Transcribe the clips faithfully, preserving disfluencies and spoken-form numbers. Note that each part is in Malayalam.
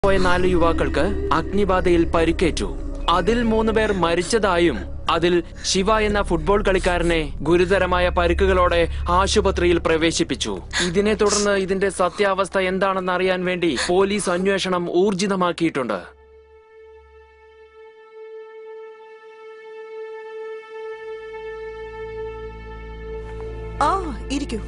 പോയ നാല് യുവാക്കൾക്ക് അഗ്നിബാധയിൽ പരിക്കേറ്റു. അതിൽ മൂന്ന് പേർ മരിച്ചതായും അതിൽ ശിവ എന്ന ഫുട്ബോൾ കളിക്കാരനെ ഗുരുതരമായ പരിക്കുകളോടെ ആശുപത്രിയിൽ പ്രവേശിപ്പിച്ചു. ഇതിനെ തുടർന്ന് ഇതിന്റെ സത്യാവസ്ഥ എന്താണെന്ന് അറിയാൻ വേണ്ടി പോലീസ് അന്വേഷണം ഊർജിതമാക്കിയിട്ടുണ്ട്. ആ ഇരിക്കൂ.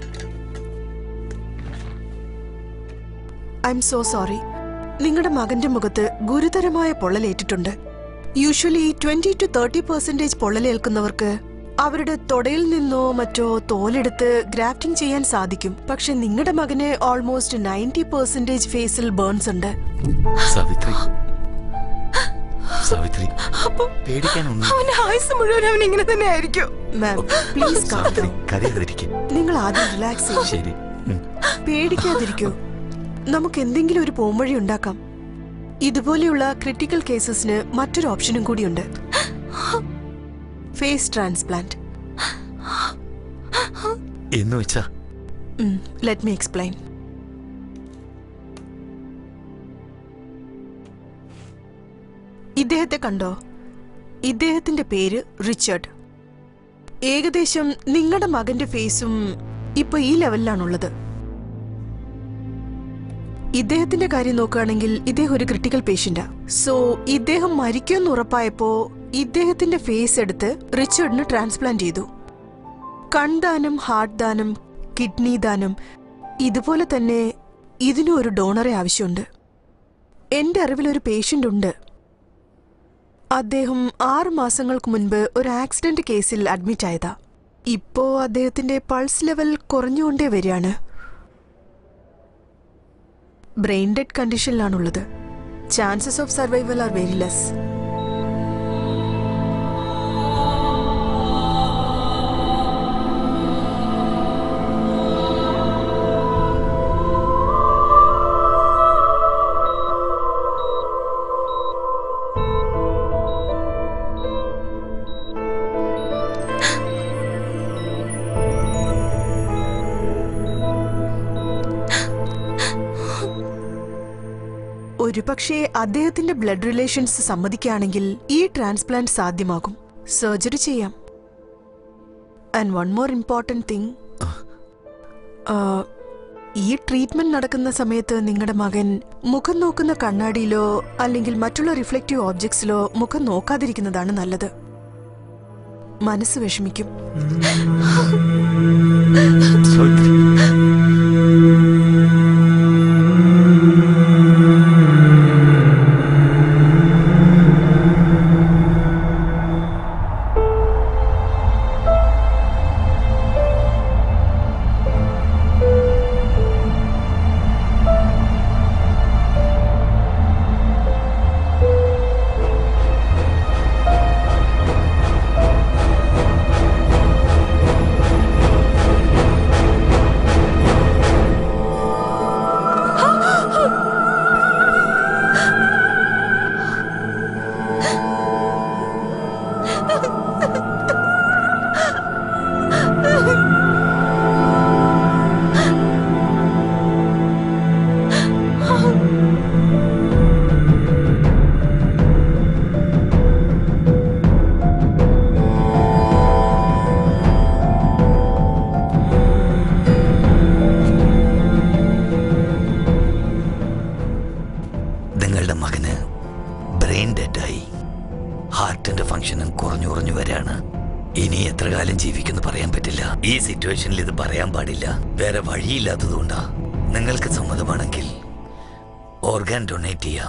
I'm so sorry. നിങ്ങളുടെ മകന്റെ മുഖത്ത് ഗുരുതരമായ പൊള്ളലേറ്റിട്ടുണ്ട്. Usually twenty to thirty percentage പൊള്ളലേൽക്കുന്നവർക്ക് അവരുടെ തൊടയിൽ നിന്നോ മറ്റോ തോലെടുത്ത് ഗ്രാഫ്റ്റിംഗ് ചെയ്യാൻ സാധിക്കും. പക്ഷെ നിങ്ങളുടെ മകന് ഓൾമോസ്റ്റ് നയൻറ്റി പെർസെന്റേജ് ഫേസിൽ ബേൺസ് ഉണ്ട്. സാവിത്രി, സാവിത്രി, അവന്റെ ആയുസ് മുഴുവൻ അവൻ ഇങ്ങനെ തന്നെ ആയിരിക്കും. മാം പ്ലീസ് നിങ്ങൾ ആദ്യം റിലാക്സ് ചെയ്യൂ. പേടിക്കാതിരിക്കൂ. നമുക്ക് എന്തെങ്കിലും ഒരു പോംവഴി ഉണ്ടാക്കാം. ഇതുപോലെയുള്ള ക്രിട്ടിക്കൽ കേസസിന് മറ്റൊരു ഓപ്ഷനും കൂടിയുണ്ട്. Face transplant. Let me explain. ഇദ്ദേഹത്തെ കണ്ടോ? ഇദ്ദേഹത്തിന്റെ പേര് റിച്ചർഡ്. ഏകദേശം നിങ്ങളുടെ മകന്റെ ഫേസും ഇപ്പൊ ഈ ലെവലിലാണുള്ളത്. ഇദ്ദേഹത്തിന്റെ കാര്യം നോക്കുകയാണെങ്കിൽ ഇദ്ദേഹം ഒരു ക്രിട്ടിക്കൽ പേഷ്യന്റാ. സോ ഇദ്ദേഹം മരിക്കുമെന്ന് ഉറപ്പായപ്പോ ഇദ്ദേഹത്തിന്റെ ഫേസ് എടുത്ത് റിച്ചർഡിന് ട്രാൻസ്പ്ലാന്റ് ചെയ്തു. കൺദാനം, ഹാർട്ട് ദാനം, കിഡ്നി ദാനം, ഇതുപോലെ തന്നെ ഇതിനും ഒരു ഡോണറെ ആവശ്യമുണ്ട്. എന്റെ അറിവിൽ ഒരു പേഷ്യന്റ് ഉണ്ട്. അദ്ദേഹം ആറ് മാസങ്ങൾക്ക് മുൻപ് ഒരു ആക്സിഡന്റ് കേസിൽ അഡ്മിറ്റ് ആയതാ. ഇപ്പോ അദ്ദേഹത്തിന്റെ പൾസ് ലെവൽ കുറഞ്ഞുകൊണ്ടേ വരികയാണ്. ബ്രെയിൻ ഡെഡ് കണ്ടീഷനിലാണുള്ളത്. Chances of survival are very less. ഒരുപക്ഷെ അദ്ദേഹത്തിന്റെ ബ്ലഡ് റിലേഷൻസ് സമ്മതിക്കുകയാണെങ്കിൽ ഈ ട്രാൻസ്പ്ലാന്റ് സാധ്യമാകും. സർജറി ചെയ്യാം. And one more important thing, ഈ ട്രീറ്റ്മെന്റ് നടക്കുന്ന സമയത്ത് നിങ്ങളുടെ മകൻ മുഖം നോക്കുന്ന കണ്ണാടിയിലോ അല്ലെങ്കിൽ മറ്റുള്ള റിഫ്ലക്റ്റീവ് ഓബ്ജക്ട്സിലോ മുഖം നോക്കാതിരിക്കുന്നതാണ് നല്ലത്. മനസ്സ് വിഷമിക്കും. നിങ്ങളുടെ മകന് ബ്രെയിൻ ഡെഡായി. ഹാർട്ടിന്റെ ഫംഗ്ഷനും കുറഞ്ഞു കുറഞ്ഞു വരാണ്. ഇനി എത്ര കാലം ജീവിക്കുമെന്ന് പറയാൻ പറ്റില്ല. ഈ സിറ്റുവേഷനിൽ ഇത് പറയാൻ പാടില്ല. വേറെ വഴിയില്ലാത്തതുകൊണ്ടാ. നിങ്ങൾക്ക് സമ്മതമാണെങ്കിൽ ഓർഗാൻ ഡൊണേറ്റ് ചെയ്യാം.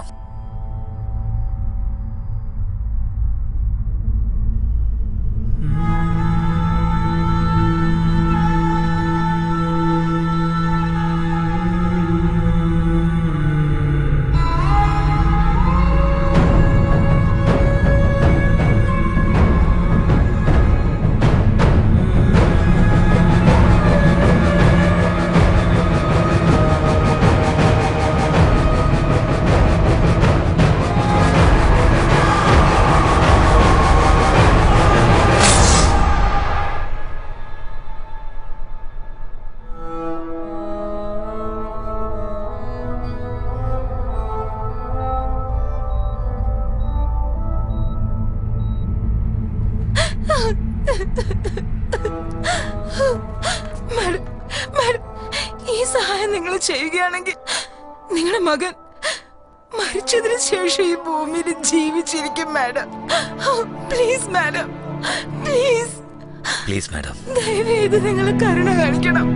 ചെയ്യുകയാണെങ്കിൽ നിങ്ങളുടെ മകൻ മരിച്ചതിന് ശേഷം ഈ ഭൂമിയിൽ ജീവിച്ചിരിക്കും madam. Please madam, please please madam, ദയവേത് നിങ്ങൾ കരുണ കാണിക്കണം.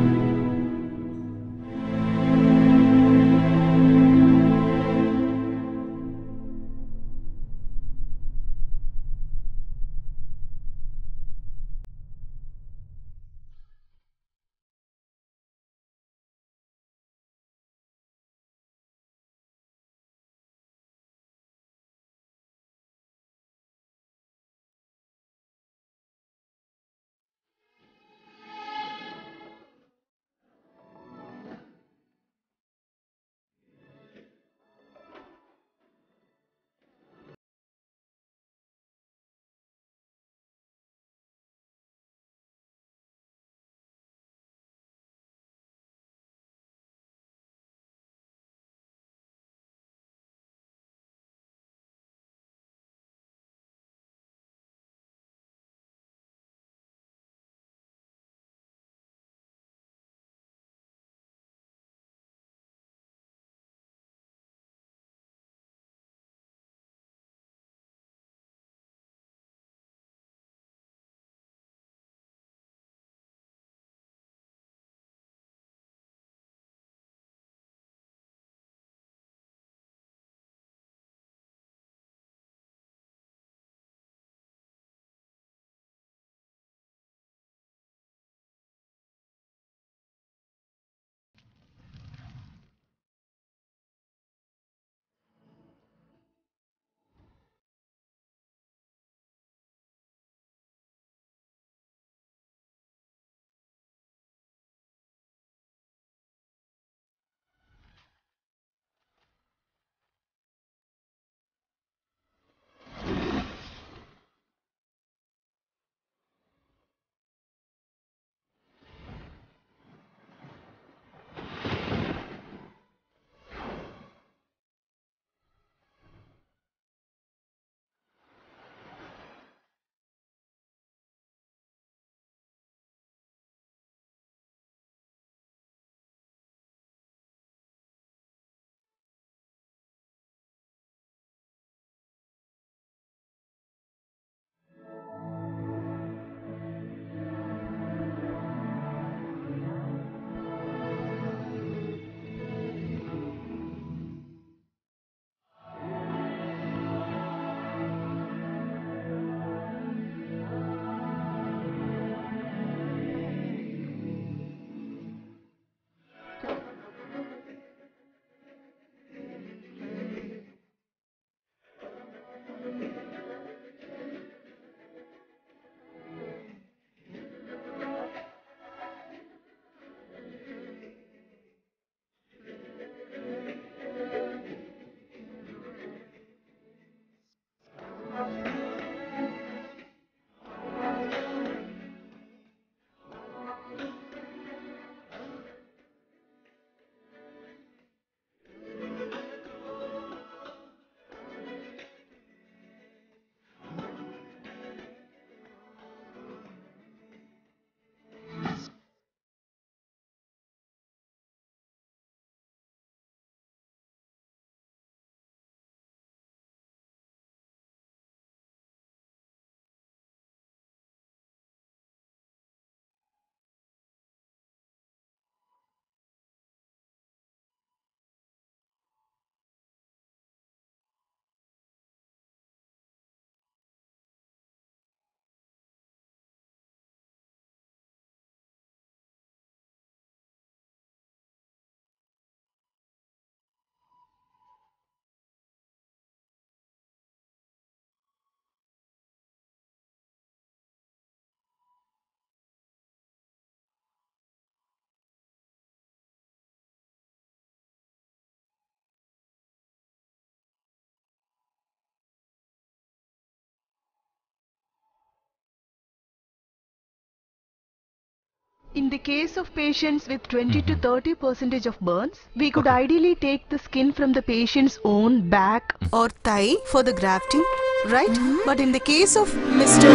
In the case of patients with twenty to thirty percentage of burns, we could ideally take the skin from the patient's own back or thigh for the grafting, right? But in the case of Mister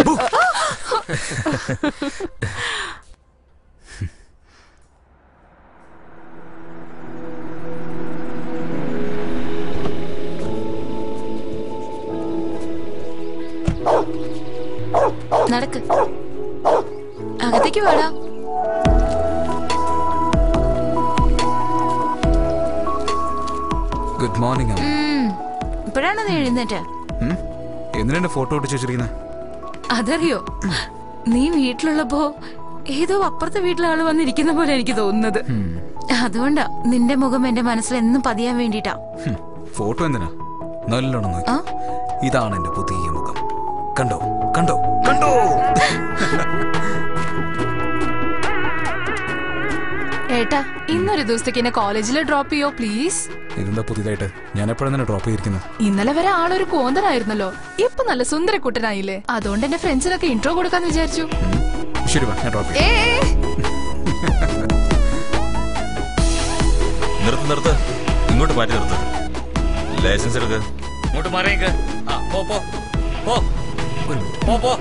Uh, നടക്ക്, അകത്തേക്ക് വേടാ. Good morning. ഇപ്പോഴാണ് നീ എഴുന്നേറ്റ്? എന്തിനാ ഫോട്ടോ ഒട്ടിച്ച് വെച്ചിരിക്കുന്നത്? അതറിയോ, നീ വീട്ടിലുള്ളപ്പോ ഏതോ അപ്പുറത്തെ വീട്ടിലെ ആള് വന്നിരിക്കുന്ന പോലെ എനിക്ക് തോന്നുന്നത്. അതുകൊണ്ടാ നിന്റെ മുഖം എന്റെ മനസ്സിൽ എന്നും പതിയാൻ വേണ്ടിട്ടാ. ഫോട്ടോ എന്തിനാ? നല്ലോണം നോക്കി. ഇതാണ് എന്റെ പുതിയ മുഖം. കണ്ടോ കണ്ടോ കണ്ടോ? ഏട്ടാ, ഇന്നൊരു ദിവസത്തേക്ക് എന്നെ കോളേജിൽ ഡ്രോപ്പ് ചെയ്യോ പ്ലീസ്? ഇതെന്താ പുതിയതായിട്ട്? ഞാൻ എപ്പോഴും ഡ്രോപ്പ് ചെയ്തിരിക്കുന്നത്. ഇന്നലെ വരെ ആളൊരു കോന്തനായിരുന്നല്ലോ, ഇപ്പൊ നല്ല സുന്ദരക്കുട്ടനായില്ലേ. അതുകൊണ്ട് എന്റെ ഫ്രണ്ട്സിനൊക്കെ ഇൻട്രോ കൊടുക്കാന്ന് വിചാരിച്ചു. ശരി, ഞാൻ ഡ്രോപ്പ് ചെയ്യാം. നിർത്ത് നിർത്ത്, ഇങ്ങോട്ട് മാറ്റി നിർത്ത്. ലൈസൻസ് എടുക്ക്. ഇങ്ങോട്ട് മാറിയേക്ക്. പോ പോ പോ പോ പോ.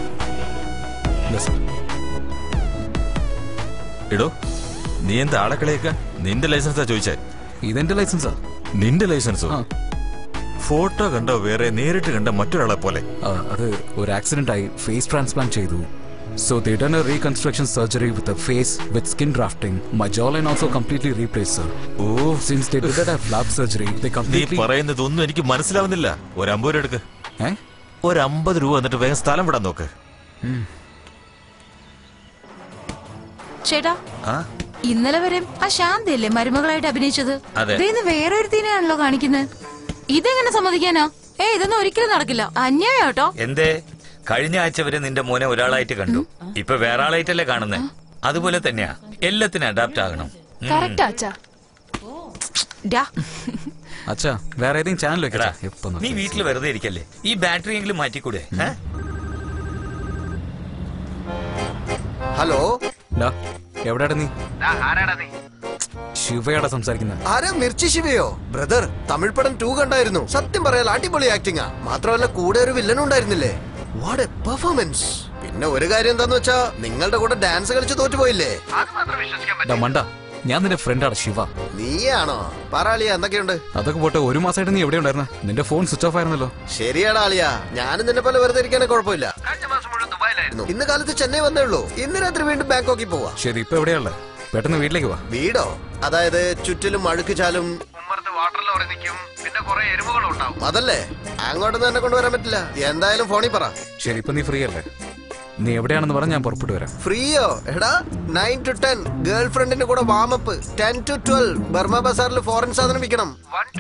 ഇടോ, നീ എന്താ ആളെ കളിയൊക്കെ? നിന്റെ ലൈസൻസാ ചോദിച്ചേ? ഇതെന്റെ ലൈസൻസാ. നിന്റെ ലൈസൻസോ? ഫോട്ടോ കണ്ടോ വേറെ, നേരിട്ട് കണ്ട മറ്റൊരാളെ പോലെ? അത് ഒരു ആക്സിഡന്റ് ആയി ഫേസ് ട്രാൻസ്പ്ലാന്റ് ചെയ്തു. So they done a reconstruction surgery with a face with skin grafting. My jawline also completely replaced, sir. Oh, since they did that flap surgery, they completely. നീ പറയുന്നതൊന്നും എനിക്ക് മനസ്സിലാവുന്നില്ല. ഒരു അമ്പത് രൂപ എടുക്ക്. ഏ ഒരു അമ്പത് രൂപ എന്നിട്ട് വേഗം സ്ഥലം വിടാൻ നോക്ക്. ചേട്ടാ, ഇന്നലെ വരെ ആ ശാന്തയല്ലേ മരുമകളായിട്ട് അഭിനയിച്ചത്? ഇന്ന് വേറെ ഒരു തീനെയാണല്ലോ കാണിക്കുന്നത്. ഇതെങ്ങനെ സമ്മതിക്കാനാ? ഏ ഇതൊന്നും ഒരിക്കലും നടക്കില്ല. അന്യായം കേട്ടോ. എന്തേ? കഴിഞ്ഞ ആഴ്ച വരെ നിന്റെ മോനെ ഒരാളായിട്ട് കണ്ടു, ഇപ്പൊ വേറെ ആളായിട്ടല്ലേ കാണുന്നേ? അതുപോലെ തന്നെയാ, എല്ലാത്തിനും അഡാപ്റ്റ് ആകണം. അച്ഛാ, വേറെ ഏതെങ്കിലും ചാനൽ വെക്കടാ. നീ വീട്ടിൽ വെറുതെ ഇരിക്കല്ലേ, ഈ ബാറ്ററി എങ്കിലും മാറ്റിക്കൂടെ? ഹലോ, എവിടെയാടാ നീ? ശിവയാടാ സംസാരിക്കുന്നത്. ആരാ? മിർച്ചി ശിവയോ? ബ്രദർ, തമിഴ് പടം ടു കണ്ടായിരുന്നു. സത്യം പറയാൽ അടിപൊളി ആക്ടിങ്ങാ. മാത്രമല്ല കൂടെ ഒരു വില്ലനും ഉണ്ടായിരുന്നില്ലേ. What a performance. പിന്നെ ഒരു കാര്യം എന്താന്ന് വെച്ചാ, നിങ്ങളുടെ കൂടെ ഡാൻസ് കളിച്ച് തോറ്റുപോയില്ലേ? മണ്ട, ഞാൻ നിന്റെ ഫ്രണ്ടാണ് ശിവ. നീയാണോ? പറയാളിയാ, എന്തൊക്കെയുണ്ട്? അതൊക്കെ പോട്ടെ, ഒരു മാസമായിട്ട് നീ എവിടെ ഉണ്ടായിരുന്ന? നിന്റെ ഫോൺ സ്വിച്ച് ഓഫ് ആയിരുന്നല്ലോ. ശരിയാടാ ആളിയാ, ഞാനും നിന്നെ പോലെ വെറുതെ ഇരിക്കാനേ കുഴപ്പമില്ല. കഴിഞ്ഞ മാസം മുഴുവൻ ദുബായിലായിരുന്നു. ഇന്ന് കാലത്ത് ചെന്നൈ വന്നേ ഉള്ളൂ. ഇന്ന് രാത്രി വീണ്ടും ബാങ്കോക്കിൽ പോവാ. ശരി, ഇപ്പൊ എവിടെയുള്ള? പെട്ടെന്ന് വീട്ടിലേക്ക് വാ. വീടോ? അതായത് ചുറ്റിലും അഴുക്ക് ചാലും, വാട്ടർ ലോറി നിൽക്കും, പിന്നെ കുറെ എരുമകളും ഉണ്ടാവും. അതല്ലേ, അങ്ങോട്ടൊന്നും എന്നെ കൊണ്ടുവരാൻ പറ്റില്ല. എന്തായാലും ഫോണിൽ പറ. ശരി, ഇപ്പൊ നീ ഫ്രീ അല്ലേ? നീ എവിടെയാണെന്ന് പറഞ്ഞ ഞാൻ പുറപ്പെട്ടു വരാം. ഫ്രീയോ? എടാ, നയൻ ടു ടെൻ ഗേൾ ഫ്രണ്ടിന്റെ കൂടെ warm up, ten to twelve Burma ബസാറിൽ ഫോറിൻ സാധനം വിൽക്കണം,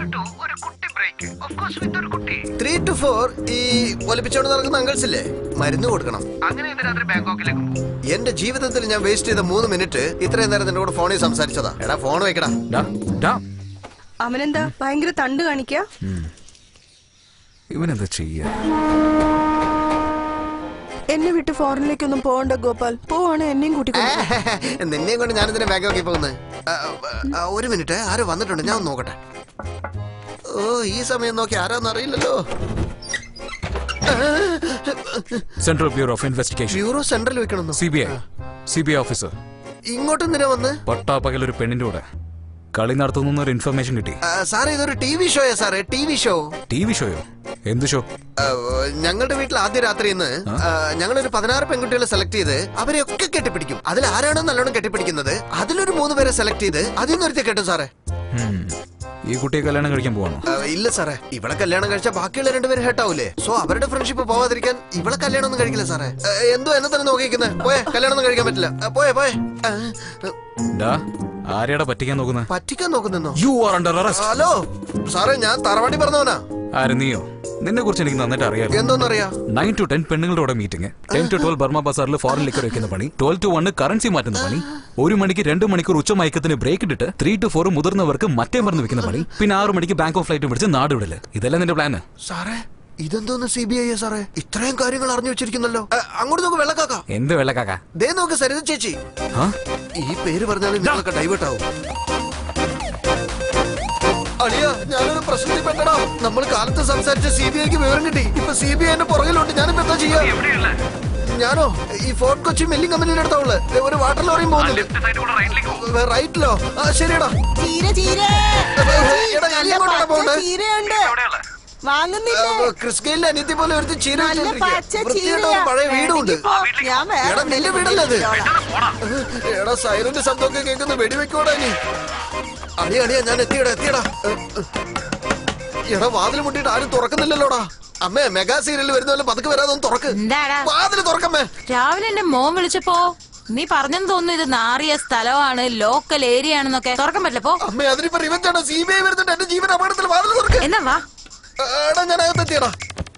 ത്രീ ടു ഫോർ ഈ ഒലിപ്പിച്ചോണ്ട് നടക്കുന്ന അങ്കിൾസ് ഇല്ലേ, മരുന്ന് കൊടുക്കണം. അങ്ങനെ ബാങ്കോക്കിലേക്ക്. എന്റെ ജീവിതത്തിൽ ഞാൻ വേസ്റ്റ് ചെയ്ത മൂന്ന് മിനിറ്റ് ഇത്രയും നേരം നിന്റെ കൂടെ ഫോണിൽ സംസാരിച്ചതാ. എടാ, ഫോൺ വെക്കടാ. അവനെന്താ ഭയങ്കര തണ്ട് കാണിക്ക? ഇവനെന്താ ചെയ്യാ? എന്നെ വിട്ട് ഫോറിനിലേക്കൊന്നും പോകണ്ട ഗോപാൽ. പോവാണ് എന്നെയും കൂട്ടി. നിന്നെയും കൊണ്ട് ഞാനിതിനെ ബാങ്കോക്കി പോകുന്നത്. ഒരു മിനിറ്റ്, ആരോ വന്നിട്ടുണ്ട്, ഞാൻ ഒന്ന് നോക്കട്ടെ. ഓ, ഈ സമയം നോക്കി ആരാന്ന് അറിയില്ലല്ലോ. Central bureau of investigation. Bureau central വെക്കണം. C B I C B I officer. ഇങ്ങോട്ട് എന്തിനാ വന്ന്? പട്ടാപ്പകൽ ഒരു പെണ്ണിന്റെ കൂടെ കളി നടത്തുന്ന ഒരു ഇൻഫർമേഷൻ കിട്ടി. സാറേ, ഇതൊരു ടി വി ഷോയാ സാറേ. T V show. T V ഷോയോ? എന്ത് ഷോ? ഞങ്ങളുടെ വീട്ടിൽ ആദ്യ രാത്രി ഞങ്ങളൊരു പതിനാറ് പെൺകുട്ടികളെ സെലക്ട് ചെയ്ത് അവരെ ഒക്കെ കെട്ടിപ്പിടിക്കും. അതിൽ ആരാണോ നല്ലോണം കെട്ടിപ്പിടിക്കുന്നത് അതിലൊരു മൂന്ന് പേരെ സെലക്ട് ചെയ്ത് അതിൽ നിർത്തി കെട്ടും സാറേ. ഈ കുട്ടിയെ കല്യാണം കഴിക്കാൻ പോവാണോ? ഇല്ല സാറേ, ഇവളെ കല്യാണം കഴിച്ചാൽ ബാക്കിയുള്ള രണ്ടുപേര് ഹേട്ടാവൂലേ. സോ അവരുടെ ഫ്രണ്ട്ഷിപ്പ് പോവാതിരിക്കാൻ ഇവളെ കല്യാണം ഒന്നും കഴിക്കില്ല സാറേ. എന്തോ എന്നെ തന്നെ നോക്കിയിരിക്കുന്നത്. പോയെ, കല്യാണം ഒന്നും കഴിക്കാൻ പറ്റില്ല. പോയെ പോയെ. ആരെയാടാ പറ്റിക്കാൻ നോക്കുന്നത്? പറ്റിക്കാൻ നോക്കുന്നോ? You are under arrest. Hello സാറേ, ഞാൻ തറവാടി പറഞ്ഞവനാ. ആര്? നീയോ? നിന്നെ കുറിച്ച് എനിക്ക് നന്നായിട്ട് അറിയാം. എന്തോന്നറിയാം? നയൻ ടു ടെൻ പെണ്ണുങ്ങളുടെ meeting, ten to twelve Burma ബസാറിൽ ഫോറിൻ ലിക്കർ വെക്കുന്ന പണി, ട്വൽവ് ടു വണ് കറൻസി മാറ്റുന്ന പണി, ഒരു മണിക്ക് രണ്ട് മണിക്കൂർ ഉച്ചമയക്കത്തിന് ബ്രേക്ക് ഇട്ടിട്ട് ത്രീ ടു ഫോർ മുതിർന്നവർക്ക് മറ്റേ മരുന്ന് വെക്കുന്ന പണി, പിന്നെ ആറു മണിക്ക് ബാങ്ക് ഓഫ് ഫ്ലൈറ്റ് പിടിച്ച് നാട് വിടല്. ഇതല്ലേ നിന്റെ പ്ലാന്? സാറേ, ഇതെന്തോന്ന് സി ബി ഐ സാറേ? ഇത്രയും കാര്യങ്ങൾ അറിഞ്ഞു വെച്ചിരിക്കുന്നല്ലോ. അങ്ങോട്ട് നോക്ക് വെള്ളക്കാക്ക. എന്ത് വെള്ളക്കാക്ക? ദേ നോക്ക് സരിത ചേച്ചി. ഈ പേര് പറഞ്ഞാലും നിങ്ങളൊക്കെ ഡൈവേർട്ട് ആവും. അളിയ, ഞാനൊരു പ്രശ്നത്തിൽ പെട്ടടാ. നമ്മൾ കാലത്ത് സംസാരിച്ച സി ബി ഐക്ക് വിവരം കിട്ടി. ഇപ്പൊ സി ബി ഐന്റെ പുറകിലുണ്ട്. ഞാനിപ്പോ എന്താ ചെയ്യാ? ഞാനോ ഈ ഫോർട്ട് കൊച്ചി മില്ലിംഗ് കമ്പനിയുടെ അടുത്തുള്ള ഒരു വാട്ടർ ലോറിയും പോകുന്നുണ്ട്. റൈറ്റിലോ? ആ ശരിയടാ. ക്രിസ്കയിലെ അനിയത്തി പോലെ ഒരു ചീര പഴയ വീടുണ്ട്. എടാ നിന്റെ വീടല്ലത്. എടാ സൈലന്റ് ശബ്ദമൊക്കെ കേൾക്കുന്ന വെടിവെക്കോടാ നീ. അളിയ അളിയ ഞാൻ എത്തിയടാ എത്തിയടാ. എടാ വാതിൽ മുട്ടിട്ട് ആരും തുറക്കുന്നില്ലല്ലോടാ. അമ്മേ മെഗാ സീരിയൽ വരുന്ന പതുക്കെ വരാതൊന്ന് തുറക്ക്. വാതിൽ തുറക്കമ്മേ. രാവിലെ എന്റെ മോൻ വിളിച്ചപ്പോ നീ പറഞ്ഞെന്ന് തോന്നുന്നു ഇത് നാറിയ സ്ഥലമാണ്, ലോക്കൽ ഏരിയ ആണെന്നൊക്കെ. തുറക്കാൻ പറ്റില്ലപ്പോ. അമ്മേ അതിനിപ്പോ റിവെഞ്ച് ആണോ? സി ബി ഐ വരുന്നുണ്ട്. എന്റെ ജീവൻ അപകടത്തിൽ. വാതിൽ തുറക്ക്. എന്നാ വാ. എടാ ഞാൻ അകത്തെത്തിയടാ.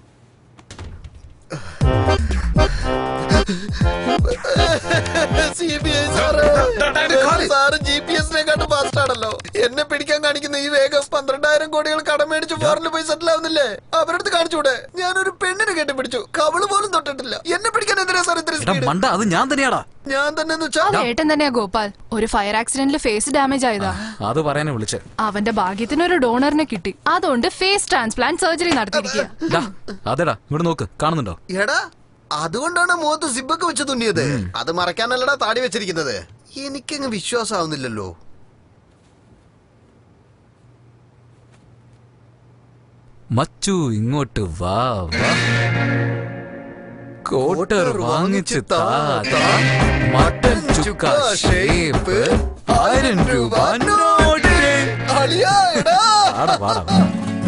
C B I sir sir G P എസിനെക്കാട്ടും ഫാസ്റ്റ് ആണല്ലോ. എന്നെ പിടിക്കാൻ കാണിക്കുന്ന ഈ വേഗം പന്ത്രണ്ടായിരം കോടികൾ കടം മേടിച്ച് ഫോറിനിൽ പോയി സെറ്റിൽ ആവുന്നില്ലേ? അവരടുത്ത് കാണിച്ചൂടെ? ഞാനൊരു പെണ്ണിനെ കെട്ടിപ്പിടിച്ചു, കവള് പോലും തൊട്ടിട്ടില്ല. എന്നെ പിടിക്കാൻ എന്തിനാ സാർ ഇത്ര സ്പീഡ്? അത് ഞാൻ തന്നെയാടാ. ഞാൻ തന്നെ ഏട്ടൻ തന്നെയാ ഗോപാൽ. ഒരു ഫയർ ആക്സിഡന്റിൽ ഫേസ് ഡാമേജ് ആയതാ. അത് പറയാനാ വിളിച്ചേ. അവന്റെ ഭാഗ്യത്തിന് ഒരു ഡോണറിനെ കിട്ടി. അതുകൊണ്ട് ഫേസ് ട്രാൻസ്പ്ലാന്റ് സർജറി നടത്തിയിരിക്കുക. അതെടാ ഇവിടെ നോക്ക്, കാണുന്നുണ്ടോ? എടാ അതുകൊണ്ടാണ് മുഖത്ത് സിബൊക്കെ വെച്ച് തുന്നിയത്. അത് മറക്കാനല്ലടാ താടി വെച്ചിരിക്കുന്നത്. എനിക്കങ്ങ് വിശ്വാസമാവുന്നില്ലല്ലോ. മച്ചു ഇങ്ങോട്ട് വാ വാ. കോട്ടർ വാങ്ങിച്ച് താ മട്ടൻ ചുക്ക ഷേപ്പ് ആയിരം രൂപ നോട്ട്. അളിയാ എടാ വാടാ വാടാ വാടാ.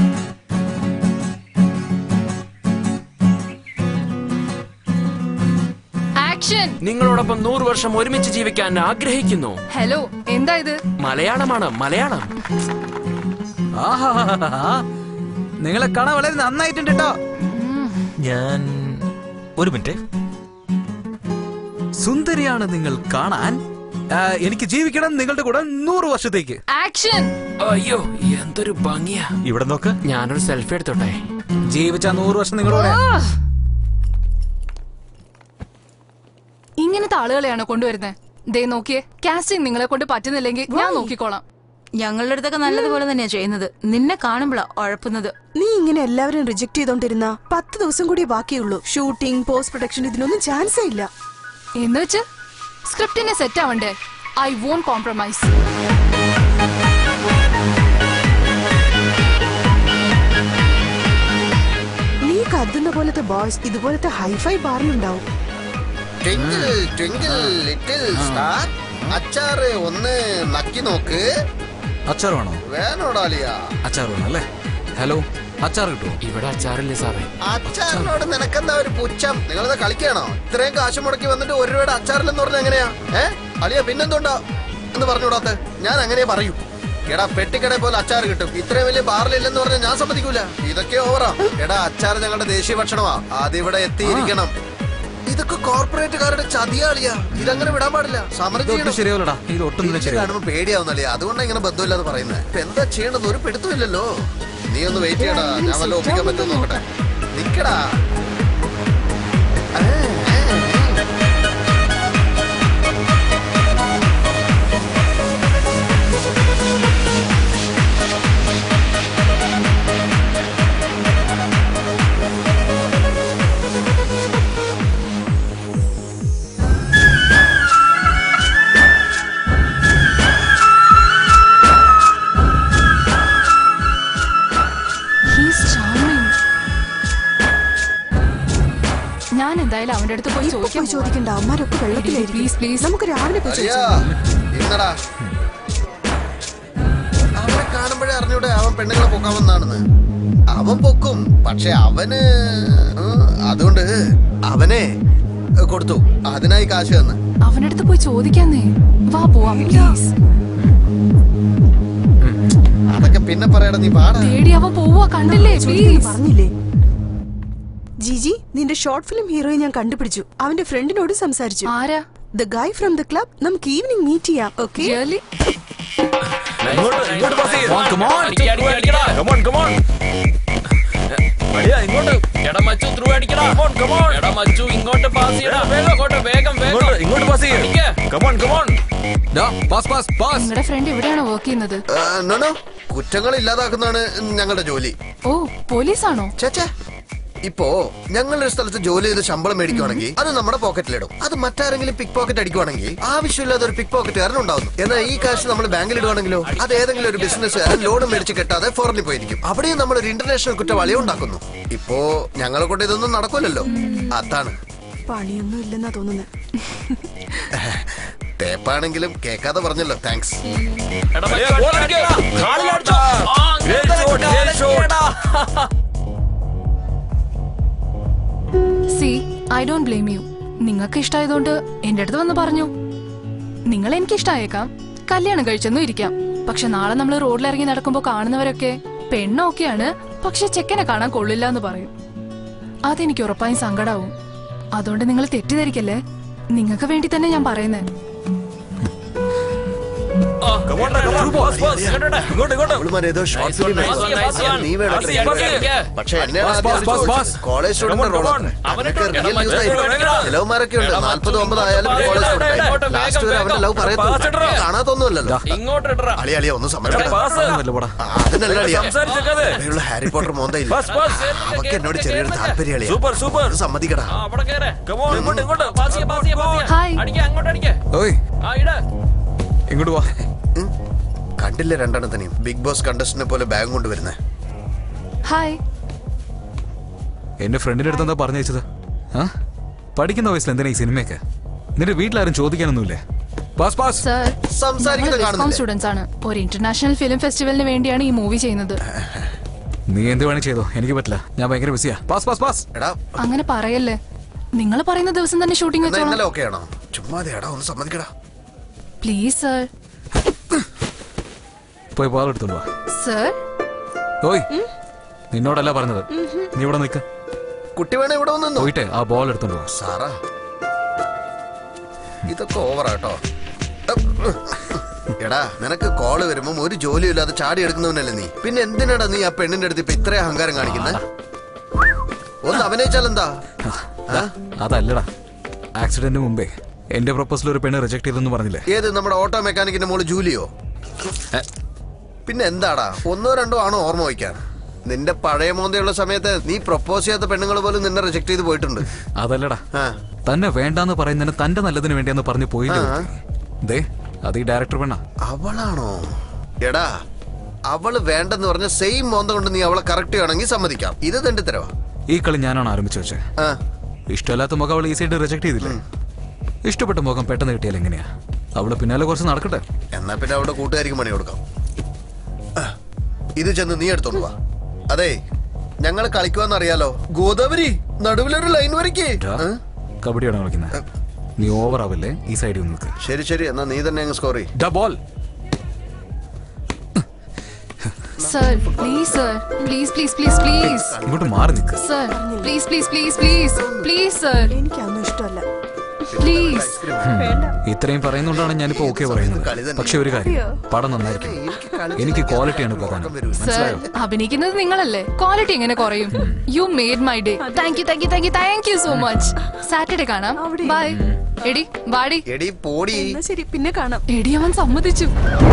നിങ്ങളോടൊപ്പം നൂറ് വർഷം ഒരുമിച്ച് ജീവിക്കാൻ ആഗ്രഹിക്കുന്നു. ഹലോ എന്താ ഇത്? മലയാളമാണ് മലയാളം. നിങ്ങളെ കാണാൻ വളരെ നന്നായിട്ടുണ്ട് കേട്ടോ. ഞാൻ ഒരു മിനിറ്റ്. സുന്ദരിയാണ് നിങ്ങൾ കാണാൻ. എനിക്ക് ജീവിക്കണം നിങ്ങളുടെ കൂടെ നൂറ് വർഷത്തേക്ക്. ആക്ഷൻ. അയ്യോ എന്തൊരു ഭംഗിയാ. ഇവിടെ നോക്ക്, ഞാനൊരു സെൽഫി എടുത്തോട്ടെ. ജീവിച്ച നൂറ് വർഷം നിങ്ങളോട്. ഇങ്ങനത്തെ ആളുകളെയാണോ കൊണ്ടുവരുന്നത്? ദേ നോക്കിയേ, കാസ്റ്റിംഗ് നിങ്ങളെ കൊണ്ട് പറ്റുന്നില്ലെങ്കിൽ ഞാൻ നോക്കിക്കോളാം. ഞങ്ങളുടെ അടുത്തൊക്കെ നല്ലതുപോലെ തന്നെയാ ചെയ്യുന്നത്. നിന്നെ കാണുമ്പോഴാ ഉഴപ്പുന്നത്. നീ ഇങ്ങനെ എല്ലാവരും റിജക്ട് ചെയ്തോണ്ടിരുന്ന പത്ത് ദിവസം കൂടി ബാക്കിയുള്ളൂ. ഷൂട്ടിംഗ്, പോസ്റ്റ് പ്രൊഡക്ഷൻ, ഇതിനൊന്നും ചാൻസേ ഇല്ല. എന്ന് വെച്ച് സ്ക്രിപ്റ്റിനെ സെറ്റ് ആവണ്ടേ? I won't compromise. നീ കത്തുന്ന പോലത്തെ ബോയ്സ് ഇതുപോലത്തെ ഹൈഫൈ ബാറിലുണ്ടാവും. അച്ചാറ് ഒന്ന് നക്കി നോക്ക്. അച്ചാർ വേണോ? വേണോടാലിയ. അച്ചാർ വേണം അല്ലേ? ഹലോ, അച്ചാർ കിട്ടുമോ? ഇവിടെ അച്ചാറില്ലേ സാറേ. അച്ചാറിനോട് നിനക്കെന്താ ഒരു പുച്ഛം? നിങ്ങളത് കളിക്കാണോ? ഇത്രയും കാശ് മുടക്കി വന്നിട്ട് ഒരു രൂപയുടെ അച്ചാറില്ലെന്ന് പറഞ്ഞ എങ്ങനെയാ? ഏ അലിയ പിന്നെന്തുണ്ടാ എന്ന് പറഞ്ഞുകൂടാത്ത? ഞാൻ അങ്ങനെ പറയൂ. എടാ പെട്ടിക്കട പോലെ അച്ചാർ കിട്ടും, ഇത്രയും വലിയ ബാറിലില്ലെന്ന് പറഞ്ഞാൽ ഞാൻ സമ്മതിക്കൂല. ഇതൊക്കെ ഓവറാ. എടാ അച്ചാർ ഞങ്ങളുടെ ദേശീയ ഭക്ഷണമാ, അതിവിടെ എത്തിയിരിക്കണം. ഇതൊക്കെ കോർപ്പറേറ്റുകാരുടെ ചതിയാളിയാ. ഇതങ്ങനെ വിടാൻ പാടില്ല. സമരം ശരിയാവില്ലടാ. ഇത് ഒട്ടും കാണുമ്പോ പേടിയാവുന്നല്ലേ? അതുകൊണ്ടാണ് ഇങ്ങനെ ബന്ധമില്ലാന്ന് പറയുന്നത്. ഇപ്പൊ എന്താ ചെയ്യണമെന്ന് ഒരു പിടുത്തമില്ലല്ലോ. നീ ഒന്ന് വെയിറ്റ് ചെയ്യടാ, ഞാൻ വല്ല ഒപ്പിക്കാൻ പറ്റുമോ നോക്കട്ടെ. നിക്കടാ. ഞാൻ എന്തായാലും അവന്റെ അടുത്ത് പോയി ചോദിക്കാൻ ചോദിക്കണ്ട. അമ്മമാരൊക്കെ വെള്ളത്തിലായിരിക്കും. പ്ലീസ് പ്ലീസ് നമുക്ക് രാവിലെ പോയി അവനെ കാണുമ്പോഴേ അറിഞ്ഞൂടെ അവൻ പെണ്ണുങ്ങളെ പൊക്കാമെന്നാണെന്ന്. അവൻ പൊക്കും, പക്ഷെ അവന് അതുകൊണ്ട് അവനെ കൊടുത്തു. അതിനായി കാശ് തന്ന് അവന്റെ അടുത്ത് പോയി ചോദിക്കാന്നേ. വാ പോവാം പ്ലീസ്. അതൊക്കെ പിന്നെ പറയടാ. നീ പാടാ. പേടി അവൻ പോവാ. കണ്ടില്ലേ? പ്ലീസ് പറഞ്ഞില്ലേ? ജിജി, നിന്റെ ഷോർട്ട് ഫിലിം ഹീറോയെ ഞാൻ കണ്ടുപിടിച്ചു. അവന്റെ ഫ്രണ്ടിനോട് സംസാരിച്ചു. ആരാ? The guy from the club. നമുക്ക് ഈവനിങ് മീറ്റ് ചെയ്യാം. ഓക്കെ? റിയലി? നിങ്ങളുടെ ഫ്രണ്ട് എവിടെയാണോ വർക്ക് ചെയ്യുന്നത്? കുറ്റങ്ങൾ ഇല്ലാതാക്കുന്നതാണ് ഞങ്ങളുടെ ജോലി. ഓ പോലീസാണോ? ചേച്ചേ ഇപ്പോ ഞങ്ങളൊരു സ്ഥലത്ത് ജോലി ചെയ്ത് ശമ്പളം മേടിക്കുവാണെങ്കിൽ അത് നമ്മുടെ പോക്കറ്റിലിടും. അത് മറ്റാരെങ്കിലും പിക് പോക്കറ്റ് അടിക്കുവാണെങ്കിൽ ആവശ്യമില്ലാതെ ഒരു പിക് പോക്കറ്റുകാരൻ ഉണ്ടാവുന്നു. എന്നാൽ ഈ കാശ് നമ്മൾ ബാങ്കിൽ ഇടുവാണെങ്കിലോ അത് ഏതെങ്കിലും ഒരു ബിസിനസ്സുകാരൻ ലോൺ മേടിച്ച് കെട്ടാതെ ഫോറിനിൽ പോയിരിക്കും. അവിടെയും നമ്മൾ ഒരു ഇന്റർനാഷണൽ കുറ്റവാളിയെ ഉണ്ടാക്കുന്നു. ഇപ്പോ ഞങ്ങളെ കൊണ്ട് ഇതൊന്നും നടക്കില്ലല്ലോ. അതാണ് പണിയൊന്നും ഇല്ലെന്നാ തോന്നുന്നത്. തേപ്പാണെങ്കിലും കേൾക്കാതെ പറഞ്ഞല്ലോ. Thanks. See I don't blame you. നിങ്ങൾക്ക് ഇഷ്ടമായതുകൊണ്ട് എന്റെ അടുത്ത് വന്ന് പറഞ്ഞു. നിങ്ങൾ എനിക്ക് ഇഷ്ടമായേക്കാം, കല്യാണം കഴിച്ചെന്നും ഇരിക്കാം. പക്ഷെ നാളെ നമ്മൾ റോഡിലിറങ്ങി നടക്കുമ്പോ കാണുന്നവരൊക്കെ പെണ്ണൊക്കെയാണ്, പക്ഷെ ചെക്കനെ കാണാൻ കൊള്ളില്ല എന്ന് പറയും. അതെനിക്ക് ഉറപ്പായും സങ്കടാവും. അതുകൊണ്ട് നിങ്ങൾ തെറ്റിദ്ധരിക്കല്ലേ, നിങ്ങൾക്ക് വേണ്ടി തന്നെ ഞാൻ പറയുന്നേ. പക്ഷെ കോളേജ് സ്റ്റുഡന്റ് ലവ്മാരൊക്കെ ഉണ്ട്. നാല്പത് ഒമ്പത് ആയാലും കോളേജ് സ്റ്റുഡന്റ് ലാസ്റ്റ് വരെ അവന്റെ ലവ് പറയത്തില്ല. കാണാത്തൊന്നുമല്ലല്ലോ. അളിയ അളിയ ഒന്ന് സമ്മതിക്കണം. അതിനല്ല അളിയുള്ള ഹാരി പോട്ടർ മോന്തയില്ല. അവക്ക് എന്നോട് ചെറിയൊരു താല്പര്യം അളിയ. സമ്മതിക്കടാ. ഇങ്ങോട്ട് വാ. കണ്ടില്ല രണ്ടെണ്ണത്തിനെയും ബിഗ് ബോസ് കണ്ടസ്റ്റന്റിനെ പോലെ ബാഗ് കൊണ്ടുവരുന്നേ. ഹായ്. എന്റെ ഫ്രണ്ടിന്റെ അടുത്ത് എന്താ പറഞ്ഞു വെച്ചത്? പഠിക്കുന്ന വയസ്സിൽ എന്തിനാ ഈ സിനിമയൊക്കെ? നിന്റെ വീട്ടിലാരും ചോദിക്കാനൊന്നുമില്ലേ? സ്റ്റുഡൻസ് ആണ്. ഒരു ഇന്റർനാഷണൽ ഫിലിം ഫെസ്റ്റിവലിന് വേണ്ടിയാണ് ഈ മൂവി ചെയ്യുന്നത്. നീ എന്ത് വേണേ ചെയ്തോ, എനിക്ക് പറ്റില്ല. ഞാൻ ഭയങ്കര ബിസിയാ. Pass pass pass. അങ്ങനെ പറയല്ലേ, നിങ്ങൾ പറയുന്ന ദിവസം തന്നെ ഷൂട്ടിംഗ് വെച്ചോളാം. Please sir. പോയി ബോൾ എടുത്തോണ്ട് വാ. സർ ഓയ്, നിന്നോടല്ല പറഞ്ഞത്. നീ ഇവിടെ നിൽക്ക. കുട്ടി വേണേ ഇവിടെ വന്നു പോയിട്ടെ ആ ബോൾ എടുത്തോണ്ട് വാ. സാറാ ഇതൊക്കെ ഓവറാട്ടോ. എടാ, നിനക്ക് കോള് വരുമ്പോ ഒരു ജോലിയും ഇല്ലാതെ ചാടി എടുക്കുന്നവനല്ലേ നീ? പിന്നെ എന്തിനാടാ നീ ആ പെണ്ണിന്റെ അടുത്ത് ഇപ്പൊ ഇത്രയും അഹങ്കാരം കാണിക്കുന്നത്? ഒന്ന് അഭിനയിച്ചാലെന്താ? അതല്ലടാ, ആക്സിഡന്റിന് മുമ്പേ എന്റെ പ്രൊപ്പോസൽ ഒരു പെണ്ണ് റിജക്ട് ചെയ്തെന്ന് പറഞ്ഞില്ലേ? ഏത്, നമ്മുടെ ഓട്ടോ മെക്കാനിക്കിന്റെ മോള് ജൂലിയോ? പിന്നെ എന്താടാ, ഒന്നോ രണ്ടോ ആണോ ഓർമ്മ വയ്ക്കാൻ? നിന്റെ പഴയ മോന്തയുള്ള സമയത്ത് നീ പ്രൊപ്പോസ് ചെയ്യാത്ത പെണ്ണുങ്ങൾ പോലും നിന്നെ റിജക്ട് ചെയ്ത് പോയിട്ടുണ്ട്. അതല്ലടാ, തന്നെ വേണ്ടാന്ന് പറയുന്നതിന് തന്റെ നല്ലതിന് വേണ്ടിയെന്ന് പറഞ്ഞു പോയില്ലേ? അത് ഈ ഡയറക്ടർ പെണ്ണ. അവളാണോ? എടാ, അവള് വേണ്ടെന്ന് പറഞ്ഞ സെയിം മോന്ത കൊണ്ട് നീ അവളെ കറക്റ്റ് ചെയ്യണമെങ്കിൽ സമ്മതിക്കാം. ഇത് തന്റെ തരവാ. ഈ കളി ഞാനാണ് ആരംഭിച്ചു വെച്ചേ. ഇഷ്ടമല്ലാത്ത മുഖം അവൾ ഈസിയായിട്ട് റിജക്ട് ചെയ്തില്ലേ? ഇഷ്ടപ്പെട്ട മുഖം പെട്ടെന്ന് കിട്ടിയാൽ എങ്ങനെയാ? അവള് പിന്നാലെ കുറച്ച് നടക്കട്ടെ. എന്നാ പിന്നെ അവളുടെ കൂട്ടുകാരിക്ക് പണി കൊടുക്കാം. ഇത് ചെന്ന് നീ എടുത്തോണ്ട് വാ. അതെ, ഞങ്ങൾ കളിക്കുവാന്നറിയാലോ. ഗോദാവരി, നടുവിലൊരു ലൈൻ വരയ്ക്കേ. കബഡിയാണ് കളിക്കുന്നത്. നീ ഓവർ ആവല്ലേ, ഈ സൈഡിൽ നിൽക്ക്. ശരി ശരി, എന്നാ നീ തന്നെ അങ്ങ് സ്കോർ ചെയ്യ്. Ball. Sir please, sir please please please please ഇങ്ങോട്ട് മാറി നിൽക്ക്. Sir please please please please please sir. എനിക്കൊന്നും ഇഷ്ടമല്ല. പ്ലീസ്. ഇത്രയും പറയുന്നോണ്ടാണ് ഞാനിപ്പോ ഓക്കെ പറയുന്നത്. പക്ഷെ ഒരു കാര്യം, പടം നന്നായിരിക്കും. എനിക്ക് ക്വാളിറ്റിയാണ് പ്രധാനം. സർ, അഭിനയിക്കുന്നത് നിങ്ങളല്ലേ, ക്വാളിറ്റി എങ്ങനെ കുറയും? You made my day. Thank you thank you thank you thank you so much. Saturday കാണാം. ബൈ. എടി വാടി. എടി പോടി. ശരി, പിന്നെ കാണാം. എടി അവൻ സമ്മതിച്ചു.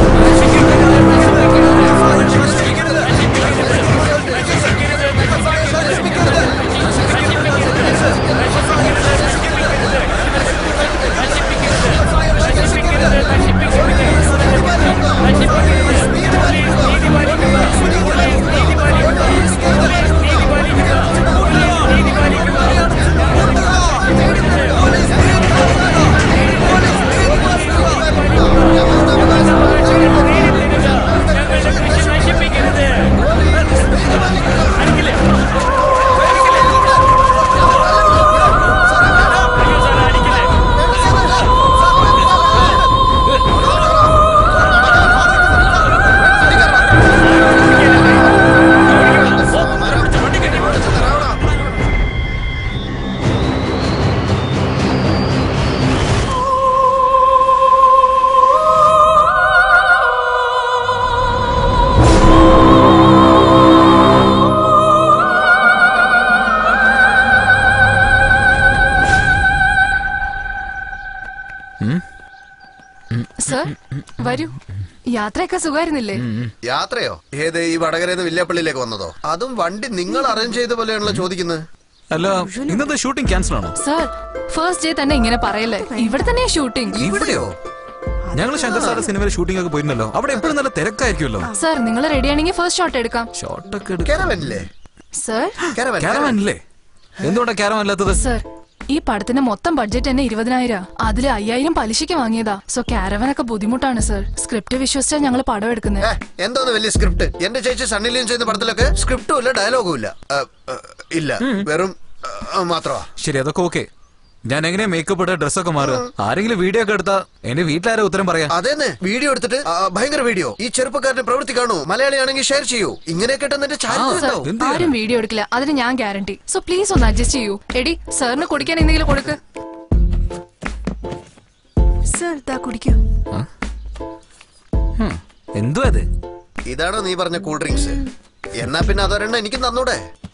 സർ വരൂ. യാത്രയൊക്കെ സുഖമായിരുന്നില്ലേ? യാത്രയോ? ഏത്, ഈ വടകരന്ന് വില്യാപ്പള്ളിയിലേക്ക് വന്നതോ? അതും വണ്ടി നിങ്ങൾ അറേഞ്ച് ചെയ്ത പോലെയാണല്ലോ ചോദിക്കുന്നത്. അല്ല ഇന്നത്തെ ഷൂട്ടിംഗ് ക്യാൻസൽ ആണോ? സർ ഫസ്റ്റ് ഡേ തന്നെ ഇങ്ങനെ പറയല്ലേ, ഇവിടെ തന്നെ ഷൂട്ടിംഗ്. ഇവിടെയോ? ഞങ്ങൾ ശങ്കർ സാറിന്റെ സിനിമയിൽ ഷൂട്ടിംഗ് ഒക്കെ പോയിരുന്നല്ലോ, അവിടെ എപ്പോഴും നല്ല തിരക്കായിരിക്കുമല്ലോ. സർ നിങ്ങൾ റെഡി ആണെങ്കിൽ ഫസ്റ്റ് ഷോട്ട് എടുക്കാം. ഷോട്ട് ഒക്കെ സർ കാരവാനില്ലേ? എന്തുകൊണ്ടാ കാരവാൻ ഇല്ലാത്തത്? സർ ഈ പടത്തിന്റെ മൊത്തം ബഡ്ജറ്റ് തന്നെ ഇരുപതിനായിരം, അതില് അയ്യായിരം പലിശക്ക് വാങ്ങിയതാ. സോ കാരവനൊക്കെ ബുദ്ധിമുട്ടാണ് സർ. സ്ക്രിപ്റ്റ് വിശ്വസിച്ചാ ഞങ്ങൾ പടം എടുക്കുന്നത്. എന്തോന്ന് വലിയ സ്ക്രിപ്റ്റ്? എന്റെ ചേച്ചി സണ്ണി ലിയോൺ ചെയ്യുന്ന പടത്തിലൊക്കെ സ്ക്രിപ്റ്റും ഇല്ല ഡയലോഗും ഇല്ല. ഇല്ല, വെറും മാത്രമാ. ശരി, അതൊക്കെ ഓക്കെ. ഞാൻ എങ്ങനെ മേക്കപ്പ് ഇട്ട ഡ്രസ്സൊക്കെ മാറുക? ആരെങ്കിലും വീഡിയോ ഒക്കെ എടുത്താ എന്റെ വീട്ടിലാരോ ഉത്തരം പറയാ? അതേന്ന് വീഡിയോ എടുത്തിട്ട് ഭയങ്കര വീഡിയോ. ഈ ചെറുപ്പക്കാരന്റെ പ്രവൃത്തി കാണൂ, മലയാളിയാണെങ്കിൽ ഷെയർ ചെയ്യൂ. ഇങ്ങനെയൊക്കെ ആരും വീഡിയോ എടുക്കില്ല, അതിന് ഞാൻ ഗ്യാരണ്ടി. സോ പ്ലീസ് ഒന്ന് അഡ്ജസ്റ്റ് ചെയ്യൂ. എടി സാറിന് കുടിക്കാൻ എന്തെങ്കിലും കൊടുക്ക്. കുടിക്കൂ. എന്തോ അത്? ഇതാണോ നീ പറഞ്ഞ കൂൾ ഡ്രിങ്ക്സ്? എന്നാ പിന്നെ അതൊരെണ്ണം എനിക്ക് തന്നൂടെ?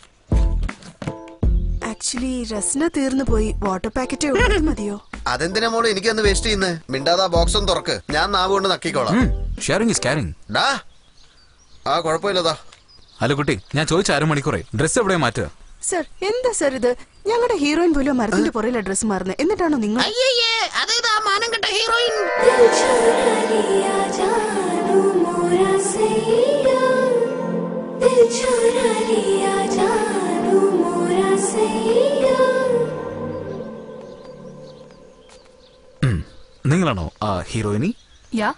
ആക്ച്വലി രസ്ന തീർന്നു പോയി. വാട്ടർ പാക്കറ്റ് മതിയോ? അതെന്തിനാ മോള് എനിക്കൊന്ന് വേസ്റ്റ് ചെയ്യുന്നത്? മിണ്ടാതെ ബോക്സ് ഒന്ന് തുറക്ക്, ഞാൻ നാവ് കൊണ്ട് നക്കിക്കോളാം. Sharing is caring. ഡാ ആ കുഴപ്പമില്ലതാ. ഹലോ കുട്ടി, ഞാൻ ചോദിച്ച അരമണിക്കൂറേ ഡ്രസ് എവിടെ മാറ്റുക? സർ എന്താ സർ ഇത്? ഞങ്ങളുടെ ഹീറോയിൻ പോലും മരത്തിന്റെ പുറയിലെ ഡ്രസ് മാറുന്നത്, എന്നിട്ടാണോ നിങ്ങൾ? നിങ്ങളാണോ ആ ഹീറോയിനി? യാ.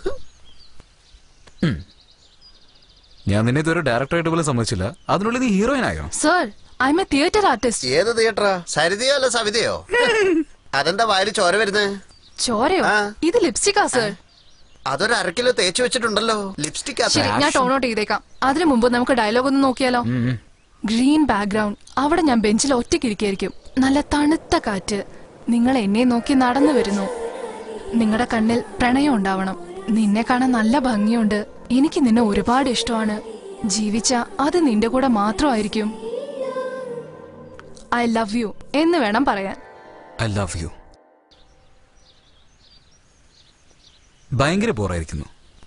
ഞാൻ നിന്നെ ഇതൊരു ഡയറക്ടറായിട്ട് പോലും സമ്മതിച്ചില്ല, അതിനുള്ളിൽ നീ ഹീറോയിൻ ആയോ? Sir I'm a theatre artist. ഏത് തിയേറ്ററാ? സരിതയോ അല്ല സവിതയോ? അതെന്താ വായിൽ ചോര വരുന്നത്? ചോരയോ? ഇത് ലിപ്സ്റ്റിക്കാ സർ. അതൊരു അര കിലോ തേച്ച് വെച്ചിട്ടുണ്ടല്ലോ. ലിപ്സ്റ്റിക്. ശരി, ഞാൻ ടോൺ ഔട്ട് ചെയ്തേക്കാം. അതിനു മുമ്പ് നമുക്ക് ഡയലോഗ് ഒന്ന് നോക്കിയാലോ? ഗ്രീൻ ബാക്ക്ഗ്രൗണ്ട്, അവിടെ ഞാൻ ബെഞ്ചിൽ ഒറ്റയ്ക്കിരിക്കായിരിക്കും. നല്ല തണുത്ത കാറ്റ്, നിങ്ങൾ എന്നെ നോക്കി നടന്നു വരുന്നു. നിങ്ങളുടെ കണ്ണിൽ പ്രണയം ഉണ്ടാവണം. നിന്നെ കാണാൻ നല്ല ഭംഗിയുണ്ട്. എനിക്ക് നിന്നെ ഒരുപാട് ഇഷ്ടമാണ്. ജീവിച്ച അത് നിന്റെ കൂടെ മാത്രമായിരിക്കും. ഐ ലവ് യു എന്ന് വേണം പറയാൻ. I love you. ഭയങ്കര ബോറായിരിക്കുന്നു.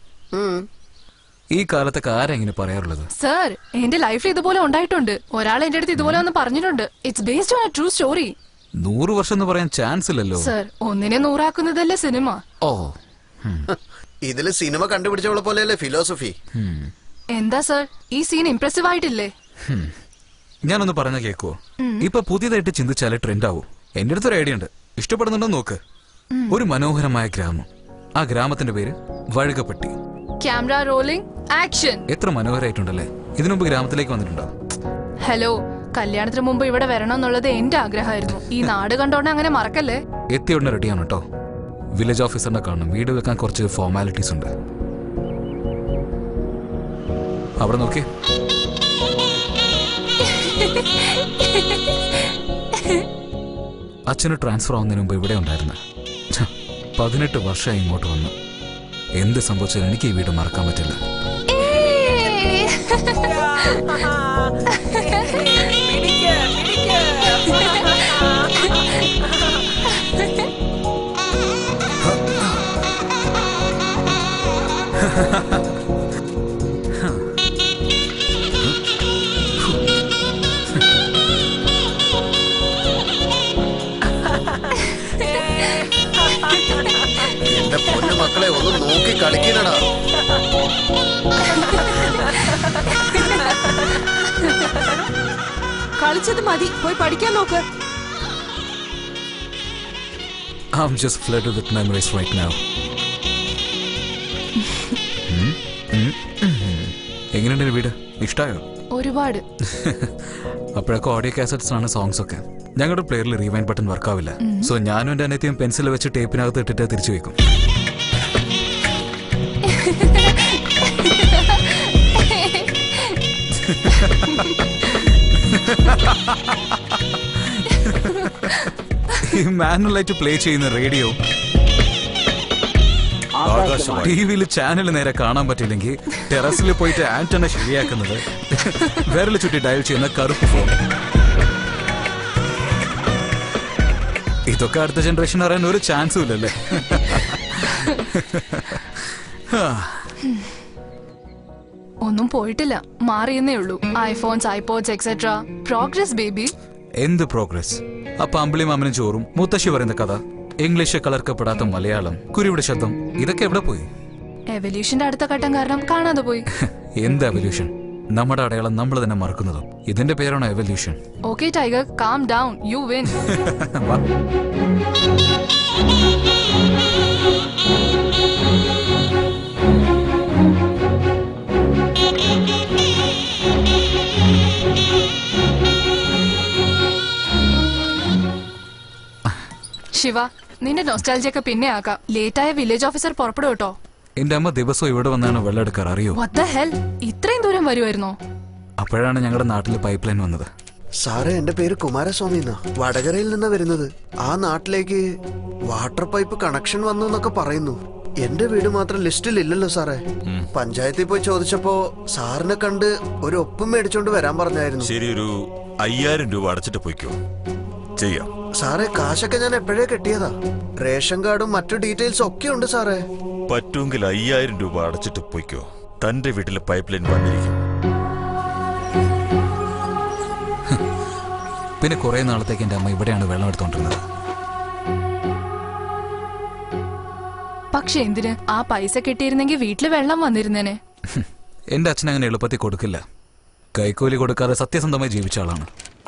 ഈ കാലത്തൊക്കെ ആരാ ഇങ്ങനെ പറയാറുള്ളത്? സർ എന്റെ ലൈഫിൽ ഇതുപോലെ ഉണ്ടായിട്ടുണ്ട്. ഒരാൾ എന്റെ അടുത്ത് ഇതുപോലെ ഒന്ന് പറഞ്ഞിട്ടുണ്ട്. It's based on a true story. നൂറ് വർഷം എന്ന് പറയാൻ ചാൻസ് ഇല്ലല്ലോ. സർ ഒന്നിനെ നൂറാക്കുന്നതല്ലേ സിനിമ. ഓ, ഇതില് സിനിമ കണ്ടുപിടിച്ചവളെ പോലെയല്ലേ ഫിലോസഫി. എന്താ സർ ഈ സീൻ ഇംപ്രസീവ് ആയിട്ടില്ലേ? ഞാനൊന്ന് പറഞ്ഞ കേക്കുവോ? ഇപ്പൊ പുതിയതായിട്ട് ചിന്തിച്ചാലേ ട്രെൻഡ് ആവൂ. എന്റെ അടുത്തൊരു ഐഡിയ ഉണ്ട്, ഇഷ്ടപ്പെടുന്നുണ്ടോ നോക്ക്. ഒരു മനോഹരമായ ഗ്രാമം, ആ ഗ്രാമത്തിന്റെ പേര് വഴുകപ്പട്ടി. Camera rolling action. എത്ര മനോഹരമായിട്ടുണ്ടല്ലേ. ഇതിനു മുമ്പ് ഗ്രാമത്തിലേക്ക് വന്നിട്ടുണ്ടോ? ഹലോ, കല്യാണത്തിന് മുമ്പ് ഇവിടെ വരണം എന്നുള്ളത് എന്റെ ആഗ്രഹമായിരുന്നു. ഈ നാട് കണ്ടോണ്ട് അങ്ങനെ മറക്കല്ലേ. എത്തിയ ഉടനെ റെഡിയാണ് കേട്ടോ. വില്ലേജ് ഓഫീസറിനെ കാണണം. വീട് വെക്കാൻ കുറച്ച് ഫോർമാലിറ്റീസ് ഉണ്ട്. അവിടെ നോക്കി. അച്ഛന് ട്രാൻസ്ഫർ ആവുന്നതിന് മുമ്പ് ഇവിടെ ഉണ്ടായിരുന്നു. പതിനെട്ട് വർഷമായി ഇങ്ങോട്ട് വന്നു. എന്ത് സംഭവിച്ചാലും എനിക്ക് ഈ വീട് മറക്കാൻ പറ്റില്ല. എന്റെ പൊന്നു മക്കളെ ഒന്ന് നോക്കി കളിക്കണടാ. കളിച്ചത് മതി, പോയി പഠിക്കാൻ നോക്ക്. I'm just flooded with memories right now. എങ്ങനെയുണ്ട് വീട്? ഇഷ്ടായോ? ഒരുപാട്. അപ്പോഴൊക്കെ ഓഡിയോ കാസറ്റ്സ് ആണ് സോങ്സ് ഒക്കെ. ഞങ്ങളുടെ പ്ലെയറിൽ റീവൈൻഡ് ബട്ടൺ വർക്ക് ആവില്ല. സോ ഞാനും എന്റെ അനിയത്തിയും പെൻസിൽ വെച്ച് ടേപ്പിനകത്ത് ഇട്ടിട്ട് തിരിച്ചു വെക്കും. ഈ മാനുവലായിട്ട് പ്ലേ ചെയ്യുന്ന റേഡിയോ ടിവിയിൽ ചാനൽ നേരെ കാണാൻ പറ്റില്ലെങ്കിൽ ടെറസിൽ പോയിട്ട് ആന്റണ ശരിയാക്കുന്നത്, വിരൽ ചുറ്റി ഡയൽ ചെയ്യുന്ന കറുപ്പ് ഫോൺ. ഇതൊക്കെ അടുത്ത ജനറേഷൻ അറിയാൻ ഒരു ചാൻസും ഇല്ലല്ലേ. ഒന്നും പോയിട്ടില്ല, മാറിയെന്നേ ഉള്ളൂ. IPhones, iPods etcetera. Progress baby. എന്ത് പ്രോഗ്രസ്? അപ്പൊ അമ്പിളി മാമനും ചോറും, മുത്തശ്ശി പറയുന്ന കഥ, ഇംഗ്ലീഷ് കലർക്കപ്പെടാത്ത മലയാളം, കുരുവിടെ ശബ്ദം, ഇതൊക്കെ എവിടെ പോയി? എവല്യൂഷന്റെ അടുത്ത ഘട്ടം കാരണം കാണാതെ പോയി. എന്ത് എവല്യൂഷൻ? നമ്മുടെ അടയാളം നമ്മൾ തന്നെ മറക്കുന്നതും. ഇതിന്റെ പേരാണോ evolution? Okay tiger, calm down, you win. Shiva, നിന്റെ നൊസ്റ്റാൾജിയൊക്കെ പിന്നെ ആക്കാം. ലേറ്റായ വില്ലേജ് ഓഫീസർ പുറപ്പെടും കേട്ടോ. എന്റെ അമ്മ ദിവസവും ഇവിടെ വന്നാണ് വെള്ളം എടുക്കാറ്, അറിയോ? What the hell? ഇത്രയും ദൂരം വരുമായിരുന്നോ? അപ്പോഴാണ് ഞങ്ങളുടെ നാട്ടിൽ പൈപ്പ് ലൈൻ വന്നത്. സാറേ, എന്റെ പേര് കുമാരസ്വാമി എന്നാ. വടകരയിൽ നിന്നാ വരുന്നത്. ആ നാട്ടിലേക്ക് വാട്ടർ പൈപ്പ് കണക്ഷൻ വന്നു എന്നൊക്കെ പറയുന്നു. എന്റെ വീട് മാത്രം ലിസ്റ്റിൽ ഇല്ലല്ലോ സാറേ. പഞ്ചായത്തിൽ പോയി ചോദിച്ചപ്പോ സാറിനെ കണ്ട് ഒരു ഒപ്പും മേടിച്ചോണ്ട് വരാൻ പറഞ്ഞായിരുന്നു. ശരി, ഒരു അയ്യായിരം രൂപ അടച്ചിട്ട് പോയിക്കോ. ചെയ്യാം സാറേ. കാശൊക്കെ ഞാൻ എപ്പോഴേ കെട്ടിയതാ. റേഷൻ കാർഡും മറ്റു ഡീറ്റെയിൽസും ഒക്കെ ഉണ്ട് സാറേ. പറ്റുമെങ്കിൽ അയ്യായിരം രൂപ അടച്ചിട്ട് പോയിക്കോ. തന്റെ വീട്ടിലെ പൈപ്പ് ലൈൻ വന്നിരിക്കും. പിന്നെ കുറെ നാളത്തേക്ക് എന്റെ അമ്മ ഇവിടെയാണ് വെള്ളം എടുത്തോണ്ടിരുന്നത്. പക്ഷെ എന്തിന്? ആ പൈസ കിട്ടിയിരുന്നെങ്കിൽ വീട്ടില് വെള്ളം വന്നിരുന്നേനെ. എന്റെ അച്ഛൻ അങ്ങനെ എളുപ്പത്തിൽ കൊടുക്കില്ല. കൈക്കൂലി കൊടുക്കാതെ സത്യസന്ധമായി ജീവിച്ച ആളാണ്.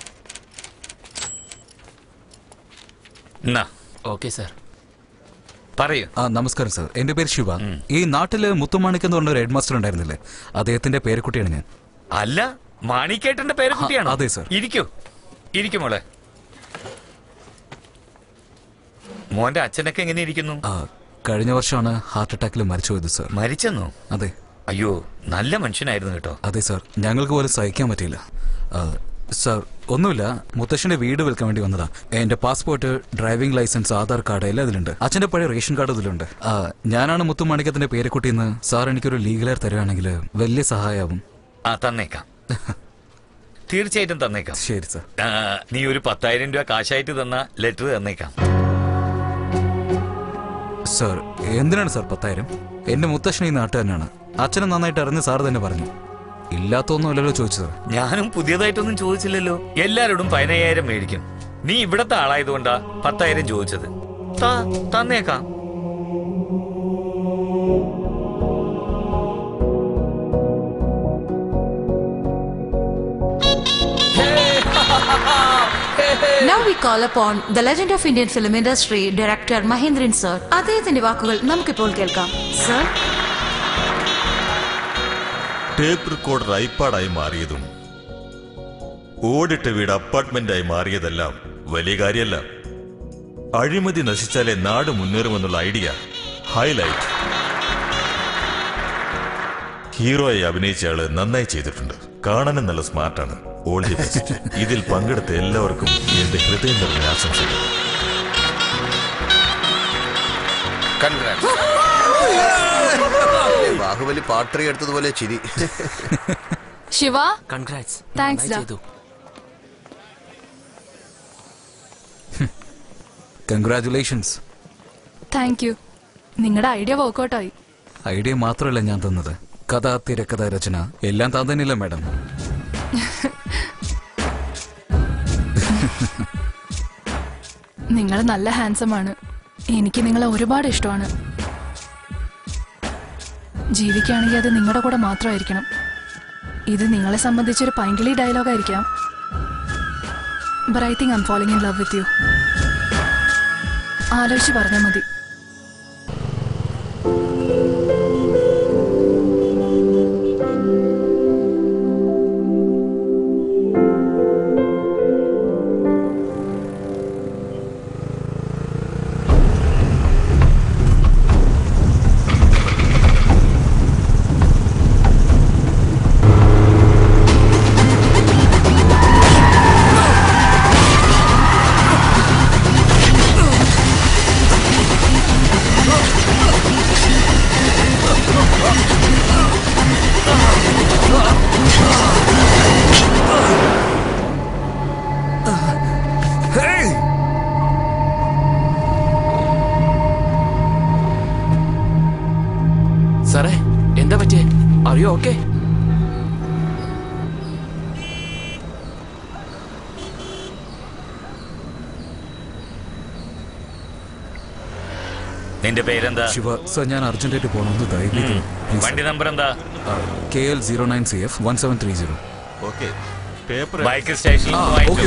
ഓക്കെ സാർ, പറയൂ. ആ നമസ്കാരം സാർ, എന്റെ പേര് ശിവ. ഈ നാട്ടില് മുത്തുമാണിക്ക് എന്ന് പറഞ്ഞ ഒരു ഹെഡ് മാസ്റ്റർ ഉണ്ടായിരുന്നില്ലേ, അദ്ദേഹത്തിന്റെ പേരക്കുട്ടിയാണ് ഞാൻ. അല്ല, മാണിക്കേട്ടന്റെ പേരക്കുട്ടിയാണ്? അതെ സാർ. ഇരിക്കൂ, ഇരിക്കൂ മോളെ. മോന്റെ അച്ഛനൊക്കെ എങ്ങനെ ഇരിക്കുന്നു? കഴിഞ്ഞ വർഷമാണ് ഹാർട്ട് അറ്റാക്കിൽ മരിച്ചു പോയത് സാർ. മരിച്ചെന്നോ? അതെ. അയ്യോ, നല്ല മനുഷ്യനായിരുന്നു കേട്ടോ. അതെ സാർ, ഞങ്ങൾക്ക് പോലും സഹിക്കാൻ പറ്റിയില്ല സാർ. ഒന്നുമില്ല, മുത്തശ്ശന്റെ വീട് വിൽക്കാൻ വേണ്ടി വന്നതാ. എന്റെ passport, driving licence, Aadhaar card എല്ലാം ഇതിലുണ്ട്. അച്ഛന്റെ പഴയ റേഷൻ കാർഡ് ഇതിലുണ്ട്. ഞാനാണ് മുത്തുമാണിക്കത്തിന്റെ പേരക്കുട്ടിന്ന്. സാർ എനിക്കൊരു ലീഗലർ തരുവാണെങ്കിൽ വലിയ സഹായമാവും. ആ, തന്നേക്കാം, തീർച്ചയായിട്ടും തന്നേക്കാം. ശരി സാർ. നീ ഒരു പത്തായിരം രൂപ കാശായിട്ട് തന്ന ലെറ്റർ തന്നേക്കാം. സാർ, എന്തിനാണ് സാർ പത്തായിരം? എന്റെ മുത്തശ്ശൻ ഈ നാട്ടുകാരനാണ്. അച്ഛനെ നന്നായിട്ട് അറിഞ്ഞ് സാർ തന്നെ പറഞ്ഞു. ഇല്ലാത്തൊന്നുമല്ലല്ലോ ചോദിച്ചത്. ഞാനും പുതിയതായിട്ടൊന്നും ചോദിച്ചില്ലല്ലോ. എല്ലാരോടും പതിനയ്യായിരം മേടിക്കും. നീ ഇവിടത്തെ ആളായതുകൊണ്ടാ പത്തായിരം ചോദിച്ചത്. തന്നേക്കാം. Now we call upon the legend of Indian film industry, director Mahendran sir. അദ്ദേഹത്തിന്റെ വാക്കുകൾ നമുക്കിപ്പോൾ കേൾക്കാം. സർ, ടേപ്പ് റെക്കോർഡർ ഐപാഡായി മാറിയതും ഓടിട്ട വീട് അപ്പാർട്ട്മെന്റായി മാറിയതെല്ലാം വലിയ കാര്യമല്ല. അഴിമതി നശിച്ചാലേ നാട് മുന്നേറുമെന്നുള്ള ഐഡിയ ഹൈലൈറ്റ്. ഹീറോയെ അഭിനയിച്ചയാള് നന്നായി ചെയ്തിട്ടുണ്ട്. കാണാനും നല്ല സ്മാർട്ടാണ്. All the best. ഇതിൽ പങ്കെടുത്ത എല്ലാവർക്കും എന്റെ ഹൃദയം നിറഞ്ഞ ആശംസകൾ. ബാഹുബലി പാട്രി എടുത്തതുപോലെ ചിരി. ശിവ, കൺഗ്രാറ്റ്സ്. താങ്ക്സ് ഡാ. കൺഗ്രാറ്റുലേഷൻസ്. Thank you. നിങ്ങളുടെ ഐഡിയ വർക്ക്ഔട്ടായി. ഐഡിയ മാത്രമല്ല ഞാൻ തന്നത്, കഥ, തിരക്കഥ, രചന എല്ലാം താൻ തന്നെയല്ല മാഡം. നിങ്ങൾ നല്ല ഹാൻസം ആണ്. എനിക്ക് നിങ്ങളെ ഒരുപാട് ഇഷ്ടമാണ്. ജീവിക്കുകയാണെങ്കിൽ അത് നിങ്ങളുടെ കൂടെ മാത്രമായിരിക്കണം. ഇത് നിങ്ങളെ സംബന്ധിച്ചൊരു പൈങ്കിളി ഡയലോഗായിരിക്കാം. But I think I'm falling in love with you. ആലോചിച്ച് പറഞ്ഞാൽ മതി. നിന്റെ പേരെന്താ? ശിവ സർ, ഞാൻ അർജന്റായിട്ട് പോകണമെന്ന് ദയവ്. വണ്ടി നമ്പർ എന്താ? K L zero nine C F one seven three zero. Okay, paper bike സ്റ്റേഷനിൽ ഓക്കെ.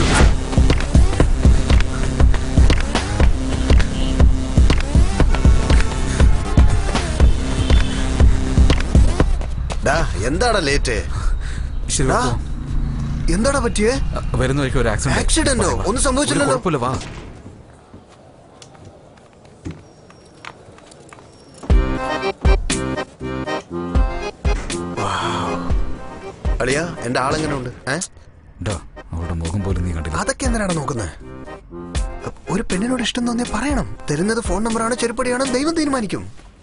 എന്താടാ ലേറ്റ്? എന്താടാ പറ്റിയേ? വരുന്ന വഴിക്ക് ഒരു ആക്സിഡന്റ്. ആക്സിഡന്റോ? ഒന്നും സംഭവിച്ചില്ലല്ലോ. കുഴപ്പമില്ല, വാ. അളിയാ, എന്റെ ആളെങ്ങനെ ഉണ്ട്? അവളുടെ മുഖം പോലും നീ കണ്ടില്ല. അതൊക്കെ എന്തിനാണ് നോക്കുന്നത്? ഒരു പെണ്ണിനോട് ഇഷ്ടം തോന്നിയാൽ പറയണം. തരുന്നത് ഫോൺ നമ്പറാണ്, ചെരുപ്പടിയാണോ ദൈവം തീരുമാനിക്കും.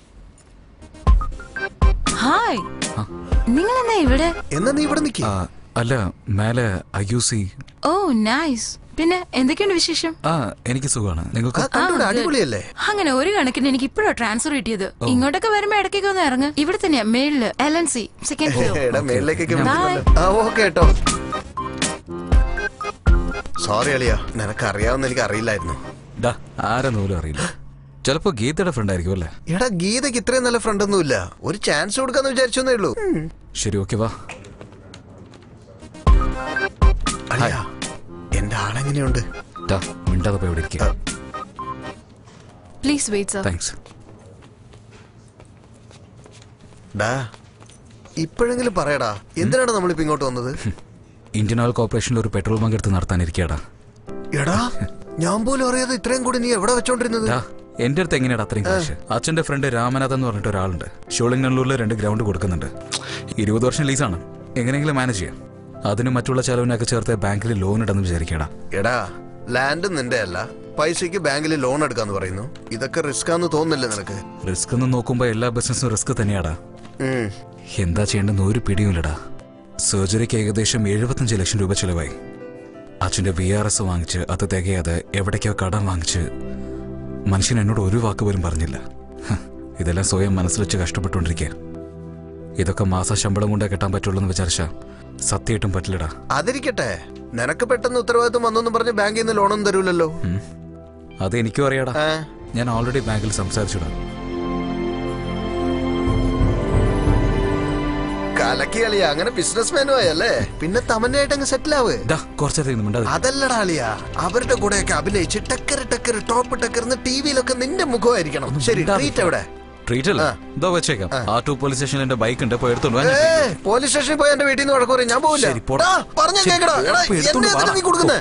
ഹായ്, നിങ്ങൾ എന്നാ ഇവിടെ? എന്നാ നീ ഇവിടെ നിൽക്കി. അല്ല, മേലെ I U C. Oh nice. പിന്നെ എന്തൊക്കെയുണ്ട് വിശേഷം? ആ, എനിക്ക് സുഖമാണ്. നിങ്ങൾക്ക്? അടിപൊളിയല്ലേ? അങ്ങനെ ഒരു കണക്കിന് എനിക്ക് ഇപ്പോഴാ ട്രാൻസ്ഫർ കിട്ടിയത്. ഇങ്ങോട്ടൊക്കെ വരുമ്പോ ഇടയ്ക്കൊക്കെ ഒന്ന് ഇറങ്ങ്. ഇവിടെ തന്നെയാ മേളില് L N C second floor. Sorry അളിയാ, നിനക്ക് അറിയാവുന്ന എനിക്ക് അറിയില്ലായിരുന്നു. ആരെന്നോലും അറിയില്ല. ചിലപ്പോ ഗീതയുടെ ഫ്രണ്ട് ആയിരിക്കും അല്ലേ? എടാ, ഗീതയ്ക്ക് ഇത്രയും നല്ല ഫ്രണ്ട് ഒന്നുമില്ല. ഒരു ചാൻസ് കൊടുക്കാന്ന് വിചാരിച്ചേ ഉള്ളൂ. ശരി, ഓക്കെ, വാ. അളിയാ, എന്റെ ആളെങ്ങനെയുണ്ട്? മിണ്ടാതെ പോയി ഇവിടെ ഇരിക്കുക. Please wait sir. താങ്ക്സ്. ഡാ, ഇപ്പോഴെങ്കിലും പറയടാ, എന്തിനാണ് നമ്മളിപ്പോ ഇങ്ങോട്ട് വന്നത്? ഇന്ത്യൻ ഓയിൽ കോർപ്പറേഷനിൽ ഒരു പെട്രോൾ ബങ്ക് എടുത്ത് നടത്താനിരിക്കടാ. എടാ, ഞാൻ പോലും അറിയാതെ ഇത്രയും കൂടി നീ എവിടെ വെച്ചോണ്ടിരുന്നത്? എന്റെ അടുത്ത് എങ്ങനെയാണ് അത്രയും കാശ്? അച്ഛന്റെ ഫ്രണ്ട് രാമനാഥൻ എന്ന് പറഞ്ഞിട്ട് ഒരാളുണ്ട്. ഷോളിംഗല്ലൂരിൽ രണ്ട് ഗ്രൗണ്ട് കൊടുക്കുന്നുണ്ട്. ഇരുപത് വർഷം ലീസാണ്. എങ്ങനെയെങ്കിലും മാനേജ് ചെയ്യാം. അതിന് മറ്റുള്ള ചെലവിനൊക്കെ ചേർത്ത് ബാങ്കിൽ ലോൺ ഇടാന്ന് വിചാരിക്കടാ. എടാ, ലാൻഡ് നിന്റെ അല്ല, പൈസക്ക് ബാങ്കിൽ ലോൺ എടുക്കാന്ന് പറയുന്നു. ഇതൊക്കെ റിസ്ക് ആണെന്ന് തോന്നുന്നില്ല നിനക്ക്? റിസ്ക് എന്ന് നോക്കുമ്പോ എല്ലാ ബിസിനസ്സും റിസ്ക് തന്നെയാടാ. എന്താ ചെയ്യേണ്ടെന്ന് ഒരു പിടിയുമില്ലടാ. സർജറിക്ക് ഏകദേശം എഴുപത്തഞ്ച് ലക്ഷം രൂപ ചെലവായി. അച്ഛന്റെ വി ആർ എസ് വാങ്ങിച്ച് അത് തികയാതെ എവിടേക്കോ കടം വാങ്ങിച്ച് മനുഷ്യൻ എന്നോട് ഒരു വാക്ക് പോലും പറഞ്ഞില്ല. ഇതെല്ലാം സ്വയം മനസ്സിൽ വെച്ച് കഷ്ടപ്പെട്ടുകൊണ്ടിരിക്കുക. ഇതൊക്കെ മാസ ശമ്പളം കൊണ്ടേ കെട്ടാൻ പറ്റുള്ളൂ എന്ന് വിചാരിച്ചാ സത്യമായിട്ടും പറ്റില്ലടാ. അതിരിക്കട്ടെ, നിനക്ക് പെട്ടെന്ന് ഉത്തരവാദിത്വം വന്നൊന്നും പറഞ്ഞ് ബാങ്കിൽ നിന്ന് ലോണൊന്നും തരൂലല്ലോ. അത് എനിക്കും അറിയാടാ. ഞാൻ ഓൾറെഡി ബാങ്കിൽ സംസാരിച്ചിടാ. കലക്കി കളിയാ, അങ്ങനെ ബിസിനസ് മാനും ആയല്ലേ? പിന്നെ തമന്നായിട്ട് അങ്ങ് സെറ്റിൽ ആവ്. അതല്ലടാ അളിയാ, അവരുടെ കൂടെയൊക്കെ അഭിനയിച്ച് ടക്കർ ടക്കർ ടോപ്പ് ടക്കർ ടി വിയിലൊക്കെ നിന്റെ മുഖമായിരിക്കണം. ശരി, ട്രീറ്റ് എവിടെ? പോലീസ് സ്റ്റേഷനിൽ എന്റെ ബൈക്ക് ഉണ്ട്, പോയി എടുത്തോണ്ട്. പോലീസ് സ്റ്റേഷനിൽ പോയി എന്റെ വീട്ടിൽ നിന്ന് വഴക്ക് പറയും, ഞാൻ പോവില്ല. പറഞ്ഞ കേക്കടാ, നീ കൊടുക്കുന്നേ.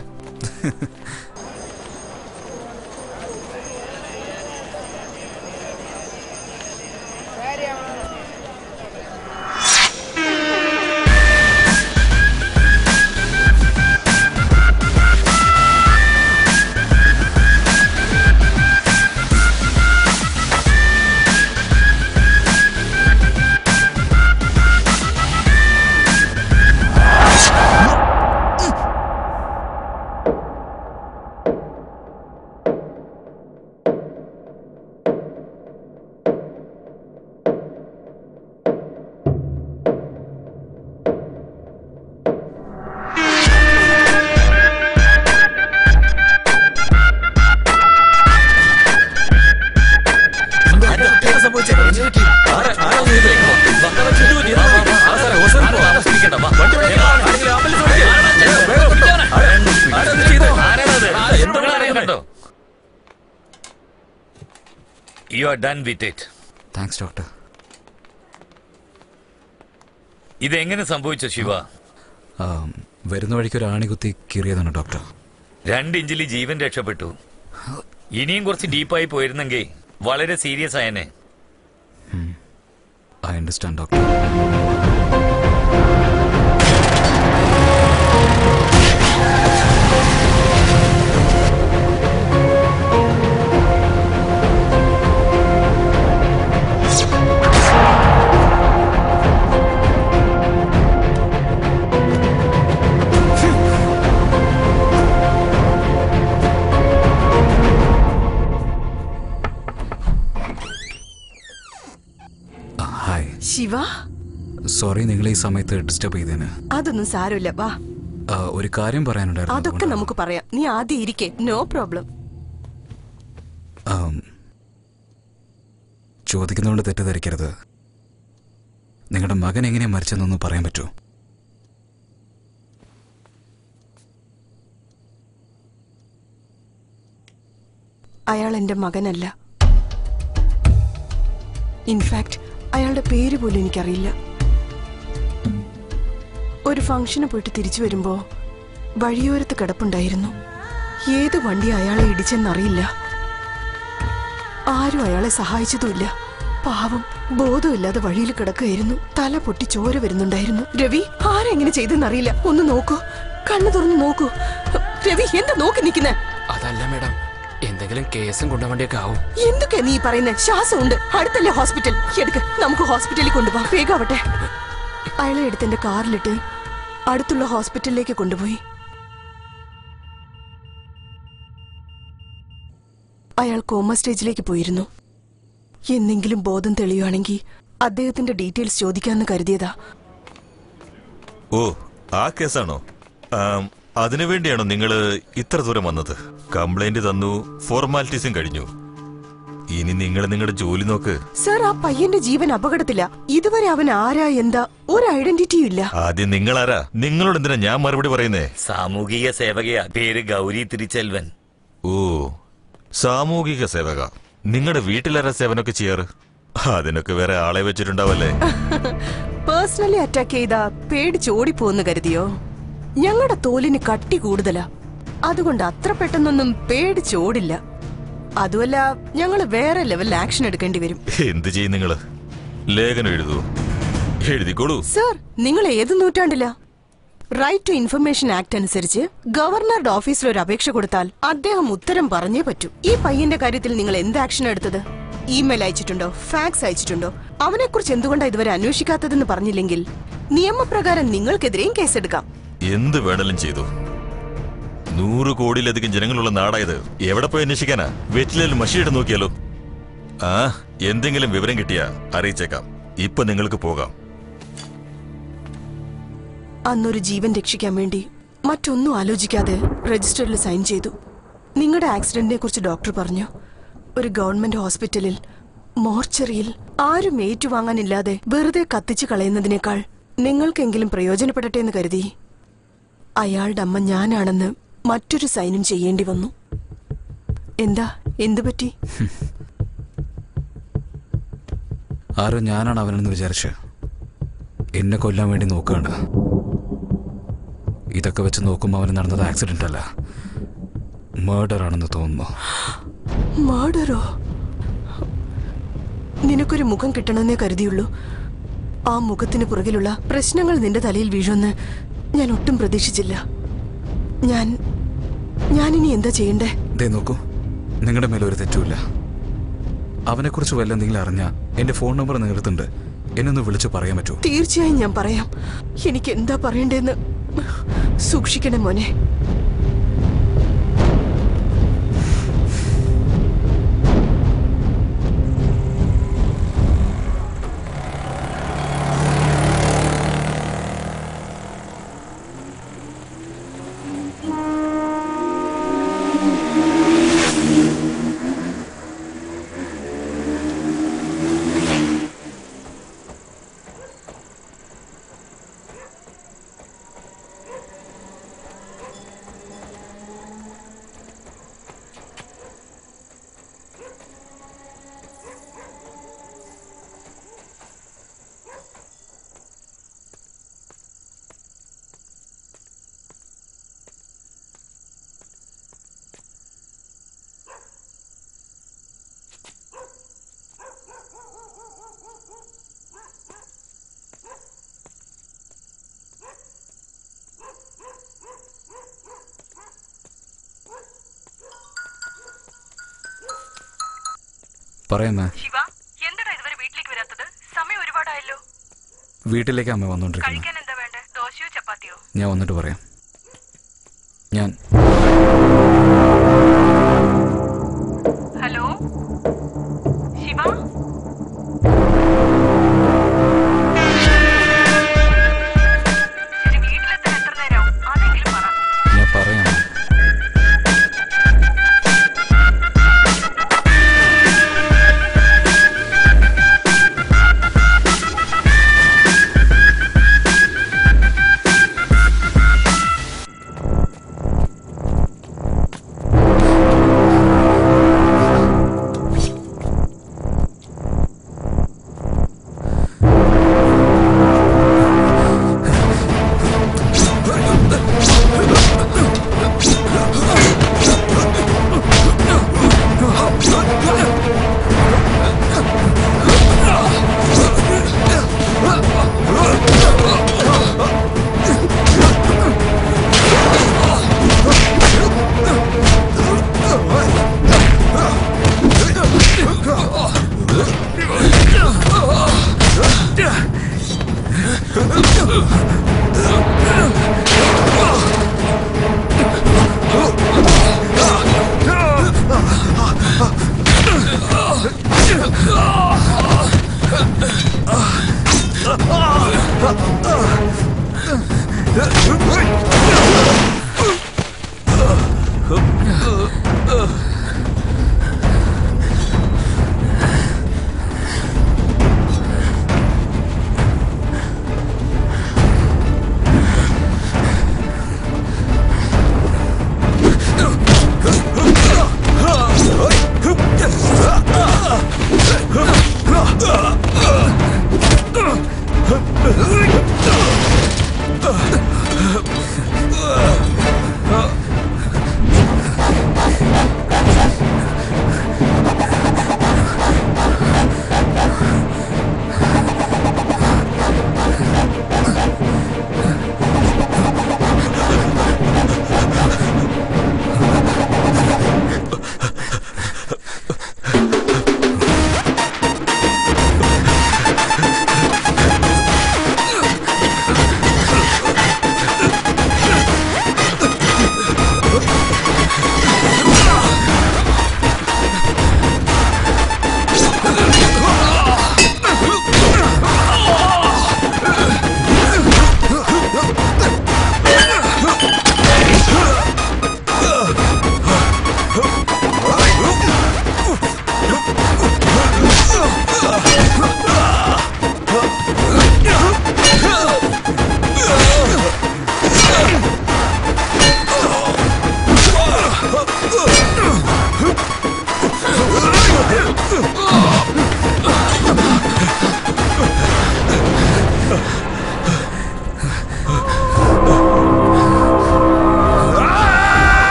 You are done with it. Thanks, doctor. ഇതെങ്ങനെ സംഭവിച്ചു ശിവ? വരുന്ന വഴിക്ക് ഒരു ആണി കുത്തി കീറിയതാണ് ഡോക്ടർ. രണ്ട് ഇഞ്ചിൽ ജീവൻ രക്ഷപ്പെട്ടു. ഇനിയും കുറച്ച് ഡീപ്പായി പോയിരുന്നെങ്കിൽ വളരെ സീരിയസ് ആയനെ. I understand, doctor. Shiva, sorry നിങ്ങൾ ഈ സമയത്ത് ഡിസ്റ്റർബ് ചെയ്തേന്. അതൊന്നും സാരമില്ല, വാ. ഒരു കാര്യം പറയാനുണ്ടായിരുന്നു. അതൊക്കെ നമുക്ക് പറയാം, നീ ആദ്യം ഇരിക്കേ. No problem. ചോദിക്കുന്നതുകൊണ്ട് തെറ്റിദ്ധരിക്കരുത്. നിങ്ങളുടെ മകൻ എങ്ങനെയാ മരിച്ചെന്നൊന്നും പറയാൻ പറ്റുമോ? അയാൾ എന്റെ മകനല്ല. ഇൻഫാക്ട് അയാളുടെ പേര് പോലും എനിക്കറിയില്ല. ഒരു ഫംഗ്ഷന് പോയിട്ട് തിരിച്ചു വരുമ്പോ വഴിയോരത്ത് കിടപ്പുണ്ടായിരുന്നു. ഏത് വണ്ടി അയാളെ ഇടിച്ചെന്നറിയില്ല. ആരും അയാളെ സഹായിച്ചതുമില്ല. പാവം ബോധമില്ലാതെ വഴിയിൽ കിടക്കുകയായിരുന്നു. തല പൊട്ടി ചോര വരുന്നുണ്ടായിരുന്നു. രവി ആരെങ്ങനെ ചെയ്തെന്നറിയില്ല. ഒന്ന് നോക്കൂ, കണ്ണു തുറന്ന് നോക്കൂ. രവി എന്താ നോക്കി നിൽക്കുന്നേ? അതല്ല മേഡം, എന്തെങ്കിലും കേസും കൊണ്ടുപോകേണ്ടിയൊക്കെ ആവും. എന്തൊക്കെയാ നീ പറയുന്നത്? ശ്വാസമുണ്ട്. അടുത്തല്ലേ ഹോസ്പിറ്റൽ? എടുക്ക്, നമുക്ക് ഹോസ്പിറ്റലിൽ കൊണ്ടുപോകാം. വേഗാവട്ടെ. അയാളെ എടുത്ത് എന്റെ കാറിലിട്ട് അടുത്തുള്ള ഹോസ്പിറ്റലിലേക്ക് കൊണ്ടുപോയി. അയാൾ കോമ സ്റ്റേജിലേക്ക് പോയിരുന്നു. എന്തെങ്കിലും ബോധം തെളിയുകയാണെങ്കിൽ അദ്ദേഹത്തിന്റെ ഡീറ്റെയിൽസ് ചോദിക്കാന്ന് കരുതിയതാ. ഓ, ആ കേസാണോ? അതിനുവേണ്ടിയാണോ നിങ്ങൾ ഇത്ര ദൂരം വന്നത്? കംപ്ലൈന്റ് തന്നു, ഫോർമാലിറ്റീസും കഴിഞ്ഞു. ഇനി നിങ്ങൾ നിങ്ങളുടെ ജോലി നോക്ക്. സർ, ആ പയ്യന്റെ ജീവൻ അപകടത്തില്ല. ഇതുവരെ അവൻ ആരാ എന്താ ഒരു ഐഡന്റിറ്റിയും ഇല്ല. ആദ്യം നിങ്ങൾ ആരാ? നിങ്ങളോട് എന്തിനാ ഞാൻ മറുപടി പറയുന്നേ? സാമൂഹിക സേവകയാ, പേര് ഗൗരി തിരിച്ചെൽവൻ. ഓ, സാമൂഹിക സേവക. നിങ്ങളുടെ വീട്ടിലാരാ സേവനമൊക്കെ ചെയ്യാറ്? അതിനൊക്കെ വേറെ ആളെ വെച്ചിട്ടുണ്ടാവല്ലേ? പേഴ്സണലി അറ്റാക്ക് ചെയ്താ പേടിച്ചോടിപ്പോന്ന് കരുതിയോ? ഞങ്ങളുടെ തോലിന് കട്ടി കൂടുതലാ, അതുകൊണ്ട് അത്ര പെട്ടെന്നൊന്നും പേടിച്ചോടില്ല. അതുമല്ല, ഞങ്ങള് വേറെ ലെവലിൽ ആക്ഷൻ എടുക്കേണ്ടി വരും. എന്ത് ചെയ്യും നിങ്ങള്? ലേഖനം എഴുതൂ. എഴുതിക്കോളൂ. സർ, നിങ്ങൾ ഏത് നൂറ്റാണ്ടില്ല? റൈറ്റ് ടു ഇൻഫർമേഷൻ ആക്ട് അനുസരിച്ച് ഗവർണറുടെ ഓഫീസിൽ ഒരു അപേക്ഷ കൊടുത്താൽ അദ്ദേഹം ഉത്തരം പറഞ്ഞേ പറ്റൂ. ഈ പയ്യന്റെ കാര്യത്തിൽ നിങ്ങൾ എന്ത് ആക്ഷൻ എടുത്തത്? ഇമെയിൽ അയച്ചിട്ടുണ്ടോ? ഫാക്സ് അയച്ചിട്ടുണ്ടോ? അവനെക്കുറിച്ച് എന്തുകൊണ്ടാണ് ഇതുവരെ അന്വേഷിക്കാത്തതെന്ന് പറഞ്ഞില്ലെങ്കിൽ നിയമപ്രകാരം നിങ്ങൾക്കെതിരെയും കേസെടുക്കാം. എന്ത് വേണേലും ചെയ്തു. നൂറ് കോടിയിലധികം ജനങ്ങളുള്ള നാടായത്. എവിടെ പോയി അന്വേഷിക്കാനാ? വെറ്റിലേൽ മഷിയിട്ട് നോക്കിയാലോ? ആ, എന്തെങ്കിലും വിവരം കിട്ടിയാ അറിയിച്ചേക്കാം. ഇപ്പൊ നിങ്ങൾക്ക് പോകാം. അന്നൊരു ജീവൻ രക്ഷിക്കാൻ വേണ്ടി മറ്റൊന്നും ആലോചിക്കാതെ രജിസ്റ്ററിൽ സൈൻ ചെയ്തു. നിങ്ങളുടെ ആക്സിഡന്റിനെ കുറിച്ച് ഡോക്ടർ പറഞ്ഞു. ഒരു ഗവൺമെന്റ് ഹോസ്പിറ്റലിൽ മോർച്ചറിയിൽ ആരും ഏറ്റുവാങ്ങാനില്ലാതെ വെറുതെ കത്തിച്ചു കളയുന്നതിനേക്കാൾ നിങ്ങൾക്കെങ്കിലും പ്രയോജനപ്പെടട്ടെ എന്ന് കരുതി അയാളുടെ അമ്മ ഞാനാണെന്ന് മറ്റൊരു സൈനും ചെയ്യേണ്ടി വന്നു. എന്താ, എന്തു പറ്റി? ആരോ ഞാനാണ് അവനെന്ന് വിചാരിച്ച് എന്നെ കൊല്ലാൻ വേണ്ടി നോക്കുകയാണ്. ഇതൊക്കെ വെച്ച് നോക്കുമ്പോൾ അവന് നടന്നത് ആക്സിഡന്റ് അല്ല, മർഡർ ആണെന്ന് തോന്നുന്നു. മർഡറോ? നിനക്കൊരു മുഖം കിട്ടണമെന്നേ കരുതിയുള്ളൂ. ആ മുഖത്തിന് പുറകിലുള്ള പ്രശ്നങ്ങൾ നിന്റെ തലയിൽ വീഴുമെന്ന് ഞാൻ ഒട്ടും പ്രതീക്ഷിച്ചില്ല. ഞാൻ ഞാനിനി എന്താ ചെയ്യണ്ടേ? ദേ നോക്കൂ, നിങ്ങളുടെ മേലെ ഒരു തെറ്റുമില്ല. അവനെക്കുറിച്ച് വല്ല എന്തെങ്കിലും അറിഞ്ഞാ എന്റെ ഫോൺ നമ്പർ നിങ്ങൾക്കുണ്ട്. എന്നെ ഒന്ന് വിളിച്ച് പറയാൻ പറ്റുമോ? തീർച്ചയായും ഞാൻ പറയാം. എനിക്ക് എന്താ പറയണ്ടേന്ന് സൂക്ഷിക്കണേ മോനെ. പറയാമേ. ശിവ, എന്താടാ ഇതുവരെ വീട്ടിലേക്ക് വരാത്തത്? സമയം ഒരുപാടായല്ലോ. വീട്ടിലേക്ക് അമ്മ വന്നോണ്ടിരിക്കുന്നു. കഴിക്കാൻ എന്താ വേണ്ടേ? ദോശയോ ചപ്പാത്തിയോ? ഞാൻ വന്നിട്ട് പറയാം. ഞാൻ ഹലോ ശിവ, വീട്ടിലെത്താൻ എത്ര നേരം? അതെങ്കിലും പറ. ഞാൻ പറയാം.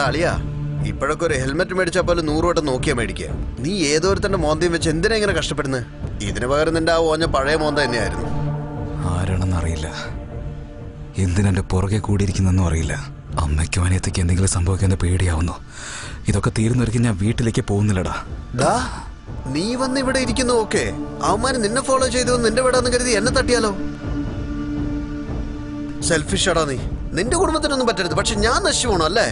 എടാ അളിയാ, ഇപ്പോഴൊക്കെ ഒരു ഹെൽമെറ്റ് മേടിച്ചാൽ പോലും നൂറ് വട്ടം നോക്കിയാ മേടിക്കുക. നീ ഏതോരുത്തന്റെ മോന്തയും വെച്ച് എന്തിനാ ഇങ്ങനെ കഷ്ടപ്പെടുന്നത്? ഇതിന് പകരം നിന്റെ ആ ഓഞ്ഞ പഴയ മോന്ത തന്നെയായിരുന്നു. ആരാണെന്ന് അറിയില്ല, എന്തിനെന്റെ പുറകെ കൂടിയിരിക്കുന്നെന്നും അറിയില്ല. അമ്മയ്ക്കും അനിയത്തേക്ക് എന്തെങ്കിലും സംഭവിക്കുന്ന പേടിയാവുന്നു. ഇതൊക്കെ തീരുന്നൊരിക്കൽ ഞാൻ വീട്ടിലേക്ക് പോകുന്നില്ലടാ. ഡാ, നീ വന്ന് ഇവിടെ ഇരിക്കുന്നു. ഓക്കെ, അവന്മാര് നിന്നെ ഫോളോ ചെയ്തു നിന്റെ വീടാന്ന് കരുതി എന്നെ തട്ടിയാലോ? സെൽഫിഷ് ആടാ നീ. നിന്റെ കുടുംബത്തിനൊന്നും പറ്റരുത്, പക്ഷെ ഞാൻ നശിച്ചു പോണോ അല്ലേ?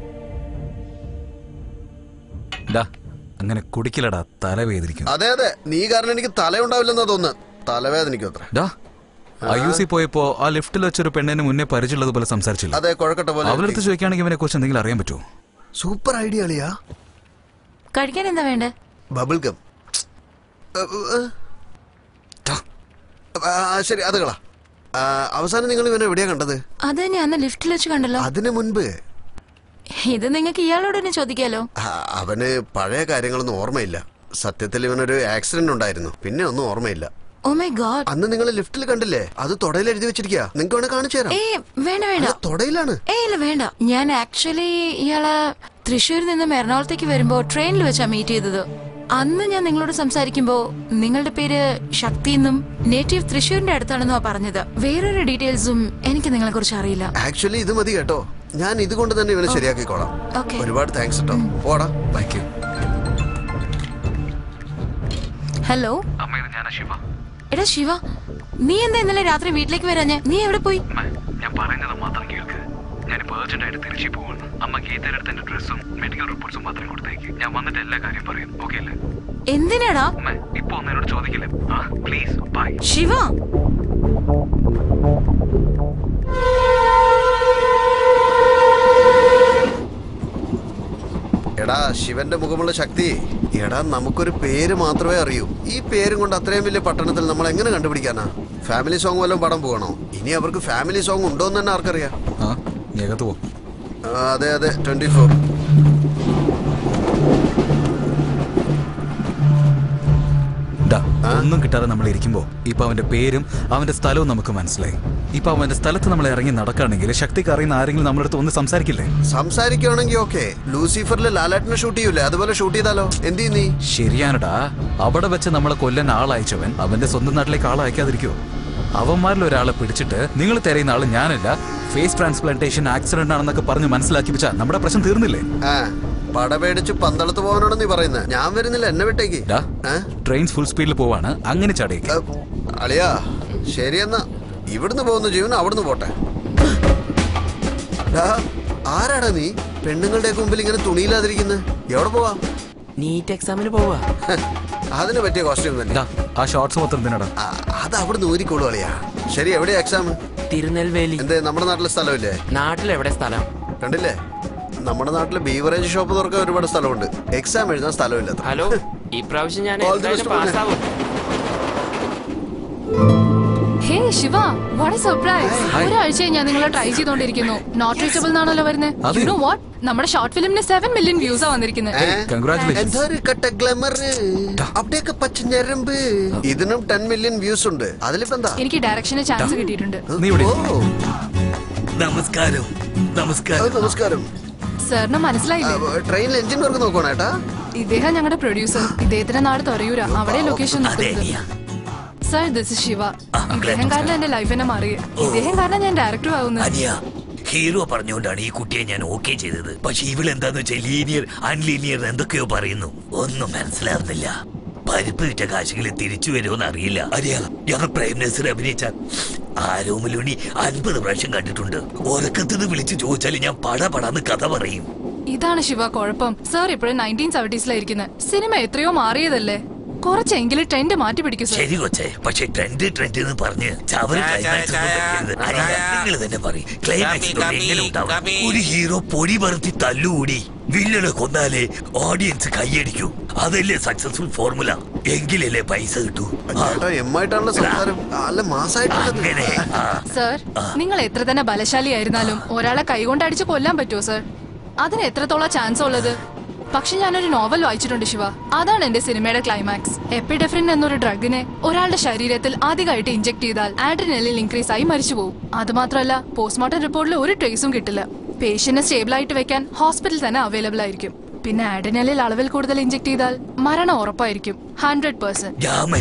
ഡാ, അങ്ങനെ കുടിക്കില്ലടാ, തലവേദനിക്കും. അതെ അതെ, നീ കാരണം എനിക്ക് തലയുണ്ടാവില്ലെന്നാ തോന്നുന്നു. തലവേദനിക്കും അത്ര. ഡാ, ഐ യു സി പോയപ്പോ ആ ലിഫ്റ്റിൽ വെച്ചൊരു പെണ്ണിന് മുന്നേ പരിചയമുള്ളതുപോലെ സംസാരിച്ചില്ല. അതെ, കുഴക്കട്ടെ പോലെ. അവളടുത്ത് ചോദിക്കുകയാണെങ്കിൽ ഇവനെ കുറിച്ച് എന്തെങ്കിലും അറിയാൻ പറ്റുമോ? സൂപ്പർ ഐഡിയ അളിയാ. കഴിക്കാൻ എന്താ വേണ്ടേ? Bubble gum. ശരി, അത് കളാ. അവസാനം നിങ്ങൾ ഇവനെ എവിടെയാ കണ്ടത്? അത് തന്നെ അന്ന് ലിഫ്റ്റിൽ വെച്ച് കണ്ടല്ലോ. അതിനു മുൻപ് ഇത് നിങ്ങൾക്ക് ഇയാളോട് തന്നെ ചോദിക്കാലോ. അവന് പഴയ കാര്യങ്ങളൊന്നും ഓർമ്മയില്ല. സത്യത്തിൽ ഇവനൊരു ആക്സിഡന്റ് ഉണ്ടായിരുന്നു, പിന്നെ ഒന്നും ഓർമ്മയില്ല. Oh my god. അന്ന് നിങ്ങൾ ലിഫ്റ്റിൽ കണ്ടില്ലേ? അത് തൊടയിൽ എഴുതി വെച്ചിരിക്കുക. നിങ്ങൾക്ക് വേണേ കാണിച്ചു തരാം. ഏ വേണ്ട വേണ്ട, തൊടയിലാണ്. ഏ ഇല്ല വേണ്ട. ഞാൻ ആക്ച്വലി ഇയാളെ തൃശ്ശൂരിൽ നിന്നും എറണാകുളത്തേക്ക് വരുമ്പോ ട്രെയിനിൽ വെച്ചാ മീറ്റ് ചെയ്തത്. അന്ന് ഞാൻ നിങ്ങളോട് സംസാരിക്കുമ്പോ നിങ്ങളുടെ പേര് ശക്തി എന്നും നേറ്റീവ് തൃശ്ശൂരിന്റെ അടുത്താണെന്നോ പറഞ്ഞത്. വേറൊരു ഡീറ്റെയിൽസും എനിക്ക് നിങ്ങളെ കുറിച്ച് അറിയില്ല. ആക്ച്വലി ഇത് മതി കേട്ടോ, ഞാൻ ഇതുകൊണ്ട് തന്നെ ഇവനെ ശരിയാക്കിക്കോളാം. ഒരുപാട് താങ്ക്സ് കേട്ടോ. പോടാ. Thank you. ഹലോ, എടാ ശിവ, നീ എന്താ ഇന്നലെ രാത്രി വീട്ടിലേക്ക് വരാഞ്ഞ? നീ എവിടെ പോയി? ഞാൻ പറയുന്നത് മാത്രം കേൾക്ക്. ഞാനിപ്പോ അർജന്റ് ആയിട്ട് തിരിച്ചു പോവാണ്. അമ്മ ഗീതയുടെ എന്റെ ഡ്രസ്സും മെഡിക്കൽ റിപ്പോർട്ട്സും മാത്രം കൊടുത്തേക്ക്. ഞാൻ വന്നിട്ട് എല്ലാ കാര്യം പറയും. ഓക്കെ അല്ലേ? എന്തിനാടാ? ഇപ്പൊ ഒന്നും എന്നോട് ചോദിക്കില്ലേ? ആ പ്ലീസ് ബൈ. ശിവ, എടാ ശിവന്റെ മുഖമുള്ള ശക്തി, എടാ നമുക്കൊരു പേര് മാത്രമേ അറിയൂ. ഈ പേരും കൊണ്ട് അത്രയും വലിയ പട്ടണത്തിൽ നമ്മൾ എങ്ങനെ കണ്ടുപിടിക്കാനാ? ഫാമിലി സോങ് വല്ലതും പടം പോകണോ? ഇനി അവർക്ക് ഫാമിലി സോങ് ഉണ്ടോ എന്ന് തന്നെ ആർക്കറിയാം? അതെ അതെ, ട്വന്റി ഫോർ. ഒന്നും കിട്ടാതെ നമ്മൾ ഇരിക്കുമ്പോ ഇപ്പൊ അവന്റെ പേരും അവന്റെ സ്ഥലവും നമുക്ക് മനസ്സിലായി. ഇപ്പൊ അവന്റെ സ്ഥലത്ത് നമ്മൾ ഇറങ്ങി നടക്കുകയാണെങ്കിൽ ശക്തിക്ക് അറിയുന്ന ആരെങ്കിലും നമ്മുടെ അടുത്ത് ഒന്ന് സംസാരിക്കില്ലേ? സംസാരിക്കുകയാണെങ്കിൽ ഓക്കെ. ലൂസിഫറിൽ ലാലേട്ടനെ ഷൂട്ട് ചെയ്യൂലേ, അതുപോലെ ഷൂട്ട് ചെയ്താലോ? എന്ത് നീ? ശരിയാണടാ, അവിടെ വെച്ച് നമ്മളെ കൊല്ലാൻ ആളയച്ചവൻ അവന്റെ സ്വന്തം നാട്ടിലേക്ക് ആളയക്കാതിരിക്കോ? അവന്മാരിൽ ഒരാളെ പിടിച്ചിട്ട് നിങ്ങൾ തിരയുന്ന ആള് ഞാനല്ല, ഫേസ് ട്രാൻസ്പ്ലാന്റേഷൻ ആക്സിഡന്റ് ആണെന്നൊക്കെ പറഞ്ഞ് മനസ്സിലാക്കി വെച്ചാ നമ്മുടെ പ്രശ്നം തീർന്നില്ലേ? പടപേടിച്ച് പന്തളത്ത് പോകാനാണ് നീ പറയുന്നത്. ഞാൻ വരുന്നില്ല, എന്നെ വിട്ടേക്ക്. ട്രെയിൻ ഫുൾ സ്പീഡിൽ പോവാണ്, അങ്ങനെ ചടേക്ക്. അളിയാ ശരിയെന്നാ, ഇവിടുന്ന് പോകുന്ന ജീവൻ അവിടുന്ന് പോട്ടെ. ആരാടാ നീ പെണ്ണുങ്ങളുടെ മുമ്പിൽ ഇങ്ങനെ തുണിയില്ലാതിരിക്കുന്നത്? എവിടെ പോവാ? നീറ്റ് എക്സാമിന് പോവാ. അതിന് പറ്റിയ കോസ്റ്റ്യൂം തന്നെ. ആ ഷോർട്സ് മൊത്തം എന്തിനാടാ? അത് അവിടുന്ന് ഊരിക്കോളൂ അളിയാ. ശരി, എവിടെയാ എക്സാം? തിരുനെൽവേലി. എന്തേ, നമ്മുടെ നാട്ടിലെ സ്ഥലമില്ലേ? നാട്ടിലെവിടെ സ്ഥലം? കണ്ടില്ലേ, നമ്മുടെ നാട്ടില് ബീവറേജ് ഷോപ്പ് തുറക്കാൻ ഒരുപാട് സ്ഥലമുണ്ട്. എക്സാം എഴുതാൻ സ്ഥലമില്ല. ഹലോ, ഈ പ്രാവശ്യം ഞാൻ പാസ്സാവും. Hey Shiva, what a surprise. ഒരാഴ്ചയായി ഞാൻ നിങ്ങളെ ട്രൈ ചെയ്തോണ്ടിരിക്കുന്നു. നോട്ട് റീച്ചബിൾ എന്നാണല്ലോ വരുന്നത്. യു നോ വാട്ട്, നമ്മുടെ ഷോർട്ട് ഫിലിമിന് സെവൻ മില്യൺ വ്യൂസ് ആ വന്നിരിക്കുന്നത്. ഇതിനും ടെൻ മില്യൺ വ്യൂസ് ഉണ്ട്. അതിലിപ്പോ എന്താ? എനിക്ക് ഡയറക്ഷന് ചാൻസ് കിട്ടിയിട്ടുണ്ട്. നമസ്കാരം. നമസ്കാരം. നമസ്കാരം. സാറിന് മനസ്സിലായില്ലേ? ട്രെയിനിൽ എഞ്ചിൻ വർക്ക് നോക്കണേട്ടാ. ഇദ്ദേഹം ഞങ്ങളുടെ പ്രൊഡ്യൂസർ. ഇദ്ദേഹത്തിന്റെ നാട് തൊറയൂര, അവിടെ location. Sir, this is Shiva. ഇദ്ദേഹം കാരണം എന്റെ ലൈഫ് എന്നെ മാറി. ഇദ്ദേഹം കാരണം ഞാൻ ഡയറക്ടർ ആവുന്നത്. ഹീറോ പറഞ്ഞുകൊണ്ടാണ് ഈ കുട്ടിയെ ഞാൻ ഓക്കെ ചെയ്തത്. പക്ഷെ ഇവളെന്താന്ന് വെച്ചാൽ ലീനിയർ അൺലീനിയർ എന്തൊക്കെയോ പറയുന്നു. ഒന്നും മനസ്സിലാവുന്നില്ല. പരിപ്പ് വിറ്റ കാശുകളിൽ തിരിച്ചു വരുമെന്ന് അറിയില്ല. അറിയാ, ഞാൻ പ്രൈം മിനിസ്റ്റർ അഭിനയിച്ച ആരോമലുണി അൻപത് പ്രാവശ്യം കണ്ടിട്ടുണ്ട്. ഉറക്കത്തിന് വിളിച്ചു ചോദിച്ചാൽ ഞാൻ പട പടാന്ന് കഥ പറയും. ഇതാണ് ശിവ കുഴപ്പം. സർ ഇപ്പോഴും നയൻറ്റീൻ സെവന്റീസിലായിരിക്കുന്നത്. സിനിമ എത്രയോ മാറിയതല്ലേ. കുറച്ചെങ്കിലും ട്രെൻഡ് മാറ്റി പിടിക്കും. ശരി കൊച്ചേ, പക്ഷെ ട്രെൻഡ് ട്രെൻഡ് എന്ന് പറഞ്ഞ് നിങ്ങൾ തന്നെ പറയും. ക്ലൈമാക്സ് എങ്ങനെ ഉണ്ടാവും? ഒരു ഹീറോ പൊടി പറത്തി തല്ലുകൂടി വില്ലനെ കൊന്നാലേ ഓഡിയൻസ് കൈയടിക്കൂ. അതല്ലേ സക്സസ്ഫുൾ ഫോർമുല. എങ്കിലല്ലേ പൈസ കിട്ടൂ. സർ, നിങ്ങൾ എത്ര തന്നെ ബലശാലി ആയിരുന്നാലും ഒരാളെ കൈകൊണ്ട് അടിച്ച് കൊല്ലാൻ പറ്റുമോ സർ? അതിന് എത്രത്തോളം ചാൻസ് ഉള്ളത്? പക്ഷെ ഞാനൊരു നോവൽ വായിച്ചിട്ടുണ്ട് ശിവ. അതാണ് എന്റെ സിനിമയുടെ ക്ലൈമാക്സ്. എപ്പിഡെഫ്രിൻ എന്നൊരു ഡ്രഗിനെ ഒരാളുടെ ശരീരത്തിൽ അധികമായിട്ട് ഇഞ്ചെക്ട് ചെയ്താൽ ആഡ്രിനലിൻ ഇൻക്രീസ് ആയി മരിച്ചു പോകും. അത് മാത്രമല്ല, പോസ്റ്റ്മോർട്ടം റിപ്പോർട്ടിൽ ഒരു ട്രേസും കിട്ടില്ല. പേഷ്യന്റിനെ സ്റ്റേബിൾ ആയിട്ട് വെക്കാൻ ഹോസ്പിറ്റൽ തന്നെ അവൈലബിൾ ആയിരിക്കും. പിന്നെ അഡ്രിനലിൻ അളവിൽ കൂടുതൽ ഇഞ്ചെക്ട് ചെയ്താൽ മരണം ഉറപ്പായിരിക്കും. Hundred percent.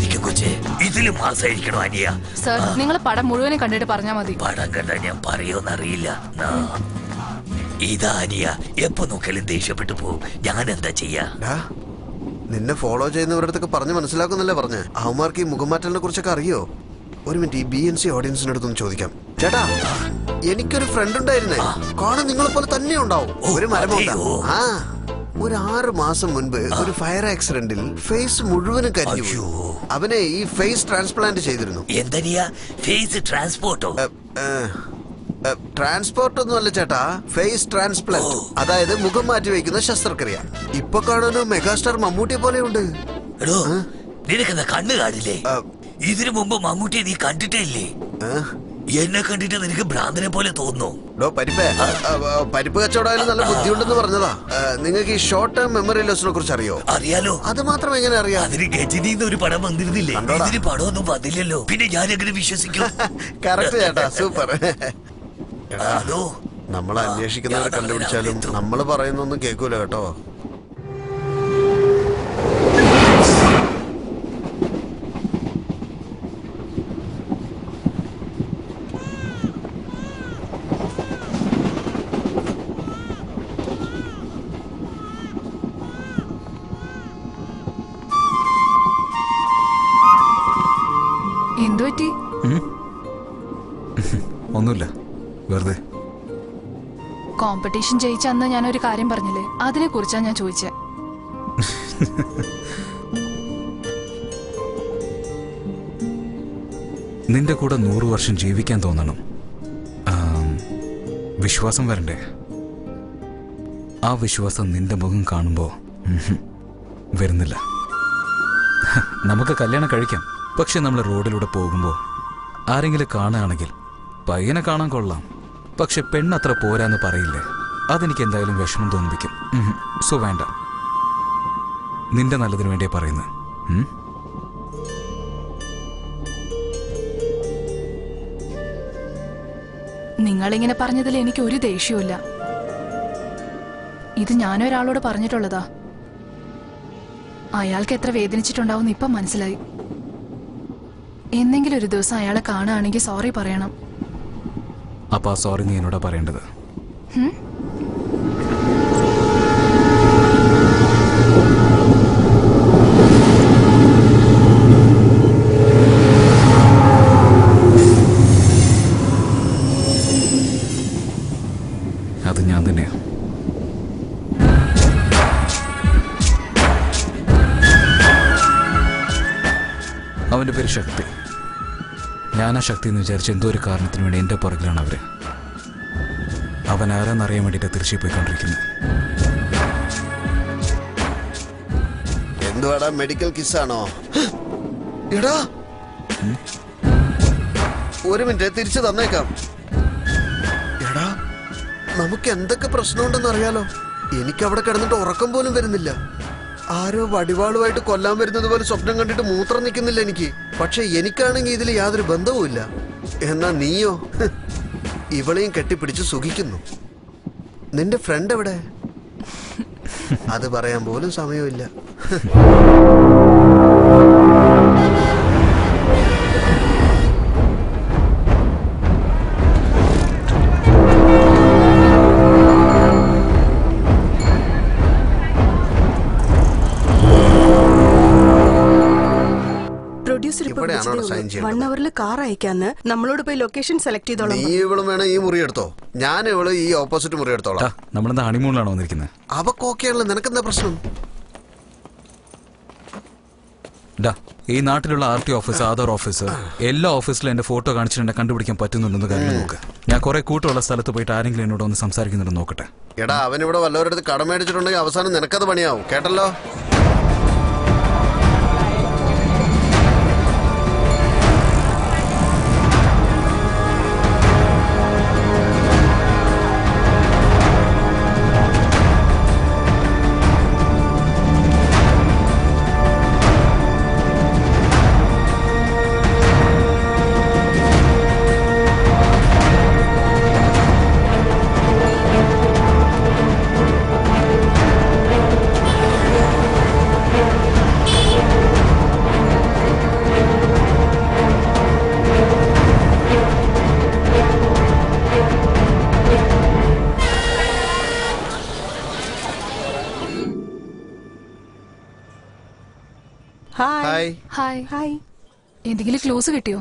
സർ, നിങ്ങൾ പടം മുഴുവനും കണ്ടിട്ട് പറഞ്ഞാൽ മതി. പടം കണ്ടാ ഞാൻ പറയോന്നറിയില്ല. ഇതാ അനിയ, എപ്പോ നോക്കിയാലും ദേഷ്യപ്പെട്ടു പോവും. ഞാൻ എന്താ ചെയ്യാ? നിന്നെ ഫോളോ ചെയ്യുന്നവരുടെ അടുത്തൊക്കെ പറഞ്ഞു മനസ്സിലാക്കുന്നല്ലേ പറഞ്ഞേ. അവന്മാർക്ക് ഈ മുഖമാറ്റലിനെ കുറിച്ചൊക്കെ അറിയോ? ഒരു മിനിറ്റ്, ഈ ബി എൻ സി ഓഡിയൻസിന്റെ അടുത്തൊന്ന് ചോദിക്കാം. ചേട്ടാ, എനിക്കൊരു ഫ്രണ്ട് ഉണ്ടായിരുന്നേ. കാണാൻ നിങ്ങളെ പോലെ തന്നെ ഉണ്ടാവും. ഒരു മരമുണ്ടാവും. ആ ഒരു ആറ് മാസം മുൻപ് ഒരു ഫയർ ആക്സിഡന്റിൽ ഫേസ് മുഴുവനും കരിഞ്ഞു. അവനെ ഈ ഫേസ് ട്രാൻസ്പ്ലാന്റ് ചെയ്തിരുന്നു. എന്താ ഫേസ് ട്രാൻസ്പോർട്ടോ? ട്രാൻസ്പോർട്ട് ഒന്നും അല്ല ചേട്ടാ, ഫേസ് ട്രാൻസ്പ്ലാന്റ്. അതായത് മുഖം മാറ്റി വയ്ക്കുന്ന ശസ്ത്രക്രിയ. ഇപ്പൊ കാണാനോ മെഗാസ്റ്റാർ മമ്മൂട്ടിയെ പോലെയുണ്ട്. നിനക്കെന്താ കണ്ണ് കാണില്ലേ? ഇതിനു മുമ്പ് മമ്മൂട്ടിയെ നീ കണ്ടിട്ടേ ഇല്ലേ? എന്നെ കണ്ടിട്ട് നിനക്ക് ഭ്രാന്തനെ പോലെ തോന്നുന്നു. പരിപ്പേ, പരിപ്പ് കച്ചവടമായാലും നല്ല ബുദ്ധിയുണ്ടെന്ന് പറഞ്ഞതാ. നിങ്ങൾക്ക് ഈ ഷോർട്ട് ടേം മെമ്മറി ലോസിനെ കുറിച്ച് അറിയോ? അറിയാലോ. അത് മാത്രം എങ്ങനെ അറിയാം? അതിന് ഗജനിന്ന് ഒരു പടം വന്നിരുന്നില്ലേ? ഇതിന് പടമൊന്നും വന്നില്ലല്ലോ. പിന്നെ ഞാൻ എങ്ങനെ വിശ്വസിക്കും? കറക്റ്റ് ചേട്ടാ, സൂപ്പർ. നമ്മളെ അന്വേഷിക്കുന്നവരെ കണ്ടുപിടിച്ചാലും നമ്മള് പറയുന്നൊന്നും കേൾക്കൂല കേട്ടോ. എന്തു പറ്റി? ഒന്നുമില്ല, വെറുതെ. കോമ്പറ്റീഷൻ ജയിച്ച അന്ന് ഞാനൊരു കാര്യം പറഞ്ഞില്ലേ, അതിനെ കുറിച്ചാ ഞാൻ ചോദിച്ചേ. നിന്റെ കൂടെ നൂറു വർഷം ജീവിക്കാൻ തോന്നണം. വിശ്വാസം വരണ്ടേ? ആ വിശ്വാസം നിന്റെ മുഖം കാണുമ്പോ വരുന്നില്ല. നമുക്ക് കല്യാണം കഴിക്കാം, പക്ഷെ നമ്മൾ റോഡിലൂടെ പോകുമ്പോ ആരെങ്കിലും കാണുകയാണെങ്കിൽ പയ്യനെ കാണാൻ കൊള്ളാം, പക്ഷെ പെണ്ണത്ര പോരാന്ന് പറയില്ലേ? അതെനിക്ക് എന്തായാലും വിഷമം തോന്നിപ്പിക്കും. സോ വേണ്ട, നിന്റെ നല്ലതിനു വേണ്ടിയാ പറയുന്നത്. നിങ്ങളിങ്ങനെ പറഞ്ഞതിൽ എനിക്ക് ഒരു ദേഷ്യവുമില്ല. ഇത് ഞാനൊരാളോട് പറഞ്ഞിട്ടുള്ളതാ. അയാൾക്ക് എത്ര വേദനിച്ചിട്ടുണ്ടാവും ഇപ്പം മനസ്സിലായി. എന്നെങ്കിലും ഒരു ദിവസം അയാളെ കാണുകയാണെങ്കിൽ സോറി പറയണം. അപ്പൊ ആ സോറി നീ എന്നോടാ പറയേണ്ടത്. അത് ഞാൻ തന്നെയാ. അവന്റെ പേര് ശക്തി. ഞാനാ ശക്തി എന്ന് വിചാരിച്ച എന്തോ ഒരു കാരണത്തിന് വേണ്ടി എന്റെ പുറകിലാണ് അവര്. അവൻ ആരാന്നറിയാൻ വേണ്ടിട്ട് തിരിച്ചു പോയിക്കൊണ്ടിരിക്കുന്നത്. എന്തുവാടാ, മെഡിക്കൽ കിസ്സാണോ? എടാ, ഒരു മിനിറ്റ്, തിരിച്ചു തന്നേക്കാം. എടാ, നമുക്ക് എന്തൊക്കെ പ്രശ്നമുണ്ടെന്ന് അറിയാലോ. എനിക്ക് അവിടെ കിടന്നിട്ട് ഉറക്കം പോലും വരുന്നില്ല. ആരോ വടിവാളുമായിട്ട് കൊല്ലാൻ വരുന്നത് പോലെ സ്വപ്നം കണ്ടിട്ട് മൂത്രം നിൽക്കുന്നില്ല എനിക്ക്. പക്ഷെ എനിക്കാണെങ്കിൽ ഇതിൽ യാതൊരു ബന്ധവുമില്ല. എന്നാ നീയോ ഇവളെയും കെട്ടിപ്പിടിച്ച് സുഖിക്കുന്നു. നിന്റെ ഫ്രണ്ട് എവിടെ? അത് പറയാൻ പോലും സമയമില്ല. വൺ അവറിൽ കാർ അയക്കാന്ന് നമ്മളോട് പോയി ലൊക്കേഷൻ സെലക്ട് ചെയ്തോളാം. നീ ഇവളും വേണം ഈ മുറി എടുത്തോ, ഞാൻ ഇവള് ഈ ഓപ്പോസിറ്റ് മുറി എടുത്തോളാം. നമ്മളെന്താ ഹണിമൂണിലാണോ വന്നിരിക്കുന്നത്? അവക്ക് ഓക്കെയാണല്ലോ, നിനക്കെന്താ പ്രശ്നം? ഈ നാട്ടിലുള്ള R T office, Aadhaar office, എല്ലാ ഓഫീസിലും എന്റെ ഫോട്ടോ കാണിച്ചിട്ട് എന്നെ കണ്ടുപിടിക്കാൻ പറ്റുന്നുണ്ടെന്ന് കാര്യം നോക്ക്. ഞാൻ കുറെ കൂട്ടമുള്ള സ്ഥലത്ത് പോയിട്ട് ആരെങ്കിലും എന്നോട് ഒന്ന് സംസാരിക്കുന്നുണ്ടെന്ന് നോക്കട്ടെ. എടാ, അവനിവിടെ വല്ലവരുടെ അടുത്ത് കടമേടിച്ചിട്ടുണ്ടെങ്കിൽ അവസാനം നിനക്കത് പണിയാവും, കേട്ടല്ലോ. Hi hi hi. എന്തെങ്കിലും ക്ലോസ് കിട്ടിയോ?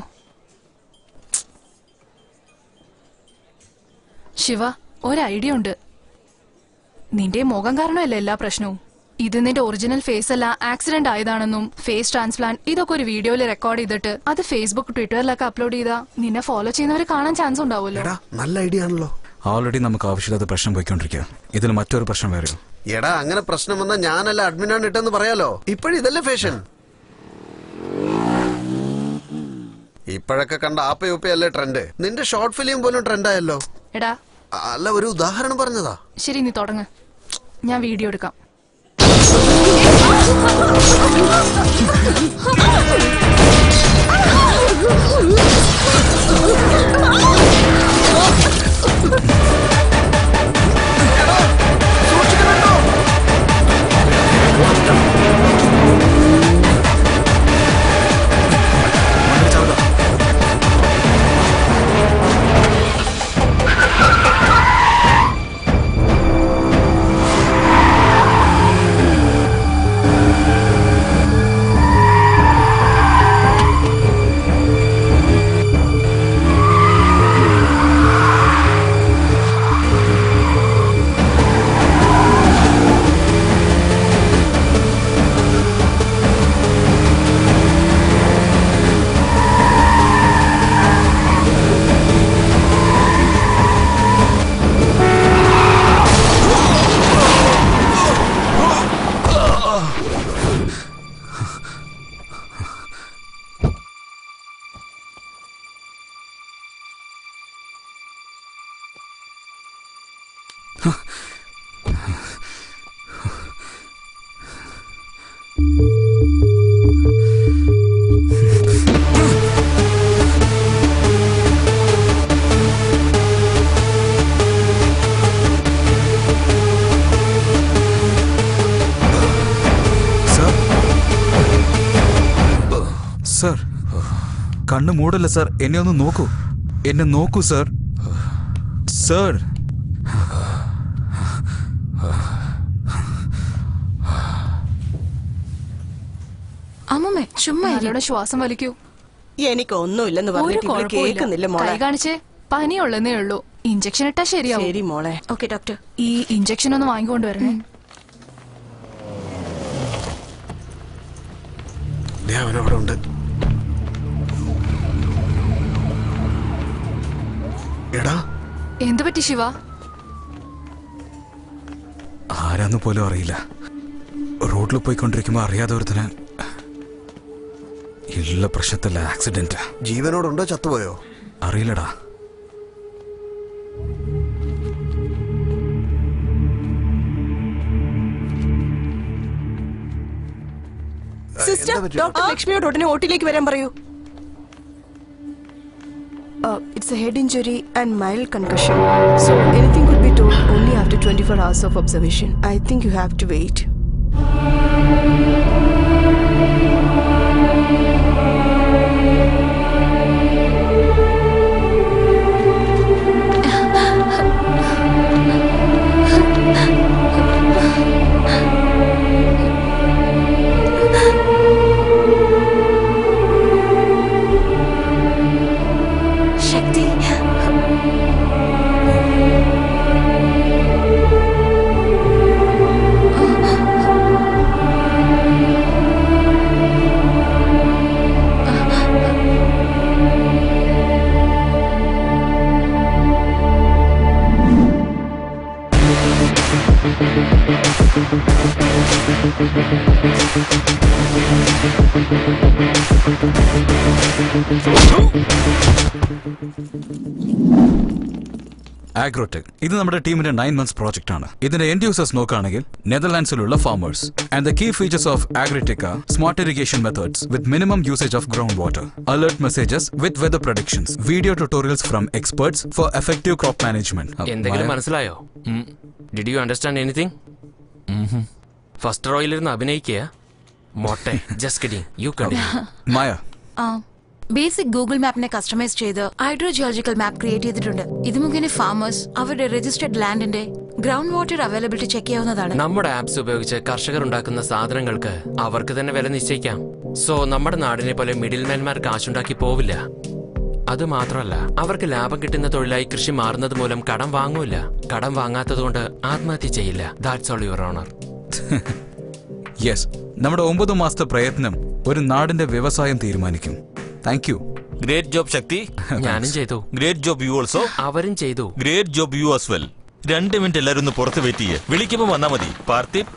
ശിവ, ഒരു ഐഡിയ ഉണ്ട്. നിന്റെ മുഖം കാരണമല്ല എല്ലാ പ്രശ്നവും. ഇത് നിന്റെ ഒറിജിനൽ ഫേസ് അല്ല, ആക്സിഡന്റ് ആയതാണെന്നും ഫേസ് ട്രാൻസ്പ്ലാന്റ് ഇതൊക്കെ ഒരു വീഡിയോയിൽ റെക്കോർഡ് ചെയ്തിട്ട് അത് ഫേസ്ബുക്ക് ട്വിറ്ററിലൊക്കെ അപ്ലോഡ് ചെയ്താൽ നിന്നെ ഫോളോ ചെയ്യുന്നവർ കാണാൻ ചാൻസ് ഉണ്ടാവുമല്ലോ. നല്ല ഐഡിയ ആണല്ലോ. ഓൾറെഡി നമുക്ക് ആവശ്യമില്ലാത്ത പ്രശ്നം പോയിക്കൊണ്ടിരിക്കുക. ഇതിൽ മറ്റൊരു പ്രശ്നം വേറെയോ? എടാ അങ്ങനെ പ്രശ്നം വന്നാൽ ഞാനല്ല അഡ്മിനാണ് ഇട്ടെന്ന് പറയാലോ. ഇപ്പോഴും ഇതല്ലേ ഫാഷൻ. ഇപ്പോഴൊക്കെ കണ്ട ആപ്പയുപ്പയല്ലേ ട്രെൻഡ്. നിന്റെ ഷോർട്ട് ഫിലിം പോലും ട്രെൻഡ് ആയല്ലോ. എടാ അല്ല, ഒരു ഉദാഹരണം പറഞ്ഞതാ. ശരി, നീ തുടങ്ങ്, ഞാൻ വീഡിയോ എടുക്കാം. സർ, കണ്ണ് മൂടല്ല സർ, എന്നെ ഒന്ന് നോക്കൂ, എന്നെ നോക്കൂ സർ. സർ, അമ്മമ്മേ ചുമ്മാ നല്ലോണം ശ്വാസം വലിക്കൂ. എനിക്കൊന്നുമില്ലെന്ന് പറഞ്ഞിട്ട് കേൾക്കുന്നില്ല മോളെ. കൈ കാണിച്ചേ, പനിയുള്ളതേ ഉള്ളൂ. ഇഞ്ചക്ഷൻ ഇട്ടാ ശരിയാവും. ശരി മോളെ. Okay doctor. ഈ ഇഞ്ചക്ഷൻ ഒന്ന് വാങ്ങിക്കൊണ്ടുവരണേ. അവനവിടെ ഉണ്ട്. എടാ എന്തു പറ്റി ശിവ? ആരാന്ന് പോലും അറിയില്ല. റോഡിൽ പോയിക്കൊണ്ടിരിക്കുമ്പോ അറിയാതെ ഒരുത്തന് ഇല്ല പ്രശ്നത്തില്ല, ആക്സിഡന്റ്. ജീവനോടുണ്ടോ ചത്തുപോയോ അറിയില്ലടാ. സിസ്റ്റർ, ഡോക്ടർ ലക്ഷ്മിയോട് ഉടനെ ഓട്ടിലേക്ക് വരാൻ പറയൂ. It's a head injury and mild concussion. So anything could be told only after twenty-four hours of observation. I think you have to wait. ആഗ്രോടെക് ഇത് നമ്മുടെ ടീമിന്റെ നയൻ മന്ത്സ് പ്രോജക്റ്റ് ആണ്. ഇതിന്റെ എൻഡ് യൂസേഴ്സ് നോക്കുകയാണെങ്കിൽ നെതർലാൻഡ്സിലുള്ള farmers. And the key features of agrotech are smart irrigation methods with minimum usage of ground water, alert messages with weather predictions, video tutorials from experts for effective crop management. എന്തെങ്കിലും മനസ്സിലായോ? Did you understand anything? First റോയിലിരുന്ന് അഭിനയിക്കുക മോട്ടെ. Just kidding, you continue. Maya, basic Google മാപ്പിനെ കസ്റ്റമൈസ് ചെയ്ത് ഹൈഡ്രോജിയോളജിക്കൽ മാപ്പ് ക്രിയേറ്റ് ചെയ്തിട്ടുണ്ട്. ഇത് മുഖേന ഫാമേഴ്സ് അവരുടെ രജിസ്റ്റർഡ് ലാൻഡിന്റെ ഗ്രൗണ്ട് വാട്ടർ അവൈലബിലിറ്റി ചെക്ക് ചെയ്യാവുന്നതാണ്. നമ്മുടെ ആപ്സ് ഉപയോഗിച്ച് കർഷകർ ഉണ്ടാക്കുന്ന സാധനങ്ങൾക്ക് അവർക്ക് തന്നെ വില നിശ്ചയിക്കാം. സോ നമ്മുടെ നാടിനെ പോലെ മിഡിൽമാൻമാർ കാശുണ്ടാക്കി പോവില്ല. അത് മാത്രമല്ല, അവർക്ക് ലാഭം കിട്ടുന്ന തൊഴിലായി കൃഷി മാറുന്നത് മൂലം കടം വാങ്ങൂല. കടം വാങ്ങാത്തതുകൊണ്ട് ആത്മഹത്യ ചെയ്യില്ല. That's all your honour. Yes, നമ്മുടെ ഒമ്പത് മാസത്തെ പ്രയത്നം ഒരു നാടിന്റെ വ്യവസായം തീരുമാനിക്കും. Thank you. Great job Shakti. ഞാനും ചെയ്തു. Great job you also. അവരും ചെയ്തു. Great job you as well. രണ്ട് മിനിറ്റ് എല്ലാവരും ഒന്ന് പുറത്ത് വെയിറ്റ് ചെയ്യേ. വിളിക്കുമ്പോൾ വന്നാ മതി. Parthib,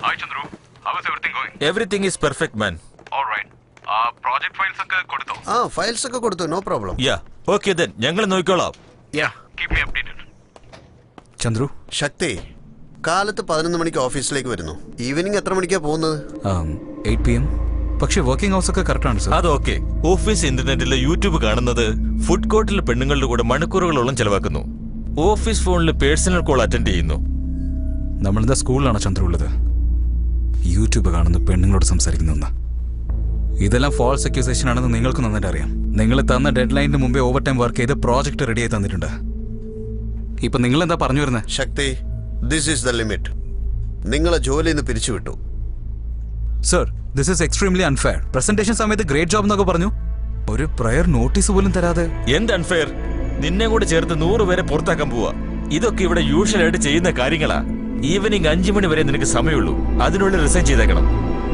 everything is perfect man. Project files ഒക്കെ കൊടുത്തോ? ആ ഫയൽസ് ഒക്കെ കൊടുത്തു. No problem. Yeah okay then ഞങ്ങൾ നോക്കിക്കോളാം. Yeah keep me updated. Chandru, ശക്തി കാലത്ത് പതിനൊന്ന് മണിക്ക് ഓഫീസിലേക്ക് വരുന്നു. ഈവനിങ് എത്ര മണിക്കാ പോകുന്നത്? Eight P M. പക്ഷെ വർക്കിംഗ് ഹവേഴ്സ് ഒക്കെ കറക്റ്റ് ആണ് സർ. അത് ഓക്കെ. ഓഫീസ് ഇന്റർനെറ്റിലെ യൂട്യൂബ് കാണുന്നത് ഫുഡ് കോർട്ടിൽ പെണ്ണുങ്ങളുടെ കൂടെ മണിക്കൂറുകളോളം ചെലവാക്കുന്നു. ഓഫീസ് ഫോണിൽ പേഴ്സണൽ കോൾ അറ്റൻഡ് ചെയ്യുന്നു. നമ്മളിതാ സ്കൂളിലാണ് ചന്ദ്രു ഉള്ളത്. യൂട്യൂബ് കാണുന്നു, പെണ്ണുങ്ങളോട് സംസാരിക്കുന്നു. ഇതെല്ലാം ഫോൾസ് അക്യൂസേഷൻ ആണെന്ന് നിങ്ങൾക്ക് നന്നായിട്ട് അറിയാം. നിങ്ങൾ തന്ന ഡെഡ് ലൈനിന് മുമ്പേ ഓവർ ടൈം വർക്ക് ചെയ്ത് പ്രോജക്ട് റെഡി ആയി തന്നിട്ടുണ്ട്. ഇപ്പൊ നിങ്ങൾ എന്താ പറഞ്ഞു വരുന്നത്? Shakti, this is the limit. നിങ്ങളെ ജോലിയിൽ നിന്ന് പിരിച്ചുവിട്ടു. Sir, this is extremely unfair. Presentation സമയത്ത് ഗ്രേറ്റ് ജോബ് എന്നൊക്കെ പറഞ്ഞു, ഒരു പ്രയർ നോട്ടീസ് പോലും തരാതെ. എന്ത് അൺഫെയർ? നിന്നെ കൂടെ ചേർത്ത് നൂറ് പേരെ പുറത്താക്കാൻ പോവാ. ഇതൊക്കെ ഇവിടെ യൂഷ്വൽ ആയിട്ട് ചെയ്യുന്ന കാര്യങ്ങളാ. ഈവനിങ് അഞ്ചു മണി വരെ നിനക്ക് സമയമുള്ളൂ. അതിനുള്ളിൽ റിസൈൻ ചെയ്തേക്കണം.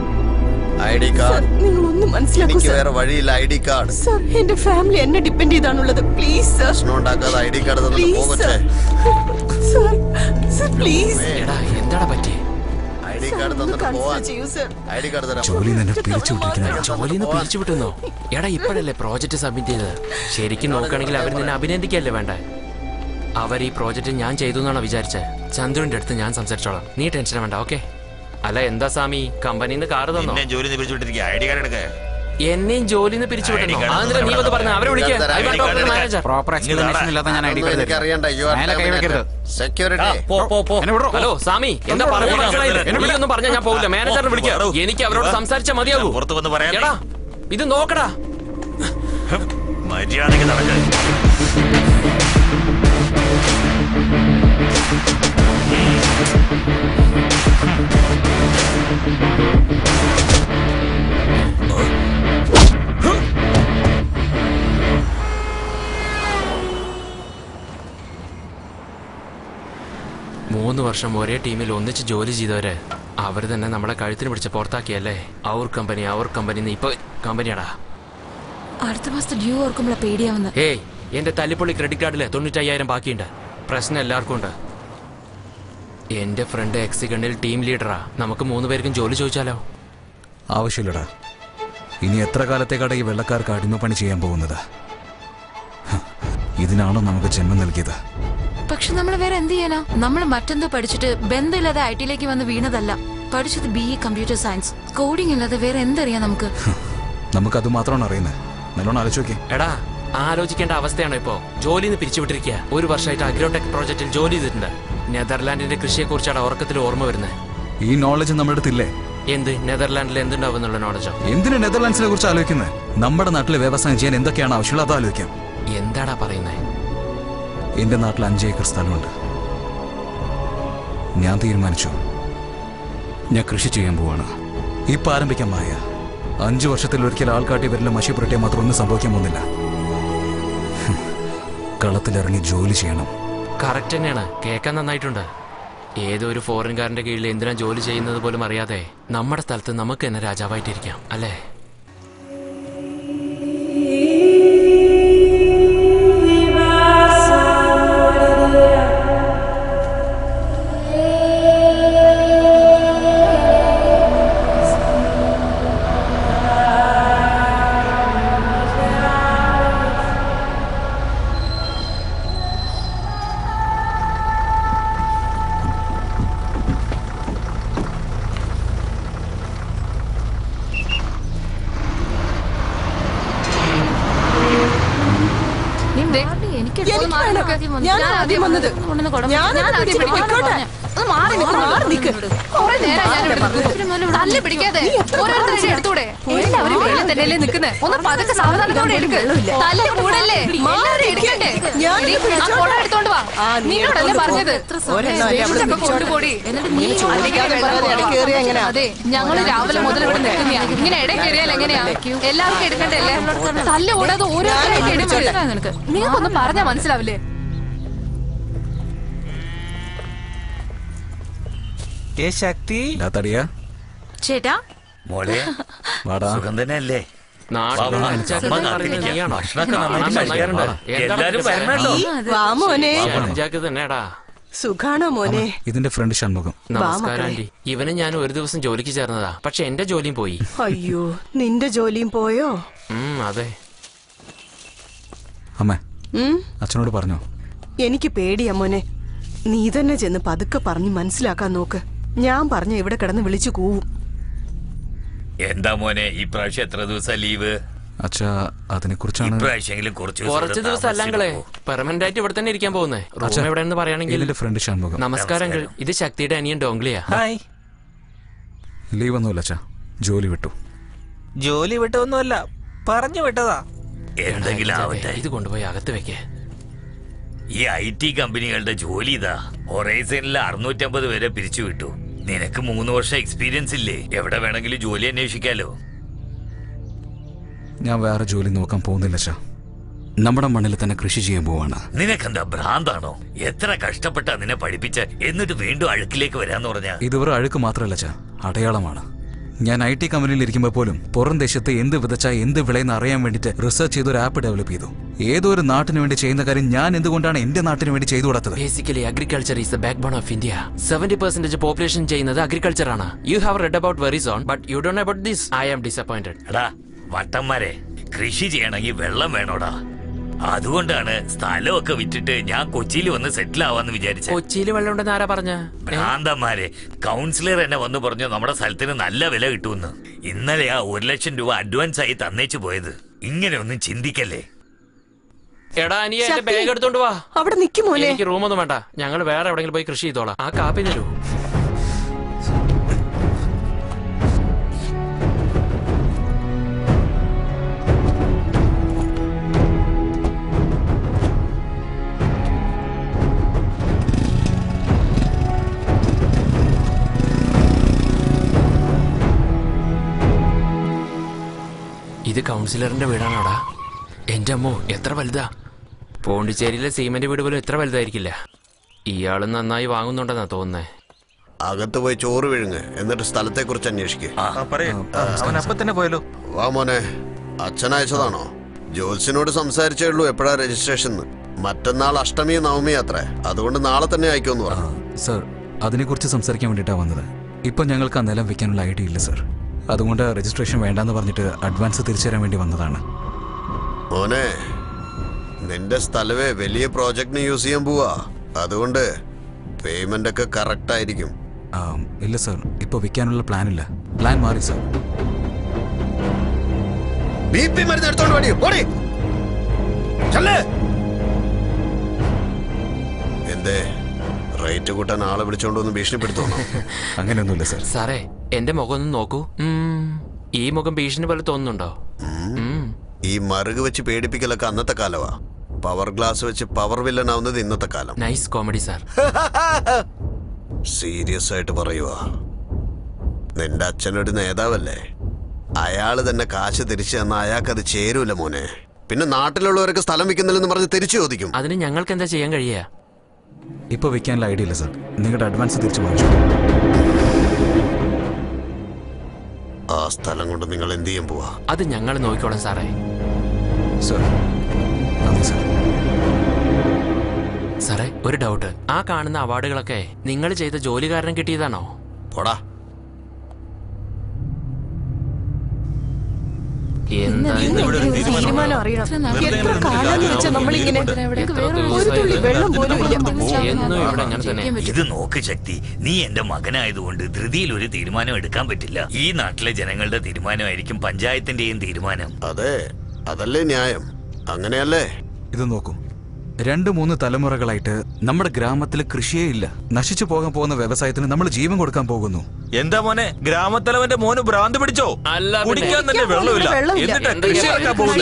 I D card. നിങ്ങളൊന്നും മനസ്സിലാക്കൂ. എനിക്ക് വേറെ വഴിയില്ല. I D card. സർ, എന്റെ ഫാമിലി എന്നെ ഡിപ്പെൻഡ് ചെയ്താണുള്ളത്. Please sir. പ്രശ്നം ഉണ്ടാക്കാതെ ഐ ഡി കാർഡ് തന്നിട്ട് പോകട്ടെ. Sir, sir please. എടാ എന്താടാ പറ്റി? ഐ ഡി കാർഡ് തന്നിട്ട് പോവാൻ. ഐ ഡി കാർഡ് തരാം. ജോലി തന്നെ പിരിച്ചുവിട്ടിരിക്കുന്നത്. ജോലിന്ന് പിരിച്ചുവിട്ടുന്നോ? എടാ ഇപ്പോഴല്ലേ പ്രോജക്റ്റ് സബ്മിറ്റ് ചെയ്തത്. ശരിക്കും നോക്കുകയാണെങ്കിൽ അവർ നിന്നെ അഭിനന്ദിക്കല്ലേ വേണ്ട. അവർ ഈ പ്രോജക്റ്റ് ഞാൻ ചെയ്തു എന്നാണ് വിചാരിച്ചത്. ചന്ദ്രന്റെ അടുത്ത് ഞാൻ സംസാരിച്ചോളാം. നീ ടെൻഷൻ വേണ്ട. ഓക്കെ? അല്ല എന്താ സ്വാമി, കമ്പനിന്ന് കാറ് തന്നോ? ജോലി ഐ ഡി കാർഡ് എടുക്ക. എന്നെയും ജോലിന്ന് പിരിച്ചുവിട്ടു. ആന്ധ്ര നീ വന്ന് പറഞ്ഞ അവരെ വിളിക്കുക. ഹലോ സ്വാമി, എന്താ പറയുന്നത് പറഞ്ഞാൽ ഞാൻ പോകില്ല. മാനേജറിനെ വിളിക്കാം. എനിക്ക് അവരോട് സംസാരിച്ചാൽ മതിയാകൂ. പുറത്ത് വന്ന് പറയാം. എടാ ഇത് നോക്കടാ. മര്യാദയ്ക്ക് നടക്കാൻ. മൂന്ന് വർഷം ഒരേ ടീമിൽ ഒന്നിച്ച് ജോലി ചെയ്തവര് അവർ തന്നെ നമ്മളെ കഴുത്തിന് പിടിച്ച് പുറത്താക്കിയല്ലേ. അവർ കമ്പനി അവർ കമ്പനി ഇപ്പൊ കമ്പനിയാടാ. അടുത്ത മാസത്തെ ഡ്യൂ ഓർക്കുമ്പോഴാ പേടിയാവുന്നത്. ഏയ്, എന്റെ തല്ലിപ്പൊളി ക്രെഡിറ്റ് കാർഡില് തൊണ്ണൂറ്റയ്യായിരം ബാക്കിയുണ്ട്. പ്രശ്നം എല്ലാവർക്കും ഉണ്ട്. എന്റെ ഫ്രണ്ട് എക്സിഗണിൽ ടീം ലീഡറാ. നമുക്ക് മൂന്ന് പേർക്കും ജോലി ചോദിച്ചാലോ? ആവശ്യമില്ലടാ. ഇനി എത്ര കാലത്തേക്കാണ് ഈ വെള്ളക്കാർക്ക് അടിമപ്പണി ചെയ്യാൻ പോകുന്നത്? ഇതിനാണോ നമുക്ക് ജന്മം നൽകിയത്? പക്ഷെ നമ്മൾ വേറെ എന്ത് ചെയ്യാനാ? നമ്മൾ മറ്റെന്തോ പഠിച്ചിട്ട് ബന്ധമില്ലാതെ ഐ ടിയിലേക്ക് വന്ന് വീണതല്ല. പഠിച്ചത് B E computer science. Coding അല്ലാതെ വേറെ എന്തറിയാം നമുക്ക്? നമുക്കത് മാത്രമാണ് അറിയുന്നത്. നല്ലോണം ആലോചിക്കേ. എടാ ആലോചിക്കേണ്ട അവസ്ഥയാണോ ഇപ്പോ? ജോലിന്ന് പിരിച്ചുവിട്ടിരിക്കുക. ഒരു വർഷമായിട്ട് അഗ്രോടെക് പ്രോജക്റ്റിൽ ജോലി ചെയ്തിട്ടുണ്ട്. നെതർലാൻഡിന്റെ കൃഷിയെ കുറിച്ചാണ് ഉറക്കത്തിൽ ഓർമ്മ വരുന്നത്. ഈ നോളജ് നമ്മുടെ അടുത്തില്ലേ? എന്ത് നെതർലാൻഡിൽ എന്തുണ്ടാവും എന്നുള്ള നോളജോ? എന്തിനു നെതർലാൻഡ്സിനെ കുറിച്ച് ആലോചിക്കുന്നത്? നമ്മുടെ നാട്ടിൽ വ്യവസായം ചെയ്യാൻ എന്തൊക്കെയാണ് ആവശ്യമുള്ളത് അത് ആലോചിക്കാം. എന്താടാ പറയുന്നത്? എന്റെ നാട്ടിൽ അഞ്ച് ഏക്കർ സ്ഥലമുണ്ട്. ഞാൻ തീരുമാനിച്ചു, ഞാൻ കൃഷി ചെയ്യാൻ പോവാണ്. ഇപ്പൊ ആരംഭിക്കാൻ മായ. അഞ്ചു വർഷത്തിൽ ഒരിക്കൽ ആൾക്കാട്ടി വരലും മഷി പുരട്ടിയാൽ മാത്രം ഒന്നും സംഭവിക്കാൻ പോകുന്നില്ല. കളത്തിലിറങ്ങി ജോലി ചെയ്യണം. കറക്റ്റ് തന്നെയാണ്. കേൾക്കാൻ നന്നായിട്ടുണ്ട്. ഏതൊരു ഫോറിൻകാരന്റെ കീഴിൽ എന്തിനാ ജോലി ചെയ്യുന്നത് പോലും അറിയാതെ നമ്മുടെ സ്ഥലത്ത് നമുക്ക് തന്നെ രാജാവായിട്ടിരിക്കാം അല്ലേ? ഞാൻ ആദ്യം വന്നത്. ഞാൻ തല്ലി പിടിക്കാതെ ഓരോരുത്തരെ എടുത്തൂടെ? എല്ലാവരും വെള്ളം തന്നെയല്ലേ നിൽക്കുന്നത്? ഒന്ന് പതുക്കെ സാവധാനത്തോടെ എടുക്ക്. തല്ല കൂടല്ലേ? എല്ലാവരും എടുക്കട്ടെ. ഞാനിത് ആ പിടിച്ചോട്ടെ. കൊട എടുത്തോണ്ട് വാ. ആ, നീ നിന്നോടല്ലേ എടുത്തോണ്ട് പറഞ്ഞത്? പോ. ഒരെണ്ണം അല്ലേ അവിടെ ഇതൊക്കെ പിടിച്ചോട്ടെ. കൊണ്ടുപോടി. എന്നിട്ട് നീ ചോദിക്കാതെ വെള്ളത്തിൽ ഇടയിൽ കയറിയാ എങ്ങനെയാ? അതെ, ഞങ്ങള് രാവിലെ മുതൽ ഇവിടെ നിൽക്കുന്നയാ. ഇങ്ങനെ ഇടയിൽ കയറിയാൽ എങ്ങനെയാ? എല്ലാവർക്കും എടുക്കണ്ടല്ലേ? തല്ല് കൂടാതെ ഓരോരുത്തരായിട്ട് എടുക്കണ്ട. നിനക്ക് നിങ്ങൾക്കൊന്നും പറഞ്ഞാ മനസ്സിലാവില്ലേ? ഏ ശക്തി തടിയാ ചേട്ടാ മോളെ വാടാ. സുഖം തന്നെയല്ലേ? നാട്ടിലുള്ള വാ, അഞ്ചാക്ക് വാ, പറയുന്നത് വാ, നീയാണോ? ഭക്ഷണമൊക്കെ കാണാൻ നന്നായിട്ട് നന്നായിട്ടുണ്ട്. കഴിക്കണം. എന്താണ് എല്ലാരും ഇത് വരണല്ലോ. വാ മോനെ. അഞ്ചാക്ക് തന്നെടാ. സുഖാണോ മോനെ? ഇതിന്റെ ഫ്രണ്ട് ഷൺമുഖം. നമസ്കാരം ആന്റി. ഇവന് ഞാൻ ഒരു ദിവസം ജോലിക്ക് ചേർന്നതാ, പക്ഷെ എന്റെ ജോലിയും പോയി. അയ്യോ, നിന്റെ ജോലിയും പോയോ? ഉം, അതെ. അമ്മേ, ഉം, അച്ഛനോട് പറഞ്ഞോ? എനിക്ക് പേടിയാ മോനെ. നീ തന്നെ ചെന്ന് പതുക്കെ പറഞ്ഞ് മനസ്സിലാക്കാൻ നോക്ക്. ഞാൻ പറഞ്ഞ ഇവിടെ കിടന്ന് വിളിച്ചു കൂവും. എന്താ മോനെ ഈ പ്രാവശ്യം എത്ര ദിവസം ലീവ്? അച്ഛാ, അതിനെ കുറിച്ചാണ്. ഇപ്രാവശ്യമെങ്കിലും കുറച്ച് കുറച്ച് ദിവസം അല്ലങ്ങളെ പെർമനന്റ് ആയിട്ട് ഇവിടെ തന്നെ ഇരിക്കാൻ പോകുന്നേ. റൂം എവിടെയെന്ന് പറയുകയാണെങ്കിൽ. ഇതിന്റെ ഫ്രണ്ട് ഷൺമുഖം. നമസ്കാരം. ഇത് ശക്തിയുടെ അനിയൻ ഡോംഗ്ലിയാ. ഹായ്. ലീവ് ഒന്നുമില്ല അച്ഛാ, ജോലി വിട്ടു. ജോലി വിട്ടൊന്നുമല്ല, പറഞ്ഞു വിട്ടതാ. എന്തെങ്കിലും ആവട്ടെ. ഇത് കൊണ്ടുപോയി അകത്ത് വെക്കേ. ഈ ഐ ടി കമ്പനികളുടെ ജോലി ഇതാ. ഹൊറൈസണിൽ അറുന്നൂറ്റമ്പത് പേരെ പിരിച്ചു വിട്ടു. നിനക്ക് മൂന്ന് വർഷം എക്സ്പീരിയൻസ് ഇല്ലേ? എവിടെ വേണമെങ്കിലും ജോലി അന്വേഷിക്കാലോ. ഞാൻ വേറെ ജോലി നോക്കാൻ പോകുന്നില്ല അച്ഛാ. നമ്മുടെ മണ്ണിൽ തന്നെ കൃഷി ചെയ്യാൻ പോവാണ്. നിനക്കെന്താ ഭ്രാന്താണോ? എത്ര കഷ്ടപ്പെട്ടാ നിന്നെ പഠിപ്പിച്ച, എന്നിട്ട് വീണ്ടും അഴുക്കിലേക്ക് വരാന്ന് പറഞ്ഞ. ഇതുവരെ അഴുക്ക് മാത്രമല്ല അച്ഛാ, അടയാളമാണ്. ഞാൻ ഐ ടി കമ്പനിയിൽ ഇരിക്കുമ്പോൾ പോലും പുറം ദേശത്ത് എന്ത് വിതച്ചാൽ എന്ത് വിളയെന്ന് അറിയാൻ വേണ്ടിയിട്ട് റിസർച്ച് ചെയ്ത് ഒരു ആപ്പ് ഡെവലപ്പ് ചെയ്തു. ഏതോ ഒരു നാട്ടിന് വേണ്ടി ചെയ്യുന്ന കാര്യം ഞാൻ എന്തുകൊണ്ടാണ് എന്റെ നാട്ടിന് വേണ്ടി ചെയ്തു കൊടുത്തത്? Basically agriculture is the backbone of India. Seventy percentage population ചെയ്യുന്നത് അഗ്രികൾച്ചർ ആണ്. You have read about Verizon, but you don't about this. I am disappointed. എടാ വട്ടന്മാരെ, കൃഷി ചെയ്യണമെങ്കിൽ വെള്ളം വേണോടാ. അതുകൊണ്ടാണ് സ്ഥലമൊക്കെ വിറ്റിട്ട് ഞാൻ കൊച്ചിയിൽ വന്ന് സെറ്റിൽ ആവാന്ന് വിചാരിച്ചത്. കൊച്ചിയിൽ വെള്ളം ഉണ്ടെന്ന് ആരാ പറഞ്ഞ? ഭ്രാന്തന്മാരെ, കൗൺസിലർ എന്നെ വന്ന് പറഞ്ഞു നമ്മുടെ സ്ഥലത്തിന് നല്ല വില കിട്ടുമെന്ന്. ഇന്നലെയാ ഒരു ലക്ഷം രൂപ അഡ്വാൻസ് ആയി തന്നേച്ചു പോയത്. ഇങ്ങനെ ഒന്നും ചിന്തിക്കല്ലേ. എടാ അനിയ, എന്റെ ബാഗ് എടുത്തോണ്ട് വാ. അവിടെ നിൽക്കും മോനെ. എനിക്ക് റൂമൊന്നും വേണ്ട, ഞങ്ങൾ വേറെ എവിടെങ്കിലും പോയി കൃഷി ചെയ്തോളാം. ആ കാപ്പി തരൂ. ഇത് കൗൺസിലറിന്റെ വീടാണോടാ? എന്റെ അമ്മോ, എത്ര വലുതാ! പോണ്ടിച്ചേരിയിലെ സീമെന്റ് വീട് പോലും എത്ര വലുതായിരിക്കില്ല. ഇയാള് നന്നായി വാങ്ങുന്നുണ്ടെന്നാ തോന്നുന്നേ. അകത്ത് പോയി ചോറ് വിഴുങ്ങ്, എന്നിട്ട് സ്ഥലത്തെ കുറിച്ച് അന്വേഷിക്കേ. അവൻ അപ്പൊ തന്നെ പോയല്ലോ. വാ മോനെ. അച്ഛൻ അയച്ചതാണോ? ജോത്സ്യനോട് സംസാരിച്ചേ ഉള്ളൂ എപ്പോഴാ രജിസ്ട്രേഷൻ. മറ്റന്നാൾ അഷ്ടമി നവമി അത്രേ, അതുകൊണ്ട് നാളെ തന്നെ അയക്കുമെന്ന് പറഞ്ഞു. സർ, അതിനെ കുറിച്ച് സംസാരിക്കാൻ വേണ്ടിയിട്ടാണ് വന്നത്. ഇപ്പൊ ഞങ്ങൾക്ക് ആ നിലം വെക്കാനുള്ള ഐഡിയ ഇല്ല സർ. അതുകൊണ്ട് രജിസ്ട്രേഷൻ വേണ്ടെന്ന് പറഞ്ഞിട്ട് അഡ്വാൻസ് തിരിച്ചു തരാൻ വേണ്ടി വന്നതാണ്. മോനെ, നിന്റെ സ്ഥലവേ വലിയ പ്രോജക്റ്റിന് യൂസ് ചെയ്യാൻ പോവാ. അതുകൊണ്ട് പേയ്മെന്റ് ഒക്കെ കറക്റ്റ് ആയിരിക്കും. ഇല്ല സർ, ഇപ്പൊ വിൽക്കാനുള്ള പ്ലാൻ ഇല്ല. പ്ലാൻ മാറി സർ. ബി പി മരുന്ന് എടുത്തോണ്ട് വേണ്ടി ഓടി. എന്തേ റേറ്റ് കൂട്ടാൻ ആളെ വിളിച്ചോണ്ട് ഒന്ന് ഭീഷണിപ്പെടുത്തോണോ? അങ്ങനെയൊന്നുമില്ല സർ. സാറേ, എന്റെ മുഖം ഒന്ന് നോക്കൂ. ഈ മുഖം ഭീഷണി പോലെ തോന്നുന്നുണ്ടോ? ഈ മറുക് വെച്ച് പേടിപ്പിക്കലൊക്കെ അന്നത്തെ കാലമാ. പവർ ഗ്ലാസ് വെച്ച് പവർ വില്ലൻ ആവുന്നത് ഇന്നത്തെ കാലം. Nice comedy sir. സീരിയസ് ആയിട്ട് പറയുവാ. നിന്റെ അച്ഛനൊരു നേതാവല്ലേ? അയാള് തന്നെ കാശ് തിരിച്ചു തന്ന അയാൾക്കത് ചേരൂല മോനെ. പിന്നെ നാട്ടിലുള്ളവരൊക്കെ സ്ഥലം വിൽക്കുന്നില്ലെന്ന് പറഞ്ഞ് തിരിച്ചു ചോദിക്കും. അതിന് ഞങ്ങൾക്ക് എന്താ ചെയ്യാൻ കഴിയാ? ഇപ്പൊ വിൽക്കാനുള്ള ഐഡിയ ഇല്ല സർ. നിങ്ങളുടെ അഡ്വാൻസ് തിരിച്ചു വാങ്ങിച്ചു. ആ സ്ഥലം കൊണ്ട് നിങ്ങൾ എന്ത് ചെയ്യാൻ പോവാ? അത് ഞങ്ങൾ നോക്കിക്കോളാം സാറേ. സർ, നന്ദി സർ. സാറേ, ഒരു ഡൗട്ട്. ആ കാണുന്ന അവാർഡുകളൊക്കെ നിങ്ങൾ ചെയ്ത ജോലി കാരണം കിട്ടിയതാണോ? പോടാ. തീരുമാനം അറിയണം. എത്ര കാലം വെച്ചാ നമ്മളിങ്ങനെ ഒരു തുള്ളി വെള്ളം പോലും ഇല്ല. ഇത് നോക്ക് ശക്തി, നീ എന്റെ മകനായതുകൊണ്ട് ധൃതിയിൽ ഒരു തീരുമാനം എടുക്കാൻ പറ്റില്ല. ഈ നാട്ടിലെ ജനങ്ങളുടെ തീരുമാനമായിരിക്കും പഞ്ചായത്തിന്റെയും തീരുമാനം. അതെ, അതല്ലേ ന്യായം. അങ്ങനെയല്ലേ? ഇത് നോക്കൂ, രണ്ട് മൂന്ന് തലമുറകളായിട്ട് നമ്മുടെ ഗ്രാമത്തിൽ കൃഷിയേ ഇല്ല. നശിച്ചു പോകാൻ പോകുന്ന വ്യവസായത്തിന് നമ്മൾ ജീവൻ കൊടുക്കാൻ പോകുന്നു. എന്താ മോനെ, ഗ്രാമത്തലവന്റെ മോന് ഭ്രാന്ത് പിടിച്ചോ? അല്ല, കുടിക്കാൻ തന്നെ വെള്ളമില്ല. എന്നിട്ട് കൃഷി ഇറക്കാൻ പോകുന്നു.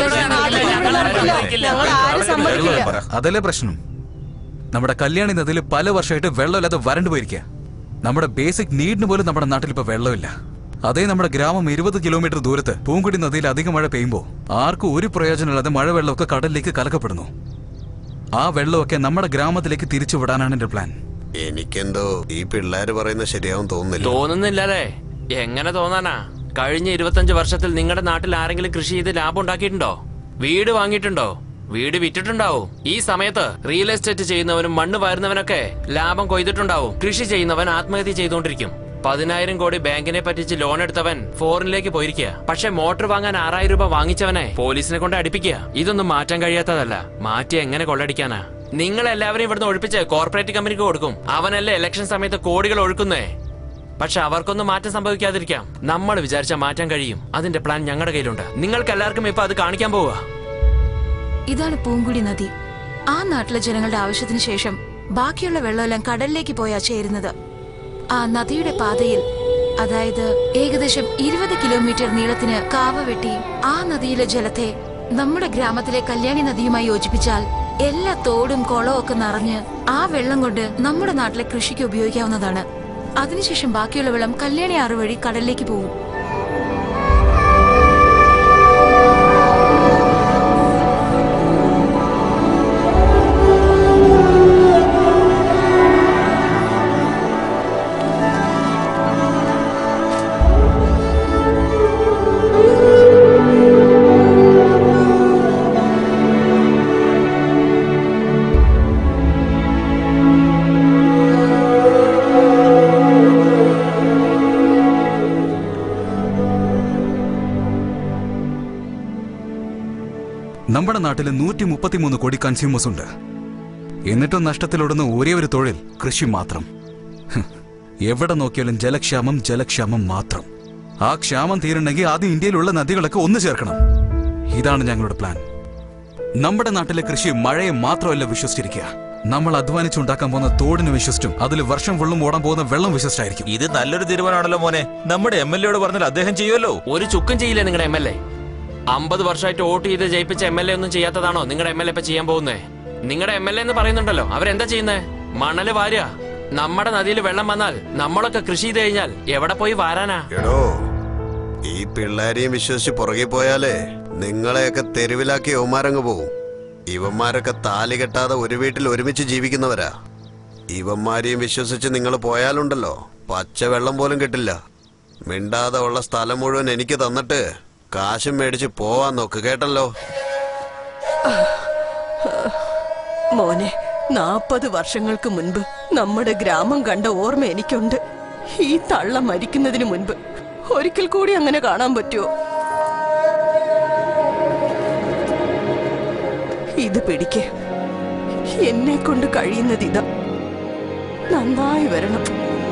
അതല്ലേ പ്രശ്നം. നമ്മുടെ കല്യാണി നദിയിൽ പല വർഷമായിട്ട് വെള്ളമില്ലാതെ വരണ്ടു പോയിരിക്കുക. നമ്മുടെ ബേസിക് നീഡിന് പോലും നമ്മുടെ നാട്ടിൽ ഇപ്പൊ വെള്ളമില്ല. അതേ നമ്മുടെ ഗ്രാമം ഇരുപത് കിലോമീറ്റർ ദൂരത്ത് പൂങ്കുടി നദിയിൽ അധികം മഴ പെയ്യുമ്പോൾ ആർക്കും ഒരു പ്രയോജനമില്ലാതെ മഴവെള്ളമൊക്കെ കടലിലേക്ക് കലക്കപ്പെടുന്നു. ആ വെള്ളമൊക്കെ നമ്മുടെ ഗ്രാമത്തിലേക്ക് തിരിച്ചു വിടാനാണ് എന്റെ പ്ലാൻ. എനിക്കെന്തോ ഈ പിള്ളേര് പറയുന്നത് ശരിയാവും തോന്നുന്നില്ല. തോന്നുന്നില്ലല്ലേ? എങ്ങനെ തോന്നാനാ? കഴിഞ്ഞ ഇരുപത്തഞ്ച് വർഷത്തിൽ നിങ്ങളുടെ നാട്ടിൽ ആരെങ്കിലും കൃഷി ചെയ്ത് ലാഭം ഉണ്ടാക്കിയിട്ടുണ്ടോ? വീട് വാങ്ങിയിട്ടുണ്ടോ? വീട് വിറ്റിട്ടുണ്ടാവും. ഈ സമയത്ത് റിയൽ എസ്റ്റേറ്റ് ചെയ്യുന്നവനും മണ്ണ് വാരുന്നവനൊക്കെ ലാഭം കൊയ്തിട്ടുണ്ടാവും. കൃഷി ചെയ്യുന്നവൻ ആത്മഹത്യ ചെയ്തുകൊണ്ടിരിക്കും. പതിനായിരം കോടി ബാങ്കിനെ പറ്റിച്ച് ലോൺ എടുത്തവൻ ഫോറിനിലേക്ക് പോയിരിക്കുക. പക്ഷെ മോട്ടോർ വാങ്ങാൻ ആറായിരം രൂപ വാങ്ങിച്ചവനെ പോലീസിനെ കൊണ്ട് അടുപ്പിക്കുക. ഇതൊന്നും മാറ്റാൻ കഴിയാത്തതല്ല. മാറ്റി എങ്ങനെ കൊള്ളടിക്കാനാ? നിങ്ങൾ എല്ലാവരും ഇവിടുന്ന് ഒഴിപ്പിച്ച് കോർപ്പറേറ്റ് കമ്പനിക്ക് കൊടുക്കും. അവനല്ലേ ഇലക്ഷൻ സമയത്ത് കോടികൾ ഒഴുക്കുന്നേ. പക്ഷെ അവർക്കൊന്നും മാറ്റം സംഭവിക്കാതിരിക്കാം. നമ്മൾ വിചാരിച്ചാൽ മാറ്റാൻ കഴിയും. അതിന്റെ പ്ലാൻ ഞങ്ങളുടെ കയ്യിലുണ്ട്. നിങ്ങൾക്ക് എല്ലാവർക്കും ഇപ്പൊ അത് കാണിക്കാൻ പോവുക. ഇതാണ് പൂങ്കുടി നദി. ആ നാട്ടിലെ ജനങ്ങളുടെ ആവശ്യത്തിന് ശേഷം ബാക്കിയുള്ള വെള്ളമെല്ലാം കടലിലേക്ക് പോയാ ചേരുന്നത്. ആ നദിയുടെ പാതയിൽ, അതായത് ഏകദേശം ഇരുപത് കിലോമീറ്റർ നീളത്തിന് കാവ വെട്ടി ആ നദിയിലെ ജലത്തെ നമ്മുടെ ഗ്രാമത്തിലെ കല്യാണി നദിയുമായി യോജിപ്പിച്ചാൽ എല്ലാ തോടും കുളവും ഒക്കെ നിറഞ്ഞ് ആ വെള്ളം കൊണ്ട് നമ്മുടെ നാട്ടിലെ കൃഷിക്ക് ഉപയോഗിക്കാവുന്നതാണ്. അതിനുശേഷം ബാക്കിയുള്ള വെള്ളം കല്യാണി ആറ് വഴി കടലിലേക്ക് പോകും. നമ്മുടെ നാട്ടിൽ നൂറ്റി മുപ്പത്തിമൂന്ന് കോടി കൺസ്യൂമേഴ്സ് ഉണ്ട്. എന്നിട്ടും നഷ്ടത്തിലോടുന്ന ഒരേ ഒരു തൊഴിൽ കൃഷി മാത്രം. എവിടെ നോക്കിയാലും ജലക്ഷാമം ജലക്ഷാമം മാത്രം. ആ ക്ഷാമം തീരണമെങ്കിൽ ആദ്യം ഇന്ത്യയിലുള്ള നദികളൊക്കെ ഒന്ന് ചേർക്കണം. ഇതാണ് ഞങ്ങളുടെ പ്ലാൻ. നമ്മുടെ നാട്ടിലെ കൃഷി മഴയെ മാത്രമല്ല വിശ്വസിച്ചിരിക്കുക. നമ്മൾ അധ്വാനിച്ചുണ്ടാക്കാൻ പോകുന്ന തോടിന് വിശ്വസിച്ചും അതിൽ വർഷം ഫുള്ളും ഓടാൻ പോകുന്ന വെള്ളം വിശ്വസിച്ചായിരിക്കും. ഇത് നല്ലൊരു തീരുമാനമാണല്ലോ മോനെ. നമ്മുടെ എം എൽ എയോട് പറഞ്ഞാൽ അദ്ദേഹം ചെയ്യുമല്ലോ. ഒരു ചുക്കും ചെയ്യില്ലേ നിങ്ങളുടെ എം എൽ എ? അമ്പത് വർഷമായിട്ട് വോട്ട് ചെയ്ത് ജയിപ്പിച്ച എം എൽ എ ഒന്നും ചെയ്യാത്തതാണോ നിങ്ങളുടെ എം എൽ എ ഇപ്പൊ ചെയ്യാൻ പോകുന്നേ? നിങ്ങളുടെ എം എൽ എ എന്ന് പറയുന്നുണ്ടല്ലോ, അവരെന്താ ചെയ്യുന്നേ? മണല് വാരുക. നമ്മുടെ നദിയിൽ വെള്ളം വന്നാൽ നമ്മളൊക്കെ കൃഷി ചെയ്ത് കഴിഞ്ഞാൽ എവിടെ പോയി വാരാനാ? എടോ, ഈ പിള്ളേരെയും വിശ്വസിച്ച് പുറകെ പോയാലേ നിങ്ങളെയൊക്കെ തെരുവിലാക്കി യവന്മാരങ്ങ് പോവും. ഇവന്മാരൊക്കെ താലി കെട്ടാതെ ഒരു വീട്ടിൽ ഒരുമിച്ച് ജീവിക്കുന്നവരാ. ഇവന്മാരെയും വിശ്വസിച്ച് നിങ്ങൾ പോയാലുണ്ടല്ലോ, പച്ച വെള്ളം പോലും കിട്ടില്ല. മിണ്ടാതെ ഉള്ള സ്ഥലം മുഴുവൻ എനിക്ക് തന്നിട്ട് കാശും മേടിച്ച് പോവാൻ നോക്ക്, കേട്ടല്ലോ? മോനെ, നാപ്പത് വർഷങ്ങൾക്ക് മുൻപ് നമ്മുടെ ഗ്രാമം കണ്ട ഓർമ്മ എനിക്കുണ്ട്. ഈ തള്ള മരിക്കുന്നതിന് മുൻപ് ഒരിക്കൽ കൂടി അങ്ങനെ കാണാൻ പറ്റുമോ? ഇത് പിടിക്ക്. എന്നെ കൊണ്ട് കഴിയുന്നത് ഇതാ. നന്നായി വരണം.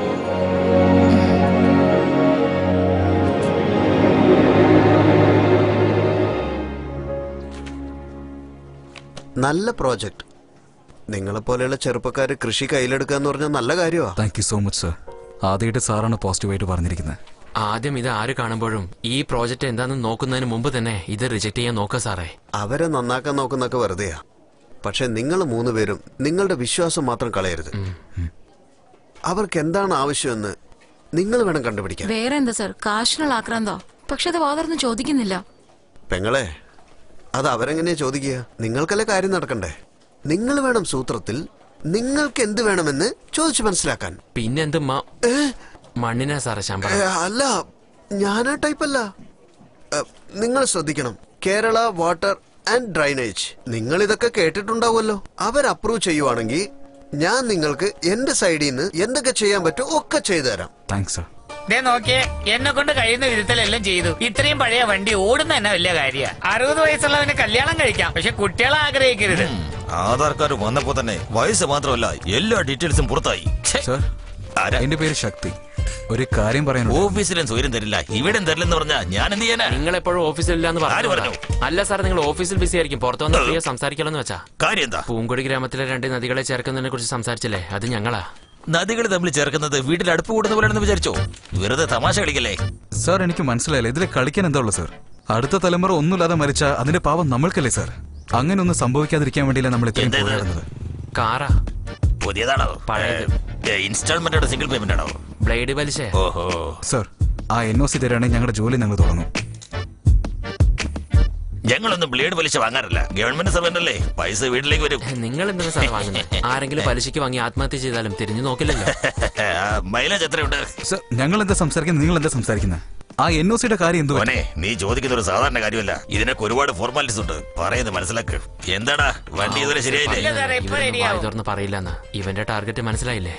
നല്ല പ്രോജക്ട്. നിങ്ങളെപ്പോലെയുള്ള ചെറുപ്പക്കാര് കൃഷി കയ്യിലെടുക്കാന്ന് പറഞ്ഞാൽ നല്ല കാര്യമാണ്. Thank you so much sir. ആദ്യമായിട്ട് സാറാണ് പോസിറ്റീവായിട്ട് പറഞ്ഞിരിക്കുന്നത്. ആദ്യം ഇത് ആര് കാണുമ്പോഴും ഈ പ്രോജക്റ്റ് എന്താണെന്ന് നോക്കുന്നതിന് മുമ്പ് തന്നെ ഇത് റിജക്ട് ചെയ്യാൻ നോക്ക സാറേ. അവരെ നന്നാക്കാൻ നോക്കുന്നൊക്കെ വെറുതെയാ. പക്ഷെ നിങ്ങൾ മൂന്ന് പേരും നിങ്ങളുടെ വിശ്വാസം മാത്രം കളയരുത്. അവർക്ക് എന്താണ് ആവശ്യമെന്ന് നിങ്ങൾ വേണം കണ്ടുപിടിക്കാൻ. വേറെ എന്താ സർ, കാശിനുള്ള ആക്രാന്തോ? പക്ഷെ അത് വാതർന്ന് ചോദിക്കുന്നില്ല. പെങ്ങളെ, അത് അവരെങ്ങനെയാ ചോദിക്കുക? നിങ്ങൾക്കല്ലേ കാര്യം നടക്കണ്ടേ? നിങ്ങൾ വേണം സൂത്രത്തിൽ നിങ്ങൾക്ക് എന്ത് വേണമെന്ന് ചോദിച്ചു മനസ്സിലാക്കാൻ. പിന്നെന്ത് മണ്ണിനാ സാറേ ശമ്പളം? അല്ല, ഞാനാ ടൈപ്പല്ല. നിങ്ങൾ ശ്രദ്ധിക്കണം. കേരള വാട്ടർ ആൻഡ് ഡ്രൈനേജ്, നിങ്ങൾ ഇതൊക്കെ കേട്ടിട്ടുണ്ടാവുമല്ലോ. അവർ അപ്രൂവ് ചെയ്യുവാണെങ്കിൽ ഞാൻ നിങ്ങൾക്ക് എന്റെ സൈഡിൽ നിന്ന് എന്തൊക്കെ ചെയ്യാൻ പറ്റും ഒക്കെ ചെയ്തു തരാം. Thanks sir. നോക്കിയേ, എന്നെ കൊണ്ട് കഴിയുന്ന വിധത്തിലെല്ലാം ചെയ്തു. ഇത്രയും പഴയ വണ്ടി ഓടുന്ന തന്നെ വലിയ കാര്യ. അറുപത് വയസ്സുള്ളവന് കല്യാണം കഴിക്കാം, പക്ഷെ കുട്ടികളെ ആഗ്രഹിക്കരുത്. ആധാർ കാർഡ് വന്നപ്പോ തന്നെ വയസ്സ് മാത്രമല്ല എല്ലാ ഡീറ്റെയിൽസും പുറത്തായി. സർ, എന്റെ പേര് ശക്തി. ഒരു കാര്യം പറയാനുണ്ട്. ഓഫീസിലും സൗകര്യം തരില്ല, ഇവിടെ തരില്ലെന്ന് പറഞ്ഞാ ഞാൻ എന്ത് ചെയ്യാനാ? നിങ്ങൾ എപ്പോഴും ഓഫീസിലില്ലാന്ന് പറഞ്ഞു. അല്ല സാർ, നിങ്ങൾ ഓഫീസിൽ ബിസി ആയിരിക്കും. പുറത്തു വന്ന് ഫ്രീ സംസാരിക്കലെന്ന് വെച്ചാ. കാര്യം എന്താ? പൂങ്കൊടി ഗ്രാമത്തിലെ രണ്ട് നദികളെ ചേർക്കുന്നതിനെ കുറിച്ച് സംസാരിച്ചില്ലേ, അത് ഞങ്ങളാ. നദികൾ തമ്മിൽ ചേർക്കുന്നത് വീട്ടിൽ അടുപ്പ് കൂടുന്ന പോലെയാണെന്ന് വിചാരിച്ചോ? വെറുതെ തമാശ കളിക്കല്ലേ സാർ. എനിക്ക് മനസ്സിലായില്ല, ഇതിലെ കളിക്കാൻ എന്താ ഉള്ളത് സാർ? അടുത്ത തലമുറ ഒന്നുമില്ലാതെ മരിച്ച അതിന്റെ പാവം നമ്മൾക്കല്ലേ സാർ? അങ്ങനെ ഒന്നും സംഭവിക്കാതിരിക്കാൻ വേണ്ടിയില്ല നമ്മൾ ഇത്രയും പോരാടുന്നത്. കാറാ പുതിയതാണോ? പഴയത്. ഇൻസ്റ്റാൾമെന്റ് ആണോ സിംഗിൾ പേയ്മെന്റ് ആണോ? ബ്ലേഡ് വലിച്ചേ. ഓഹോ സാർ, ആ എൻ ഒ സി തരാണെങ്കിൽ ഞങ്ങളുടെ ജോലി ഞങ്ങൾ തുടങ്ങും. ഞങ്ങളൊന്നും ബ്ലേഡ് പലിശ വാങ്ങാറില്ല. ഗവൺമെന്റ് സർവന്റ് പൈസ വീട്ടിലേക്ക് വരും. നിങ്ങൾ എന്തിനാ സാർ വാങ്ങുന്നത്? ആരെങ്കിലും പലിശയ്ക്ക് വാങ്ങി ആത്മഹത്യ ചെയ്താലും തിരിഞ്ഞു നോക്കില്ലല്ലോ. മൈലേജ് എത്രയുണ്ട്? സാർ, ഞങ്ങൾ എന്താ സംസാരിക്കുന്നത്, നിങ്ങൾ എന്താ സംസാരിക്കുന്നത്? ആ എൻ ഒ സിയുടെ കാര്യം എന്തുവാ? നീ ചോദിക്കുന്ന ഒരു സാധാരണ കാര്യമല്ല, ഇതിനൊക്കെ ഒരുപാട് ഫോർമാലിറ്റീസ് ഉണ്ട്. പറയുന്നത് മനസ്സിലാക്ക്. എന്താടാ വണ്ടി ഇതുവരെ ശരിയായില്ലേ? തുറന്ന് പറയില്ലെന്ന് ഇവന്റെ ടാർഗറ്റ് മനസ്സിലായില്ലേ?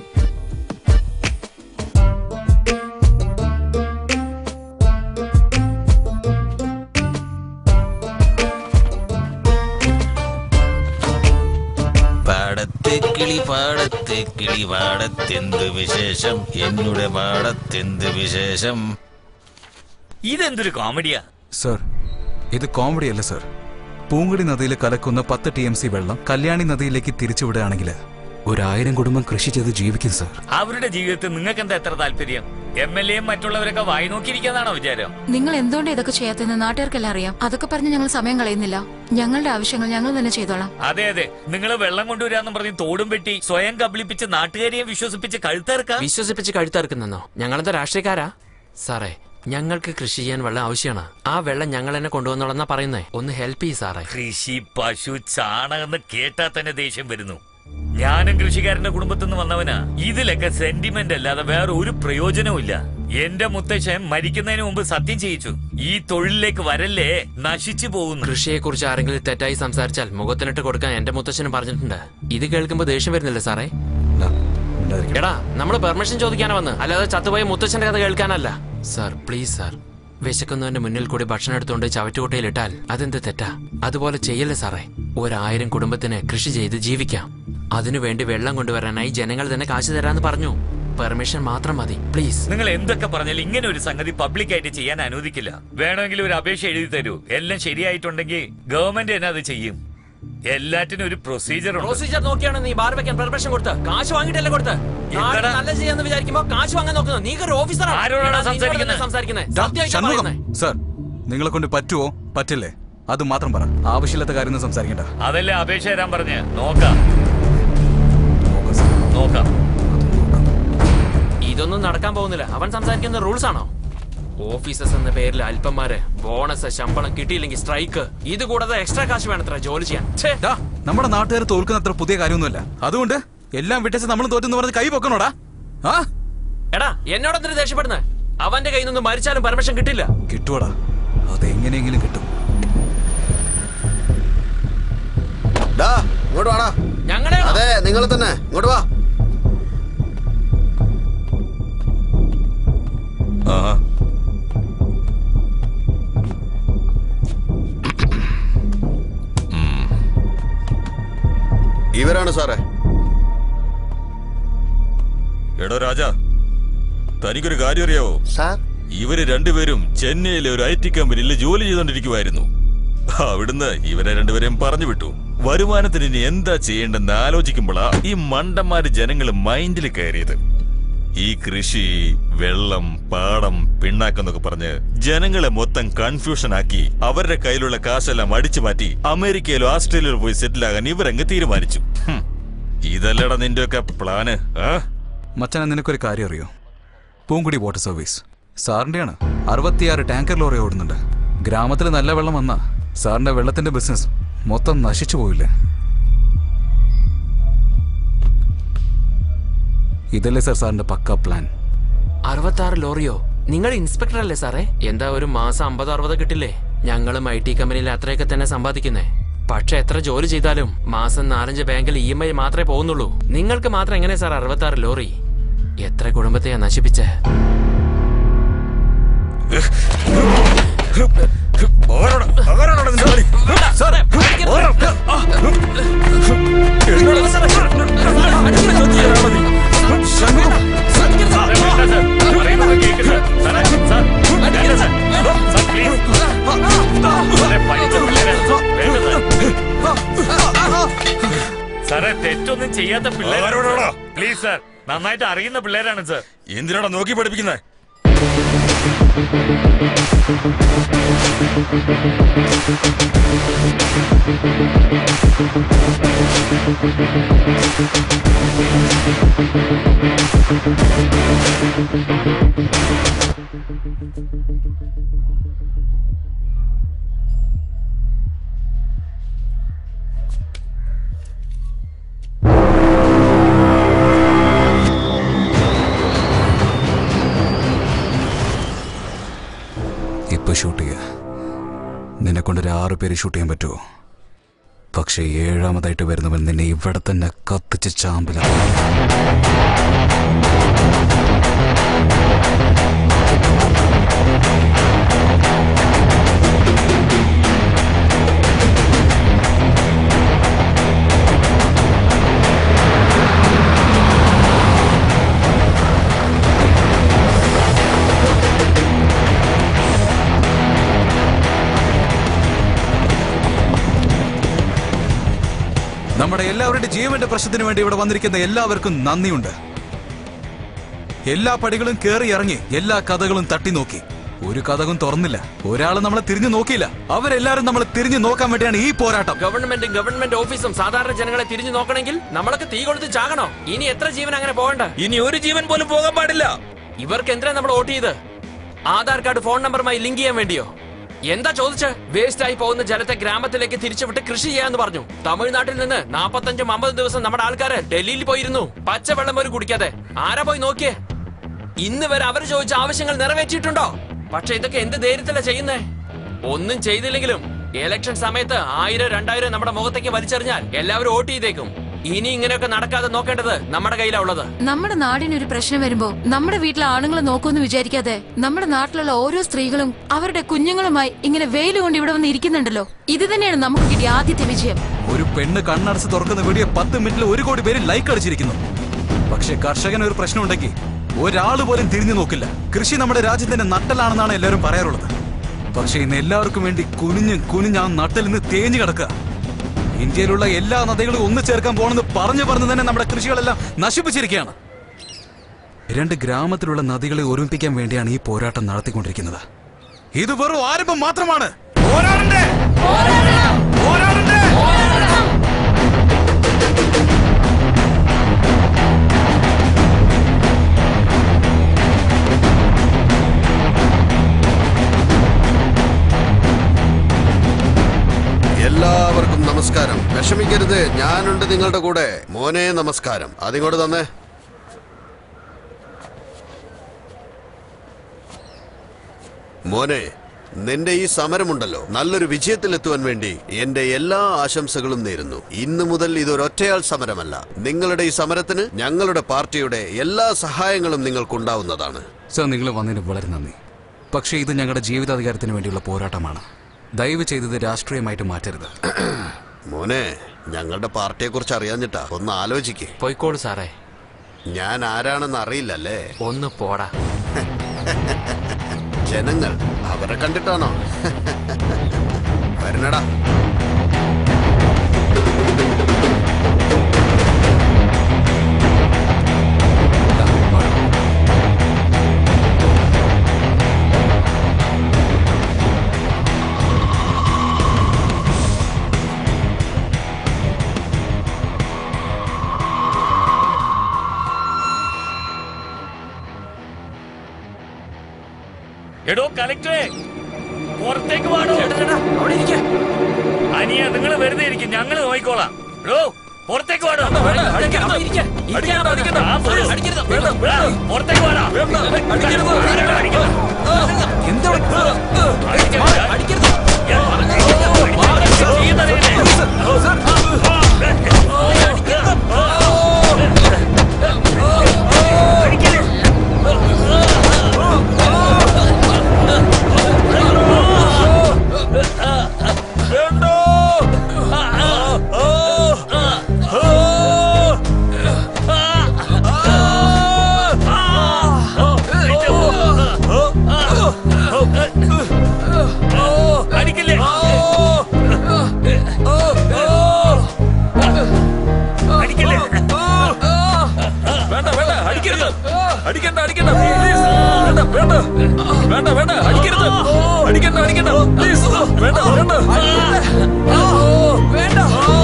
പാടത്തെ കിളി പാടത്തെ കിളി പാടത്തെന്ത് വിശേഷം, എന്നുടെ പാടത്തെന്ത് വിശേഷം. ഇതെന്തൊരു കോമഡിയാ സാർ? ഇത് കോമഡി അല്ല സാർ. പൂങ്കുടി നദിയിൽ കലക്കുന്ന പത്ത് ടി എം സി വെള്ളം കല്യാണി നദിയിലേക്ക് തിരിച്ചുവിടുകയാണെങ്കിൽ ഒരായിരം കുടുംബം കൃഷി ചെയ്ത് ജീവിക്കും സാർ. അവരുടെ ജീവിതത്തിൽ നിങ്ങൾക്ക് എന്താ എത്ര താല്പര്യം? എം എൽ എയും മറ്റുള്ളവരൊക്കെ വായി നോക്കിയിരിക്കാന്നാണോ വിചാരം? നിങ്ങൾ എന്തുകൊണ്ട് ഇതൊക്കെ ചെയ്യാത്തെന്ന് നാട്ടുകാർക്കെല്ലാം അറിയാം. അതൊക്കെ പറഞ്ഞ് ഞങ്ങൾ സമയം കളയുന്നില്ല. ഞങ്ങളുടെ ആവശ്യങ്ങൾ ഞങ്ങൾ തന്നെ ചെയ്തോളാം. അതെ അതെ, നിങ്ങൾ വെള്ളം കൊണ്ടുവരാന്നും പറഞ്ഞ് തോടും വെട്ടി സ്വയം കബളിപ്പിച്ച് നാട്ടുകാരെയും വിശ്വസിപ്പിച്ച് കഴുത്തറക്കാം. വിശ്വസിപ്പിച്ച് കഴുത്തറക്കുന്നോ? ഞങ്ങളെന്താ രാഷ്ട്രീയക്കാരാ? സാറേ, ഞങ്ങൾക്ക് കൃഷി ചെയ്യാൻ വെള്ളം ആവശ്യമാണ്. ആ വെള്ളം ഞങ്ങൾ തന്നെ കൊണ്ടുവന്നോളന്നാ പറയുന്നേ. ഒന്ന് ഹെൽപ്പ് ചെയ്യ് സാറേ. കൃഷി, പശു, ചാണകം കേട്ടാ തന്നെ ദേഷ്യം വരുന്നു. ഞാനും കൃഷിക്കാരന്റെ കുടുംബത്തിൽ നിന്ന് വന്നവനാ. ഇതിലൊക്കെ സെന്റിമെന്റ് അല്ലാതെ വേറെ ഒരു പ്രയോജനവും ഇല്ല. എന്റെ മുത്തശ്ശൻ മരിക്കുന്നതിന് മുമ്പ് സത്യം ചെയ്യിച്ചു, ഈ തൊഴിലിലേക്ക് വരല്ലേ, നശിച്ചു പോകുന്നു. കൃഷിയെ കുറിച്ച് ആരെങ്കിലും തെറ്റായി സംസാരിച്ചാൽ മുഖത്തിനിട്ട് കൊടുക്കാൻ എന്റെ മുത്തശ്ശനും പറഞ്ഞിട്ടുണ്ട്. ഇത് കേൾക്കുമ്പോ ദേഷ്യം വരുന്നില്ല സാറേ? എടാ, നമ്മള് പെർമിഷൻ ചോദിക്കാനാ വന്ന്, അല്ലാതെ ചത്തുപോയ മുത്തച്ഛന്റെ കഥ കേൾക്കാനല്ല. സാർ പ്ലീസ് സാർ, വിശക്കുന്നവന്റെ മുന്നിൽ കൂടി ഭക്ഷണം എടുത്തുകൊണ്ട് ചവറ്റുകൊട്ടയിൽ ഇട്ടാൽ അതെന്ത് തെറ്റാ? അതുപോലെ ചെയ്യല്ലേ സാറേ. ഒരായിരം കുടുംബത്തിന് കൃഷി ചെയ്ത് ജീവിക്കാം. അതിനുവേണ്ടി വെള്ളം കൊണ്ടുവരാനായി ജനങ്ങൾ തന്നെ കാശ് തരാന്ന് പറഞ്ഞു. പെർമിഷൻ മാത്രം മതി പ്ലീസ്. നിങ്ങൾ എന്തൊക്കെ പറഞ്ഞാലും ഇങ്ങനെ ഒരു സംഗതി പബ്ലിക്കായിട്ട് ചെയ്യാൻ അനുവദിക്കില്ല. വേണമെങ്കിൽ ഒരു അപേക്ഷ എഴുതി തരൂ. എല്ലാം ശരിയായിട്ടുണ്ടെങ്കിൽ ഗവൺമെന്റ് തന്നെ അത് ചെയ്യും. എല്ലാറ്റിനും ഒരു പ്രൊസീജർ ഉണ്ട്. പ്രൊസീജർ നോക്കിയാണ് നീ ബാർ വെക്കാൻ പെർമിഷൻ കൊടുത്ത്. കാശ് വാങ്ങിയിട്ടല്ലേ കൊടുത്ത്? നല്ല ചെയ്യാന്ന് വിചാരിക്കുമ്പോ കാശ് വാങ്ങാൻ നോക്കുന്നു. നീ ഒരു ഓഫീസറാണ്. ആരോടാണ് സംസാരിക്കുന്നത്? സംസാരിക്കുന്നത് സാർ, നിങ്ങളെ കൊണ്ട് പറ്റുമോ പറ്റില്ലേ അത് മാത്രം പറ. ആവശ്യമില്ലാത്ത കാര്യം സംസാരിക്കണ്ട. അതല്ലേ അപേക്ഷ തരാൻ പറഞ്ഞ്. നോക്കാം നോക്കാം. ഇതൊന്നും നടക്കാൻ പോകുന്നില്ല. അവൻ സംസാരിക്കുന്ന റൂൾസ് ആണോ? ഓഫീസേഴ്സ് എന്ന പേരിൽ അല്പന്മാര് ബോണസ്, ശമ്പളം കിട്ടിയില്ലെങ്കിൽ സ്ട്രൈക്ക്, ഇത് കൂടാതെ എക്സ്ട്രാ കാശ് വേണത്ര ജോലി ചെയ്യാൻ. നമ്മുടെ നാട്ടുകാർ തോൽക്കുന്ന അത്ര പുതിയ കാര്യമൊന്നുമല്ല. അതുകൊണ്ട് എല്ലാം വിട്ടേച്ച് നമ്മൾ തോറ്റെന്ന് പറഞ്ഞ് കൈ പൊക്കണോടാ. ആ എടാ, എന്നോടെന്തിനു ദേഷ്യപ്പെടുന്നത്? അവന്റെ കയ്യിൽ നിന്ന് മരിച്ചാലും പെർമിഷൻ കിട്ടില്ല. കിട്ടുവാടാ, അതെങ്ങനെയെങ്കിലും കിട്ടും. ഇങ്ങോട്ട് വാടാ. ഞങ്ങളെ അതെ, നിങ്ങൾ തന്നെ ഇങ്ങോട്ട് വാ. ഇവരാണ് സാറേ. എടോ രാജാ, തനിക്കൊരു കാര്യം അറിയാവോ? സാർ, ഇവര് രണ്ടുപേരും ചെന്നൈയിലെ ഒരു ഐ ടി കമ്പനിയിൽ ജോലി ചെയ്തോണ്ടിരിക്കുവായിരുന്നു. അവിടുന്ന് ഇവരെ രണ്ടുപേരെയും പറഞ്ഞു വിട്ടു. വരുമാനത്തിന് ഇനി എന്താ ചെയ്യേണ്ടെന്ന് ആലോചിക്കുമ്പോഴാ ഈ മണ്ടന്മാര് ജനങ്ങള് മൈൻഡിൽ കയറിയത്. ഈ കൃഷി, വെള്ളം, പാടം, പിണ്ണാക്കെന്നൊക്കെ പറഞ്ഞ് ജനങ്ങളെ മൊത്തം കൺഫ്യൂഷൻ ആക്കി അവരുടെ കയ്യിലുള്ള കാശെല്ലാം അടിച്ചു മാറ്റി അമേരിക്കയിലോ ഓസ്ട്രേലിയയിലോ പോയി സെറ്റിലാകാൻ ഇവരങ്ങ് തീരുമാനിച്ചു. ഇതല്ലടാ നിന്റെയൊക്കെ പ്ലാന്? മച്ചാനെ, നിനക്കൊരു കാര്യം അറിയോ? പൂങ്കുടി വാട്ടർ സർവീസ് സാറിന്റെയാണ്. അറുപത്തിയാറ് ടാങ്കർ ലോറി ഓടുന്നുണ്ട്. ഗ്രാമത്തിൽ നല്ല വെള്ളം വന്നാ സാറിന്റെ വെള്ളത്തിന്റെ ബിസിനസ് മൊത്തം നശിച്ചു പോയില്ലേ? ഇതല്ലേ സാർ സാറിന്റെ പക്ക പ്ലാൻ? അറുപത്താറ് ലോറിയോ? നിങ്ങൾ ഇൻസ്പെക്ടർ അല്ലേ സാറേ? എന്താ ഒരു മാസം അമ്പത് അറുപത് കിട്ടില്ലേ? ഞങ്ങളും ഐ ടി കമ്പനിയിൽ അത്രയൊക്കെ തന്നെ സമ്പാദിക്കുന്നേ. പക്ഷെ എത്ര ജോലി ചെയ്താലും മാസം നാലഞ്ച് ബാങ്കിൽ ഇ എം ഐ മാത്രമേ പോകുന്നുള്ളൂ. നിങ്ങൾക്ക് മാത്രം എങ്ങനെ സാർ അറുപത്താറ് ലോറി? എത്ര കുടുംബത്തെയാ നശിപ്പിച്ചേ? സാറേ തെറ്റൊന്നും ചെയ്യാത്ത പിള്ളേരാണ്. പ്ലീസ് സാർ, നന്നായിട്ട് അറിയുന്ന പിള്ളേരാണ് സാർ. എന്തിനാണ് നോക്കി പഠിപ്പിക്കുന്നത്? ഇപ്പൊ ഷൂട്ട് ചെയ്യുക. നിന്നെ കൊണ്ടൊരു ആറ് പേര് ഷൂട്ട് ചെയ്യാൻ പറ്റുമോ? പക്ഷെ ഏഴാമതായിട്ട് വരുന്നവൻ നിന്നെ ഇവിടെ തന്നെ കത്തിച്ച് ചാമ്പല. നമ്മുടെ എല്ലാവരുടെ ജീവന്റെ പ്രശ്നത്തിന് വേണ്ടി ഇവിടെ വന്നിരിക്കുന്ന എല്ലാവർക്കും നന്ദിയുണ്ട്. എല്ലാ പടികളും കയറി ഇറങ്ങി എല്ലാ കഥകളും തട്ടി നോക്കി. ഒരു കഥകും തുറന്നില്ല. ഒരാളും നമ്മളെ തിരിഞ്ഞു നോക്കിയില്ല. അവരെല്ലാരും നമ്മളെ തിരിഞ്ഞു നോക്കാൻ വേണ്ടിയാണ് ഈ പോരാട്ടം. ഗവൺമെന്റും ഗവൺമെന്റ് ഓഫീസും സാധാരണ ജനങ്ങളെ തിരിഞ്ഞു നോക്കണമെങ്കിൽ നമ്മളൊക്കെ തീ കൊളുത്തി ചാകണോ? ഇനി എത്ര ജീവൻ അങ്ങനെ പോകണ്ട? ഇനി ഒരു ജീവൻ പോലും പോകാൻ പാടില്ല. ഇവർക്ക് എന്തിനാ നമ്മൾ വോട്ട് ചെയ്ത്? ആധാർ കാർഡ് ഫോൺ നമ്പറുമായി ലിങ്ക് ചെയ്യാൻ വേണ്ടിയോ? എന്താ ചോദിച്ച്? വേസ്റ്റ് ആയി പോകുന്ന ജലത്തെ ഗ്രാമത്തിലേക്ക് തിരിച്ചുവിട്ട് കൃഷി ചെയ്യാന്ന് പറഞ്ഞു. തമിഴ്നാട്ടിൽ നിന്ന് നാപ്പത്തഞ്ചും അമ്പതും ദിവസം നമ്മുടെ ആൾക്കാര് ഡൽഹിയിൽ പോയിരുന്നു. പച്ചവെള്ളം പോലും കുടിക്കാതെ. ആരാ പോയി നോക്കിയേ? ഇന്ന് വരെ അവർ ചോദിച്ച ആവശ്യങ്ങൾ നിറവേറ്റിയിട്ടുണ്ടോ? പക്ഷെ ഇതൊക്കെ എന്ത് ധൈര്യത്തിലാ ചെയ്യുന്നേ? ഒന്നും ചെയ്തില്ലെങ്കിലും ഇലക്ഷൻ സമയത്ത് ആയിരം രണ്ടായിരം നമ്മുടെ മുഖത്തേക്ക് വലിച്ചെറിഞ്ഞാൽ എല്ലാവരും വോട്ട് ചെയ്തേക്കും. ഇനി ഇങ്ങനെയൊക്കെ നടക്കാതെ നോക്കേണ്ടത് നമ്മുടെ കയ്യിലാ ഉള്ളത്. നമ്മുടെ നാടിനൊരു പ്രശ്നം വരുമ്പോ നമ്മുടെ വീട്ടിലെ ആണുങ്ങൾ നോക്കുമെന്ന് വിചാരിക്കാതെ നമ്മുടെ നാട്ടിലുള്ള ഓരോ സ്ത്രീകളും അവരുടെ കുഞ്ഞുങ്ങളുമായി ഇങ്ങനെ വെയിൽ കൊണ്ട് ഇവിടെ വന്ന് ഇരിക്കുന്നുണ്ടല്ലോ. ഇത് തന്നെയാണ് നമുക്ക് കിട്ടിയ ആദ്യത്തെ വിജയം. ഒരു പെണ്ണ് കണ്ണടച്ച് തുറക്കുന്ന വീഡിയോ പത്ത് മിനിറ്റിൽ ഒരു കോടി പേര് ലൈക്ക് അടിച്ചിരിക്കുന്നു. പക്ഷെ കർഷകന് ഒരു പ്രശ്നം ഉണ്ടെങ്കിൽ ഒരാൾ പോലും തിരിഞ്ഞു നോക്കില്ല. കൃഷി നമ്മുടെ രാജ്യത്തിന്റെ നട്ടലാണെന്നാണ് എല്ലാവരും പറയാറുള്ളത്. പക്ഷെ ഇന്ന് എല്ലാവർക്കും വേണ്ടി കുനിഞ്ഞ് കുനിഞ്ഞ് ആ നട്ടിൽ നിന്ന് തേഞ്ഞു കിടക്കുക. ഇന്ത്യയിലുള്ള എല്ലാ നദികളും ഒന്നു ചേർക്കാൻ പോണെന്ന് പറഞ്ഞു പറഞ്ഞു തന്നെ നമ്മുടെ കൃഷികളെല്ലാം നശിപ്പിച്ചിരിക്കുകയാണ്. രണ്ട് ഗ്രാമത്തിലുള്ള നദികളെ ഒരുമിപ്പിക്കാൻ വേണ്ടിയാണ് ഈ പോരാട്ടം നടത്തിക്കൊണ്ടിരിക്കുന്നത്. ഇത് വെറും ആരംഭം മാത്രമാണ്. പോരാടണ്ടേ? പോരാടണ്ടേ? എല്ലാവർക്കും നമസ്കാരം. വിഷമിക്കരുത്, ഞാനുണ്ട് നിങ്ങളുടെ കൂടെ. മോനെ നമസ്കാരം. അതിങ്ങോട്ട് തന്നെ. മോനെ, നിന്റെ ഈ സമരമുണ്ടല്ലോ, നല്ലൊരു വിജയത്തിലെത്തുവാൻ വേണ്ടി എന്റെ എല്ലാ ആശംസകളും നേരുന്നു. ഇന്നു മുതൽ ഇതൊരൊറ്റയാൾ സമരമല്ല. നിങ്ങളുടെ ഈ സമരത്തിന് ഞങ്ങളുടെ പാർട്ടിയുടെ എല്ലാ സഹായങ്ങളും നിങ്ങൾക്കുണ്ടാവുന്നതാണ്. സർ, നിങ്ങൾ വന്നതിന് വളരെ നന്ദി. പക്ഷേ ഇത് ഞങ്ങളുടെ ജീവിതാധികാരത്തിന് വേണ്ടിയുള്ള പോരാട്ടമാണ്. ദയവ് ചെയ്തത് രാഷ്ട്രീയമായിട്ട് മാറ്റരുത്. മോനെ, ഞങ്ങളുടെ പാർട്ടിയെ കുറിച്ച് അറിയാഞ്ഞിട്ടാ. ഒന്ന് ആലോചിക്കേ. പോയിക്കോളൂ സാറേ. ഞാൻ ആരാണെന്ന് അറിയില്ലല്ലേ? ഒന്ന് പോടാ. ജനങ്ങൾ അവരെ കണ്ടിട്ടാണോ? വരണടാ. എടോ കലക്ടറെ, പുറത്തേക്ക് പാടോ. അനിയ, നിങ്ങൾ വെറുതെ ഇരിക്കും, ഞങ്ങള് നോക്കിക്കോളാം. എടോ പുറത്തേക്ക് പാടോ. പുറത്തേക്ക് പാടാ. അടിക്കില്ലേ? വേണ്ട വേണ്ട വേണ്ട അടിക്കരുത് അടിക്കണ്ട അടിക്കണ്ട പ്ലീസ് വേണ്ട വേണ്ട വേണ്ട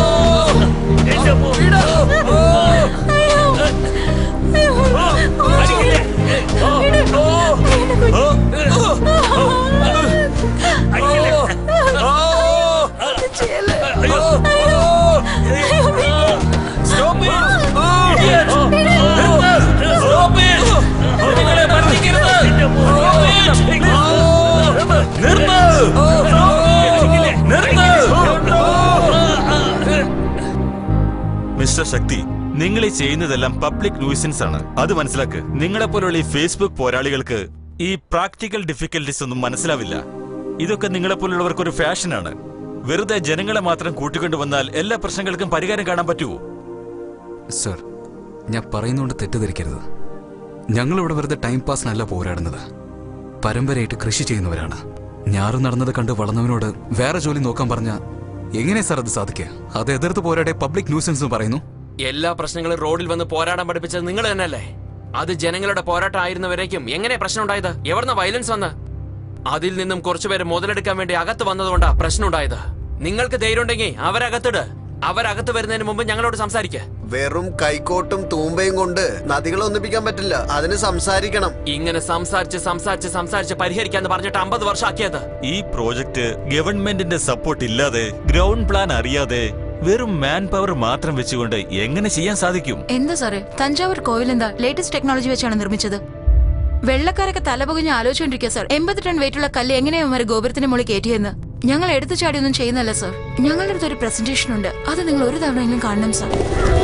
മിസ്റ്റർ ശക്തി, നിങ്ങൾ ഈ ചെയ്യുന്നതെല്ലാം പബ്ലിക് ന്യൂസൻസ് ആണ്. അത് മനസ്സിലാക്ക്. നിങ്ങളെ പോലുള്ള ഈ ഫേസ്ബുക്ക് പോരാളികൾക്ക് ഈ പ്രാക്ടിക്കൽ ഡിഫിക്കൽട്ടീസ് ഒന്നും മനസ്സിലാവില്ല. ഇതൊക്കെ നിങ്ങളെ പോലുള്ളവർക്ക് ഒരു ഫാഷനാണ്. വെറുതെ ജനങ്ങളെ മാത്രം കൂട്ടിക്കൊണ്ടു വന്നാൽ എല്ലാ പ്രശ്നങ്ങൾക്കും പരിഹാരം കാണാൻ പറ്റുമോ? സർ, ഞാൻ പറയുന്നോണ്ട് തെറ്റിദ്ധരിക്കരുത്. ഞങ്ങളിവിടെ വെറുതെ ടൈം പാസിനല്ല പോരാടുന്നത്. പരമ്പരയായിട്ട് കൃഷി ചെയ്യുന്നവരാണ്. ഞാറ് നടന്നത് കണ്ട് വളർന്നവനോട് വേറെ ജോലി നോക്കാൻ പറഞ്ഞ എങ്ങനെ സാർ അത് സാധിക്കുക? അത് എതിർത്ത് പോരാടെ പബ്ലിക് ന്യൂസൻസ് പറയുന്നു. എല്ലാ പ്രശ്നങ്ങളും റോഡിൽ വന്ന് പോരാടാൻ പഠിപ്പിച്ചത് നിങ്ങൾ തന്നെയല്ലേ? അത് ജനങ്ങളുടെ പോരാട്ടം ആയിരുന്നവരേക്കും എങ്ങനെ പ്രശ്നം ഉണ്ടായത്? എവിടുന്ന വയലൻസ് വന്ന്? അതിൽ നിന്നും കുറച്ചുപേര് മുതലെടുക്കാൻ വേണ്ടി അകത്ത് വന്നതുകൊണ്ടാ പ്രശ്നം ഉണ്ടായത്. നിങ്ങൾക്ക് ധൈര്യം ഉണ്ടെങ്കിൽ അവരകത്തിട്. അവരകത്ത് വരുന്നതിന് മുമ്പ് ഞങ്ങളോട് സംസാരിക്ക. വെറും കൈക്കോട്ടും തൂമ്പയും കൊണ്ട് നദികളെ ഒന്നിപ്പിക്കാൻ പറ്റില്ല. അതിന് സംസാരിക്കണം. ഇങ്ങനെ സംസാരിച്ച് സംസാരിച്ച് സംസാരിച്ച് പരിഹരിക്കാന്ന് പറഞ്ഞിട്ട് അമ്പത് വർഷം ആക്കിയത്. ഈ പ്രോജക്റ്റ് ഗവൺമെന്റിന്റെ സപ്പോർട്ട് ഇല്ലാതെ, ഗ്രൗണ്ട് പ്ലാൻ അറിയാതെ, വെറും മാൻ പവർ മാത്രം വെച്ചുകൊണ്ട് എങ്ങനെ ചെയ്യാൻ സാധിക്കും? എന്താ സാറേ, തഞ്ചാവൂർ കോവിൽ എന്താ ലേറ്റസ്റ്റ് ടെക്നോളജി വെച്ചാണ് നിർമ്മിച്ചത്? വെള്ളക്കാരൊക്കെ തലപുകഞ്ഞ് ആലോചിച്ചോണ്ടിരിക്കുക സാർ. എൺപത് ടൺ വെയിറ്റുള്ള കല്ല് എങ്ങനെയാ ഗോപുരത്തിന് മുകളിൽ കയറ്റിയെന്ന്. ഞങ്ങൾ എടുത്തു ചാടിയൊന്നും ചെയ്യുന്നല്ല സാർ. ഞങ്ങളുടെ അടുത്ത് ഒരു പ്രസന്റേഷൻ ഉണ്ട്. അത് നിങ്ങൾ ഒരു തവണയെങ്കിലും കാണണം സാർ.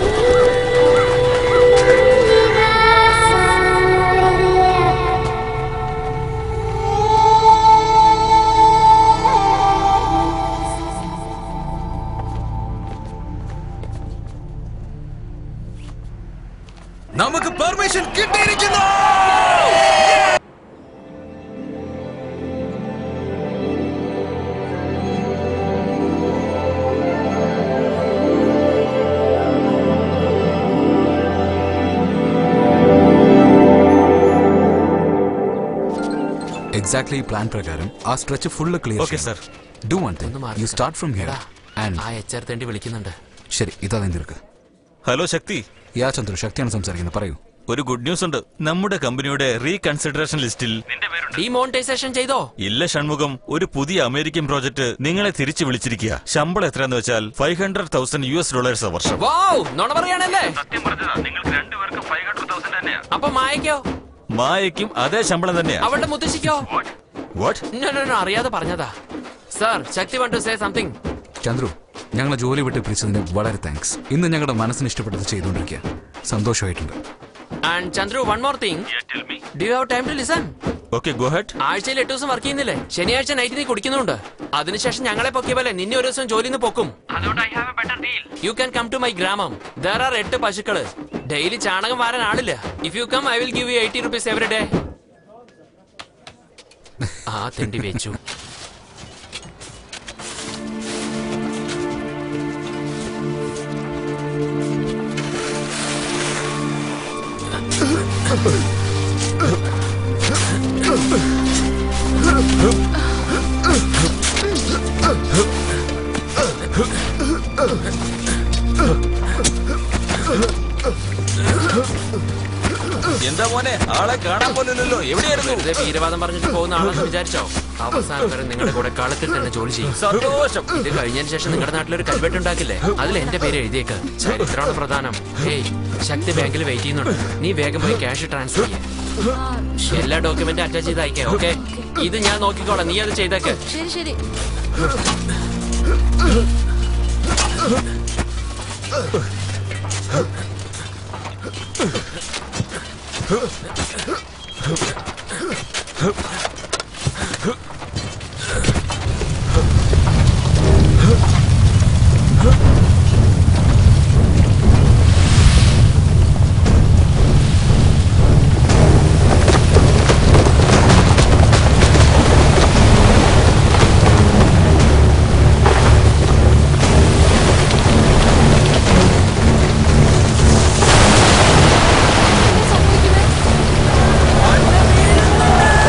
നമുക്ക് പെർമിഷൻ കിട്ടിയിരിക്കുന്നു. Exactly plan പ്രകാരം ആ stretch full clear. Okay sir. Do one thing. You start from here and ആ എച്ച്ആർ തേണ്ടി വിളിക്കുന്നുണ്ട്. ശരി, ഇതാ നിർക്ക്. ഹലോ ശക്തി. യാ ചന്ദ്രു, ശക്തിയാണ് സംസാരിക്കുന്നത്. പറയൂ. ഒരു ഗുഡ് ന്യൂസ് ഉണ്ട്. നമ്മുടെ കമ്പനിയുടെ റീകൺസിഡറേഷൻ ലിസ്റ്റിൽ ഡിമോണിറ്റൈസേഷൻ ചെയ്തോ? ഇല്ല ഷൺമുഖം, ഒരു പുതിയ അമേരിക്കൻ പ്രോജക്ട് നിങ്ങളെ തിരിച്ചു വിളിച്ചിരിക്കുക. ശമ്പളം എത്രയാന്ന് വെച്ചാൽ five hundred thousand U S dollars ആ വർഷം. നോണ പറയാനല്ലേ? സത്യം പറഞ്ഞതാ, നിങ്ങൾക്ക് രണ്ടുപേർക്കും ഫൈവ് ഹൺഡ്രഡ് തൗസൻഡ് തന്നെയാ. അപ്പൊ മായക്കോ? മായയ്ക്കും അതേ ശമ്പളം തന്നെയാ. അവളുടെ മുത്തശ്ശിക്കോ? വാട്ട്? അറിയാതെ പറഞ്ഞതാ sir. Shakthi want to say something. Chandru, ഞങ്ങളെ ജോലി വിട്ട് പിടിച്ചതിന് വളരെ താങ്ക്സ്. ഇന്ന് ഞങ്ങളുടെ മനസ്സിന് ഇഷ്ടപ്പെട്ടത് ചെയ്തുകൊണ്ടിരിക്കുക. സന്തോഷമായിട്ടുണ്ട്. And Chandru, one more thing. Do you have time to listen? Okay, go head. ആഴ്ചയിൽ എട്ട് ദിവസം വർക്ക് ചെയ്യുന്നില്ലേ? ശനിയാഴ്ച നൈറ്റ് നീ കുടിക്കുന്നുണ്ട്. അതിനുശേഷം ഞങ്ങളെ പൊക്കിയ പോലെ നിന്നെ ഒരു ദിവസം ജോലിന്ന് പൊക്കും. You can come to my ഗ്രാമം. ദർ ആർ എട്ട് പശുക്കള്. ഡെയിലി ചാണകം വാരാൻ ആളില്ല. If you come I will give you eighty rupees every day. ആ തെണ്ടി വെച്ചു. എന്താ മോനെ, ആളെ കാണാൻ പോലല്ലോ. എവിടെയായിരുന്നു? വീരവാദം പറഞ്ഞിട്ട് പോകുന്ന ആളെന്ന് വിചാരിച്ചോ? അവസാനം വരെ നിങ്ങളുടെ കൂടെ കളത്തിൽ തന്നെ ജോലി ചെയ്യും. സന്തോഷം. ഇത് കഴിഞ്ഞതിന് ശേഷം നിങ്ങളുടെ നാട്ടിലൊരു കൽവെട്ടുണ്ടാക്കില്ലേ? അതിൽ എന്റെ പേര് എഴുതിയേക്ക്. ചരിത്രമാണ് പ്രധാനം. ഹേയ്, ശക്തി ബാങ്കിൽ വെയിറ്റ് ചെയ്യുന്നുണ്ട്. നീ വേഗം പോയി ക്യാഷ് ട്രാൻസ്ഫർ ചെയ്യ. എല്ലാ ഡോക്യുമെന്റും അറ്റാച്ച് ചെയ്ത് അയക്കേ. ഓക്കെ, ഇത് ഞാൻ നോക്കിക്കോളാം. നീ അത് ചെയ്തേക്ക്. ശരി ശരി. ആ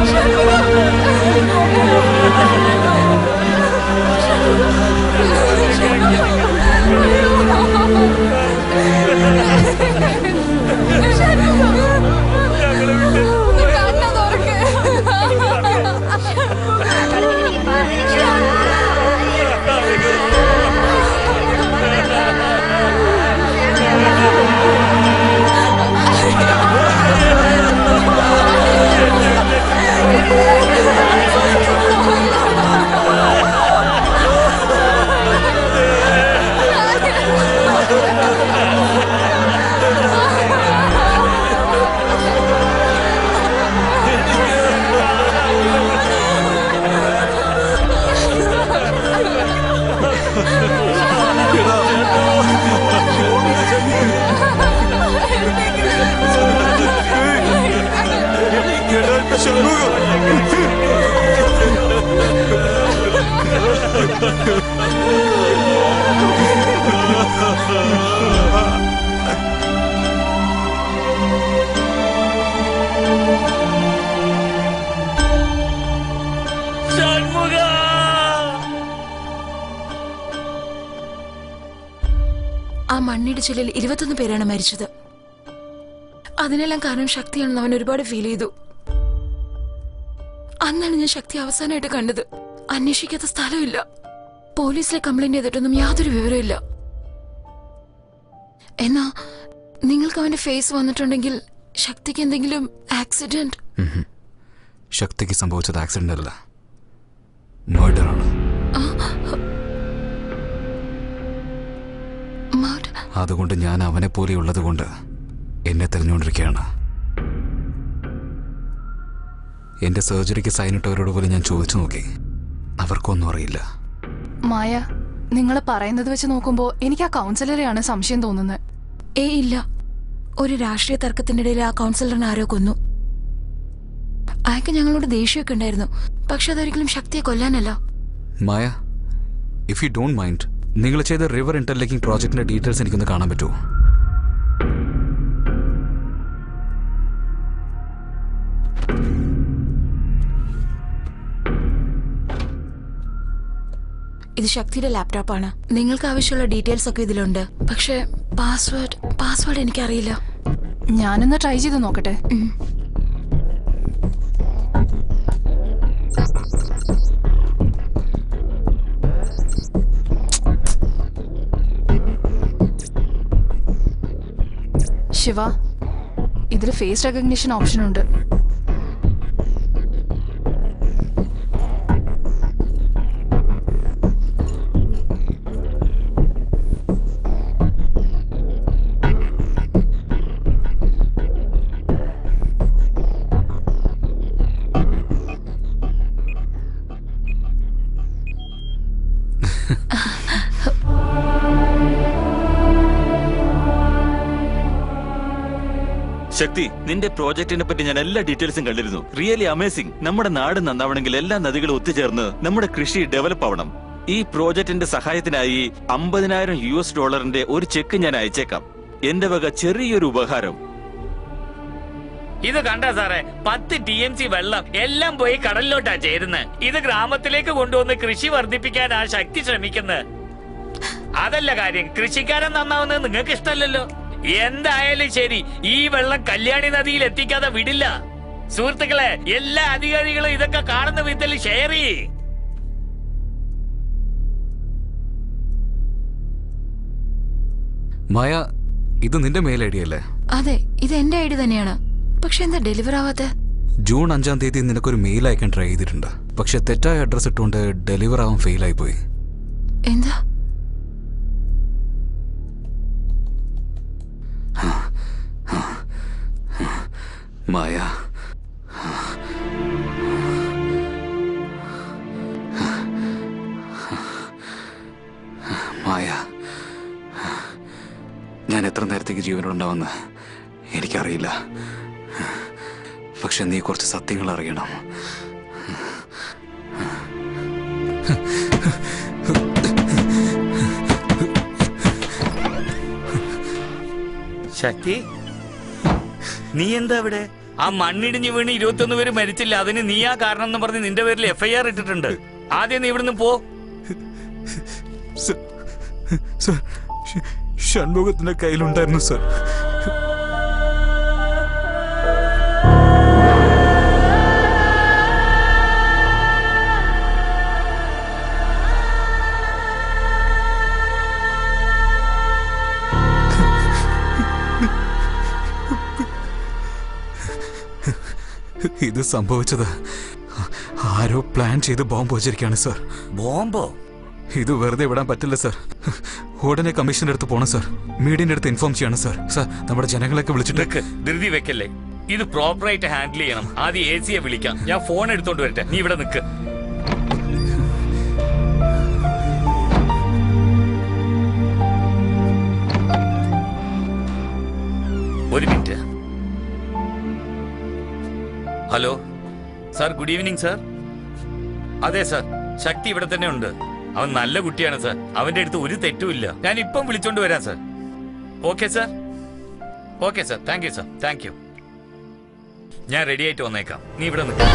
ആ മണ്ണിടിച്ചിലിൽ ഇരുപത്തൊന്ന് പേരാണ് മരിച്ചത്. അതിനെല്ലാം കാരണം ശക്തിയാണെന്ന് അവൻ ഒരുപാട് ഫീൽ ചെയ്തു. അന്നാണ് ഞാൻ ശക്തി അവസാനമായിട്ട് കണ്ടത്. അന്വേഷിക്കാത്ത സ്ഥലമില്ല, പോലീസിലെ കംപ്ലൈന്റ് ചെയ്തിട്ടൊന്നും യാതൊരു വിവരമില്ല. എന്നാ നിങ്ങൾക്ക് അവന്റെ ഫേസ് വന്നിട്ടുണ്ടെങ്കിൽ ശക്തിക്ക് എന്തെങ്കിലും ആക്സിഡന്റ്? ശക്തിക്ക് സംഭവിച്ചത് ആക്സിഡന്റ് അല്ല, മർഡർ ആണ്. അതുകൊണ്ട് ഞാൻ അവനെ പോലെയുള്ളത് കൊണ്ട് എന്നെ തെരഞ്ഞുകൊണ്ടിരിക്കുകയാണ്. എന്റെ സർജറിക്ക് സൈനിട്ടവരോട് പോലും ഞാൻ ചോദിച്ചു നോക്കി, അവർക്കൊന്നും അറിയില്ല. മായ, നിങ്ങൾ പറയുന്നത് വെച്ച് നോക്കുമ്പോ എനിക്ക് ആ കൗൺസിലറെയാണ് സംശയം തോന്നുന്നത്. ഏ ഇല്ല, ഒരു രാഷ്ട്രീയ തർക്കത്തിന്റെ ഇടയിൽ ആ കൗൺസിലറിനെ ആരോ കൊന്നു. അയാൾക്ക് ഞങ്ങളോട് ദേഷ്യമൊക്കെ ഉണ്ടായിരുന്നു, പക്ഷെ അതൊരിക്കലും ശക്തിയെ കൊല്ലാനല്ല. Maya, if you don't mind, നിങ്ങൾ ചെയ്ത റിവർ ഇന്റർലേക്കിംഗ് പ്രോജക്റ്റിന്റെ ഡീറ്റെയിൽസ് എനിക്കൊന്ന് കാണാൻ പറ്റുമോ? ഇത് ശക്തിയുടെ ലാപ്ടോപ്പാണ്. നിങ്ങൾക്ക് ആവശ്യമുള്ള ഡീറ്റെയിൽസ് ഒക്കെ ഇതിലുണ്ട്, പക്ഷെ പാസ്വേഡ് പാസ്വേഡ് എനിക്കറിയില്ല. ഞാനൊന്ന് ട്രൈ ചെയ്ത് നോക്കട്ടെ. ശിവ, ഇതിൽ ഫേസ് റെക്കഗ്നിഷൻ ഓപ്ഷൻ ഉണ്ട്. ശക്തി, നിന്റെ പ്രോജക്റ്റിനെ പറ്റി ഞാൻ എല്ലാ ഡീറ്റെയിൽസും കണ്ടിരുന്നു. Really amazing. നമ്മുടെ നാട് നന്നാവണമെങ്കിൽ എല്ലാ നദികളും ഒത്തുചേർന്ന് നമ്മുടെ കൃഷി ഡെവലപ്പ് ആവണം. ഈ പ്രോജക്റ്റിന്റെ സഹായത്തിനായി അമ്പതിനായിരം യു എസ് ഡോളറിന്റെ ഒരു ചെക്ക് ഞാൻ അയച്ചേക്കാം. എന്റെ വക ചെറിയൊരു ഉപഹാരം. ഇത് കണ്ട സാറേ, പത്ത് ടി എം സി വെള്ളം എല്ലാം പോയി കടലിലോട്ടാ ചേരുന്നത്. ഇത് ഗ്രാമത്തിലേക്ക് കൊണ്ടുവന്ന് കൃഷി വർദ്ധിപ്പിക്കാനാ ശക്തി ശ്രമിക്കുന്നത്. അതല്ല കാര്യം, കൃഷിക്കാരൻ നന്നാവുന്നത് നിങ്ങൾക്ക് ഇഷ്ടമല്ലല്ലോ. എന്തായാലും ശരി, ഈ വെള്ളം കല്യാണി നദിയിൽ എത്തിക്കാതെ വിടില്ല. സുഹൃത്തുക്കളെ, എല്ലാ അധികാരികളും ഇതൊക്കെ കാണുന്ന വിധത്തിൽ ഷെയർ ചെയ്യ്. മായ, ഇത് നിന്റെ മെയിൽ ഐ ഡി അല്ലേ? അതെ, ഇത് എന്റെ ഐ ഡി തന്നെയാണ്. പക്ഷെ എന്താ ഡെലിവർ ആവാത്തെ? ജൂൺ അഞ്ചാം തീയതി നിനക്കൊരു മെയിൽ അയക്കാൻ ട്രൈ ചെയ്തിട്ടുണ്ട്, പക്ഷെ തെറ്റായ അഡ്രസ് ഇട്ടുകൊണ്ട് ഡെലിവർ ആവാൻ ഫെയിൽ ആയി പോയി. എന്താ? മായ, മായ, ഞാൻ എത്ര നേരത്തേക്ക് ജീവനുണ്ടാവുമെന്ന് എനിക്കറിയില്ല. പക്ഷെ നീ കുറച്ച് സത്യങ്ങൾ അറിയണം. ശക്തി, നീ എന്താ ഇവിടെ? ആ മണ്ണിടിഞ്ഞ് വീണ് ഇരുപത്തൊന്ന് പേര് മരിച്ചില്ല, അതിന് നീയാ കാരണം എന്ന് പറഞ്ഞ് നിന്റെ പേരിൽ എഫ്ഐആർ ഇട്ടിട്ടുണ്ട്. ആദ്യം നീ ഇവിടുന്ന് പോ. ഷൺമുഖത്തിന്റെ കയ്യിലുണ്ടായിരുന്നു സർ. ഇത് സംഭവിച്ചത് ആരോ പ്ലാൻ ചെയ്ത് ബോംബ് വെച്ചിരിക്കുകയാണ് സർ. ബോംബോ? ഇത് വെറുതെ വിടാൻ പറ്റില്ല സർ. ഉടനെ കമ്മീഷന്റെ അടുത്ത് പോണം സർ. മീഡിയന്റെ അടുത്ത് ഇൻഫോം ചെയ്യണം സർ. സർ നമ്മുടെ ജനങ്ങളൊക്കെ വിളിച്ചിട്ട്. ധൃതി വെക്കല്ലേ, ഇത് പ്രോപ്പറായിട്ട് ഹാൻഡിൽ ചെയ്യണം. ആദ്യം എ സിയെ വിളിക്കാം. ഞാൻ ഫോൺ എടുത്തോണ്ട് വരട്ടെ, നീ ഇവിടെ നിൽക്ക്. ഒരു minute. Hello sir, good evening sir. അതെ സാർ, ശക്തി ഇവിടെ തന്നെ ഉണ്ട്. അവൻ നല്ല കുട്ടിയാണ് സാർ, അവന്റെ അടുത്ത് ഒരു തെറ്റുമില്ല. ഞാൻ ഇപ്പം വിളിച്ചോണ്ട് വരാം sir. Okay sir, okay sir, thank you sir, thank you. ഞാൻ റെഡി ആയിട്ട് വന്നേക്കാം, നീ ഇവിടെ നിൽക്കാം.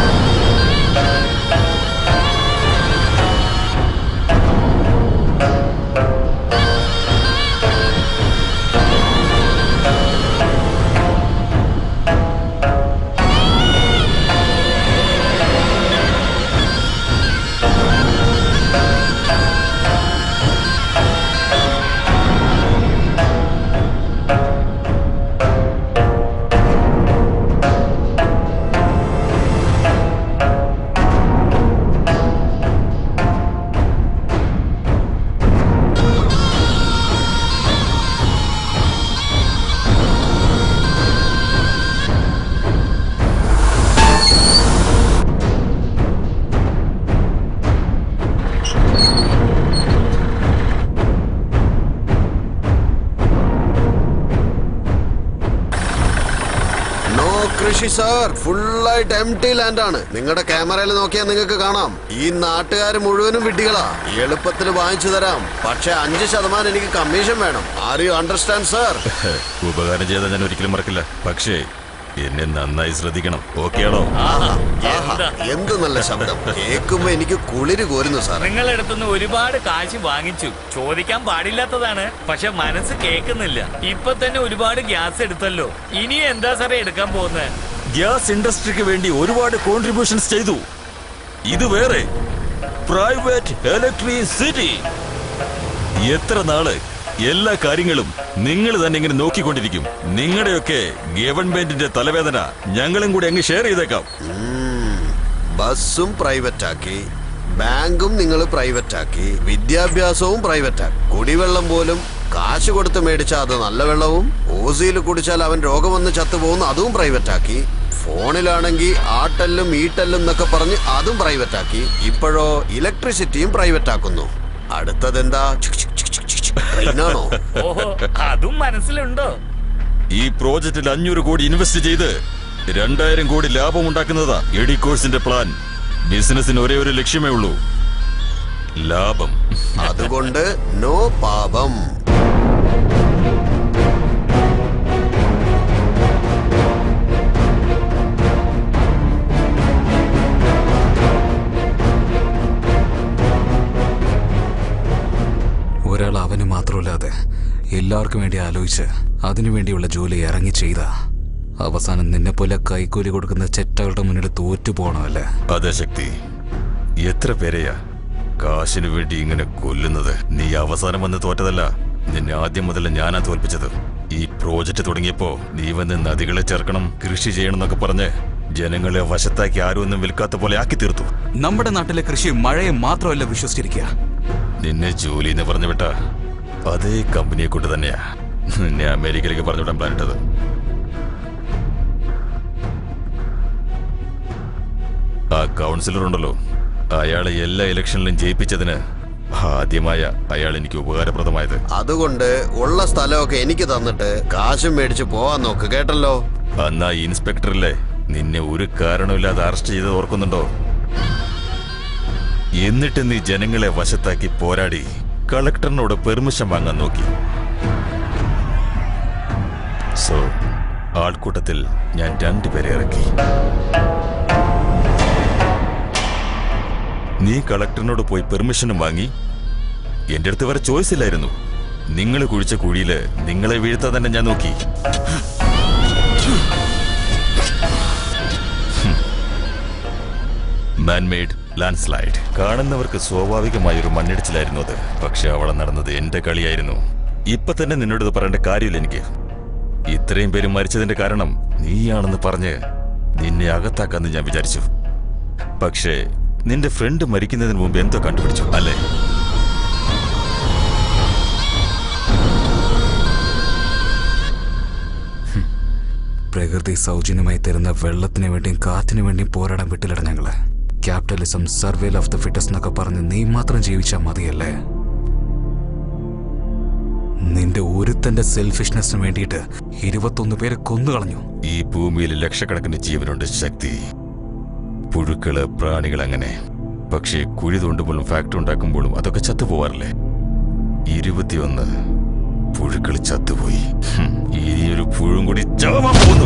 സാർ, ഫുള്ളായിട്ട് എം ടി ലാൻഡ് ആണ്. നിങ്ങളുടെ ക്യാമറയിൽ നോക്കിയാൽ നിങ്ങൾക്ക് കാണാം. ഈ നാട്ടുകാർ മുഴുവനും വിഡ്ഢികളാ. എളുപ്പത്തിൽ വാങ്ങിച്ചു തരാം, പക്ഷെ അഞ്ച് ശതമാനം എനിക്ക് കമ്മീഷൻ വേണം. Are you understand sir? ഉപകാരം ചെയ്താൽ ഞാൻ ഒരിക്കലും മറക്കില്ല, പക്ഷേ എന്നെ നന്നായി ശ്രദ്ധിക്കണം. ഓക്കെ ആണോ? എന്ത് നല്ല ശബ്ദം കേൾക്കുമ്പോ എനിക്ക് കുളിര് കോരുന്നു സാർ. നിങ്ങളുടെ അടുത്തുനിന്ന് ഒരുപാട് കാശ് വാങ്ങിച്ചു, ചോദിക്കാൻ പാടില്ലാത്തതാണ്, പക്ഷെ മനസ്സ് കേൾക്കുന്നില്ല. ഇപ്പൊ തന്നെ ഒരുപാട് ഗ്യാസ് എടുത്തല്ലോ, ഇനി എന്താ സാറേ എടുക്കാൻ പോകുന്നത്? ഗ്യാസ് ഇൻഡസ്ട്രിക്ക് വേണ്ടി ഒരുപാട് കോൺട്രിബ്യൂഷൻസ് ചെയ്തു. ഇത് വേറെ പ്രൈവറ്റ് ഇലക്ട്രിസിറ്റി. എത്ര നാള് എല്ലാ കാര്യങ്ങളും നിങ്ങൾ തന്നെ ഇങ്ങനെ നോക്കിക്കൊണ്ടിരിക്കും? നിങ്ങളുടെയൊക്കെ ഗവൺമെന്റിന്റെ തലവേദന ഞങ്ങളും കൂടി അങ്ങ് ഷെയർ ചെയ്തേക്കാം. ബസ്സും പ്രൈവറ്റ് ആക്കി, ബാങ്കും നിങ്ങൾ പ്രൈവറ്റ് ആക്കി, വിദ്യാഭ്യാസവും പ്രൈവറ്റ് ആക്കി, കുടിവെള്ളം പോലും കാശ് കൊടുത്ത് മേടിച്ചാൽ അത് നല്ല വെള്ളവും, ഓസിയിൽ കുടിച്ചാൽ അവൻ രോഗം വന്ന് ചത്തുപോകുന്നു അതും പ്രൈവറ്റ് ആക്കി, ഫോണിലാണെങ്കിൽ ആട്ടല്ലും ഈട്ടല്ലും എന്നൊക്കെ പറഞ്ഞ് അതും പ്രൈവറ്റ് ആക്കി, ഇപ്പോഴോ ഇലക്ട്രിസിറ്റിയും പ്രൈവറ്റ് ആക്കുന്നു. അടുത്തതെന്താ? അതും മനസ്സിലുണ്ടോ? ഈ പ്രോജക്റ്റിൽ അഞ്ഞൂറ് കോടി ഇൻവെസ്റ്റ് ചെയ്ത് രണ്ടായിരം കോടി ലാഭം ഉണ്ടാക്കുന്നതാ എഡിക്കോഴ്സിന്റെ പ്ലാൻ. ബിസിനസിന് ഒരേ ഒരു ലക്ഷ്യമേ ഉള്ളൂ, ലാഭം. അതുകൊണ്ട് നോ പാപം. ഒരാൾ അവന് മാത്രമല്ലാതെ എല്ലാവർക്കും വേണ്ടി ആലോചിച്ച് അതിനുവേണ്ടിയുള്ള ജോലി ഇറങ്ങി ചെയ്ത അവസാനം നിന്നെ പോലെ കൈക്കൂലി കൊടുക്കുന്ന ചെറ്റകളുടെ മുന്നിൽ തോറ്റു പോകണമല്ലേ? അതെ ശക്തി, എത്ര പേരെയാ കാശിനു വേണ്ടി ഇങ്ങനെ കൊല്ലുന്നത്? നീ അവസാനം വന്ന് തോറ്റതല്ല, നിന്നെ ആദ്യം മുതൽ ഞാനാ തോൽപ്പിച്ചത്. ഈ പ്രോജക്റ്റ് തുടങ്ങിയപ്പോ നീ വന്ന് നദികളെ ചേർക്കണം, കൃഷി ചെയ്യണം എന്നൊക്കെ പറഞ്ഞ് ജനങ്ങളെ വശത്താക്കി ആരും ഒന്നും വിൽക്കാത്ത പോലെ ആക്കി തീർത്തു. നമ്മുടെ നാട്ടിലെ കൃഷി മഴയെ മാത്രമല്ല വിശ്വസിച്ചിരിക്കുക. നിന്നെ ജോലി എന്ന് പറഞ്ഞു വിട്ട അതേ കമ്പനിയെ കൊണ്ട് തന്നെയാ നിന്നെ അമേരിക്കയിലേക്ക് പറഞ്ഞുവിടാൻ പ്ലാൻ ഇട്ടത്. ആ കൗൺസിലർ ഉണ്ടല്ലോ, അയാളെ എല്ലാ ഇലക്ഷനിലും ജയിപ്പിച്ചതിന് ആദ്യമായ അയാൾ എനിക്ക് ഉപകാരപ്രദമായത്. അതുകൊണ്ട് ഉള്ള സ്ഥലമൊക്കെ എനിക്ക് തന്നിട്ട് കാശും മേടിച്ച് പോവാൻ നോക്ക്, കേട്ടല്ലോ? അന്നാ ഇൻസ്പെക്ടറില്ലേ നിന്നെ ഒരു കാരണമില്ലാതെ അറസ്റ്റ് ചെയ്ത് ഓർക്കുന്നുണ്ടോ? എന്നിട്ട് നീ ജനങ്ങളെ വശത്താക്കി പോരാടി കളക്ടറിനോട് പെർമിഷൻ വാങ്ങാൻ നോക്കി. സോ ആൾക്കൂട്ടത്തിൽ ഞാൻ രണ്ടുപേരെ ഇറക്കി. നീ കളക്ടറിനോട് പോയി പെർമിഷനും വാങ്ങി. എന്റെ അടുത്ത് വേറെ ചോയ്സ് ഇല്ലായിരുന്നു. നിങ്ങൾ കുഴിച്ച കുഴിയില് നിങ്ങളെ വീഴ്ത്താൻ തന്നെ ഞാൻ നോക്കി. Manmade landslide. കാണുന്നവർക്ക് സ്വാഭാവികമായൊരു മണ്ണിടിച്ചിലായിരുന്നു അത്. പക്ഷെ അവിടെ നടന്നത് എന്റെ കളിയായിരുന്നു. ഇപ്പൊ തന്നെ നിന്നോട് പറയേണ്ട കാര്യമില്ല എനിക്ക്. ഇത്രയും പേര് മരിച്ചതിന്റെ കാരണം നീയാണെന്ന് പറഞ്ഞ് നിന്നെ അകത്താക്കാന്ന് ഞാൻ വിചാരിച്ചു. പക്ഷേ നിന്റെ ഫ്രണ്ട് മരിക്കുന്നതിന് മുമ്പ് എന്തോ കണ്ടുപിടിച്ചു അല്ലേ? പ്രകൃതി സൗജന്യമായി തരുന്ന വെള്ളത്തിന് വേണ്ടിയും കാറ്റിനു വേണ്ടിയും പോരാടാൻ വിട്ടില്ലട ഞങ്ങള്. Capitalism, survival of the fittest എന്നൊക്കെ പറഞ്ഞ് നീ മാത്രം ജീവിച്ചാൽ മതിയല്ലേ? നിന്റെ ഒരുത്തന്റെ സെൽഫിഷ്നെസ്സിന് വേണ്ടിയിട്ട് ഇരുപത്തൊന്ന് പേരെ കൊന്നുകളഞ്ഞു. ഈ ഭൂമിയിൽ ലക്ഷക്കണക്കിന് ജീവനുണ്ട് ശക്തി. പുഴുക്കള്, പ്രാണികൾ, അങ്ങനെ. പക്ഷേ കുഴി തോണ്ടുമ്പോഴും ഫാക്ടറി ഉണ്ടാക്കുമ്പോഴും അതൊക്കെ ചത്തുപോവാറില്ലേ? ഇരുപത്തിയൊന്ന് പുഴുക്കൾ ചത്തുപോയി. ഇനിയൊരു പുഴും കൂടി ചാവാൻ പോകുന്നു.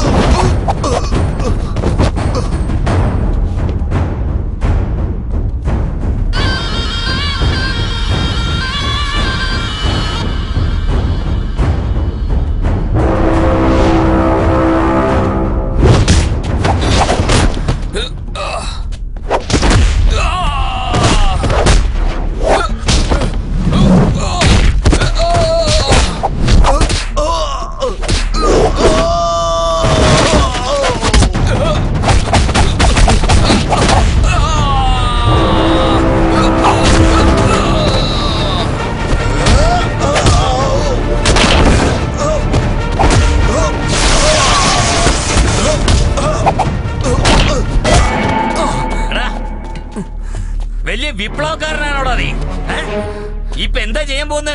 വലിയ വിപ്ലവക്കാരനാണോടാ നീ? ഇപ്പൊ എന്താ ചെയ്യാൻ പോകുന്നത്?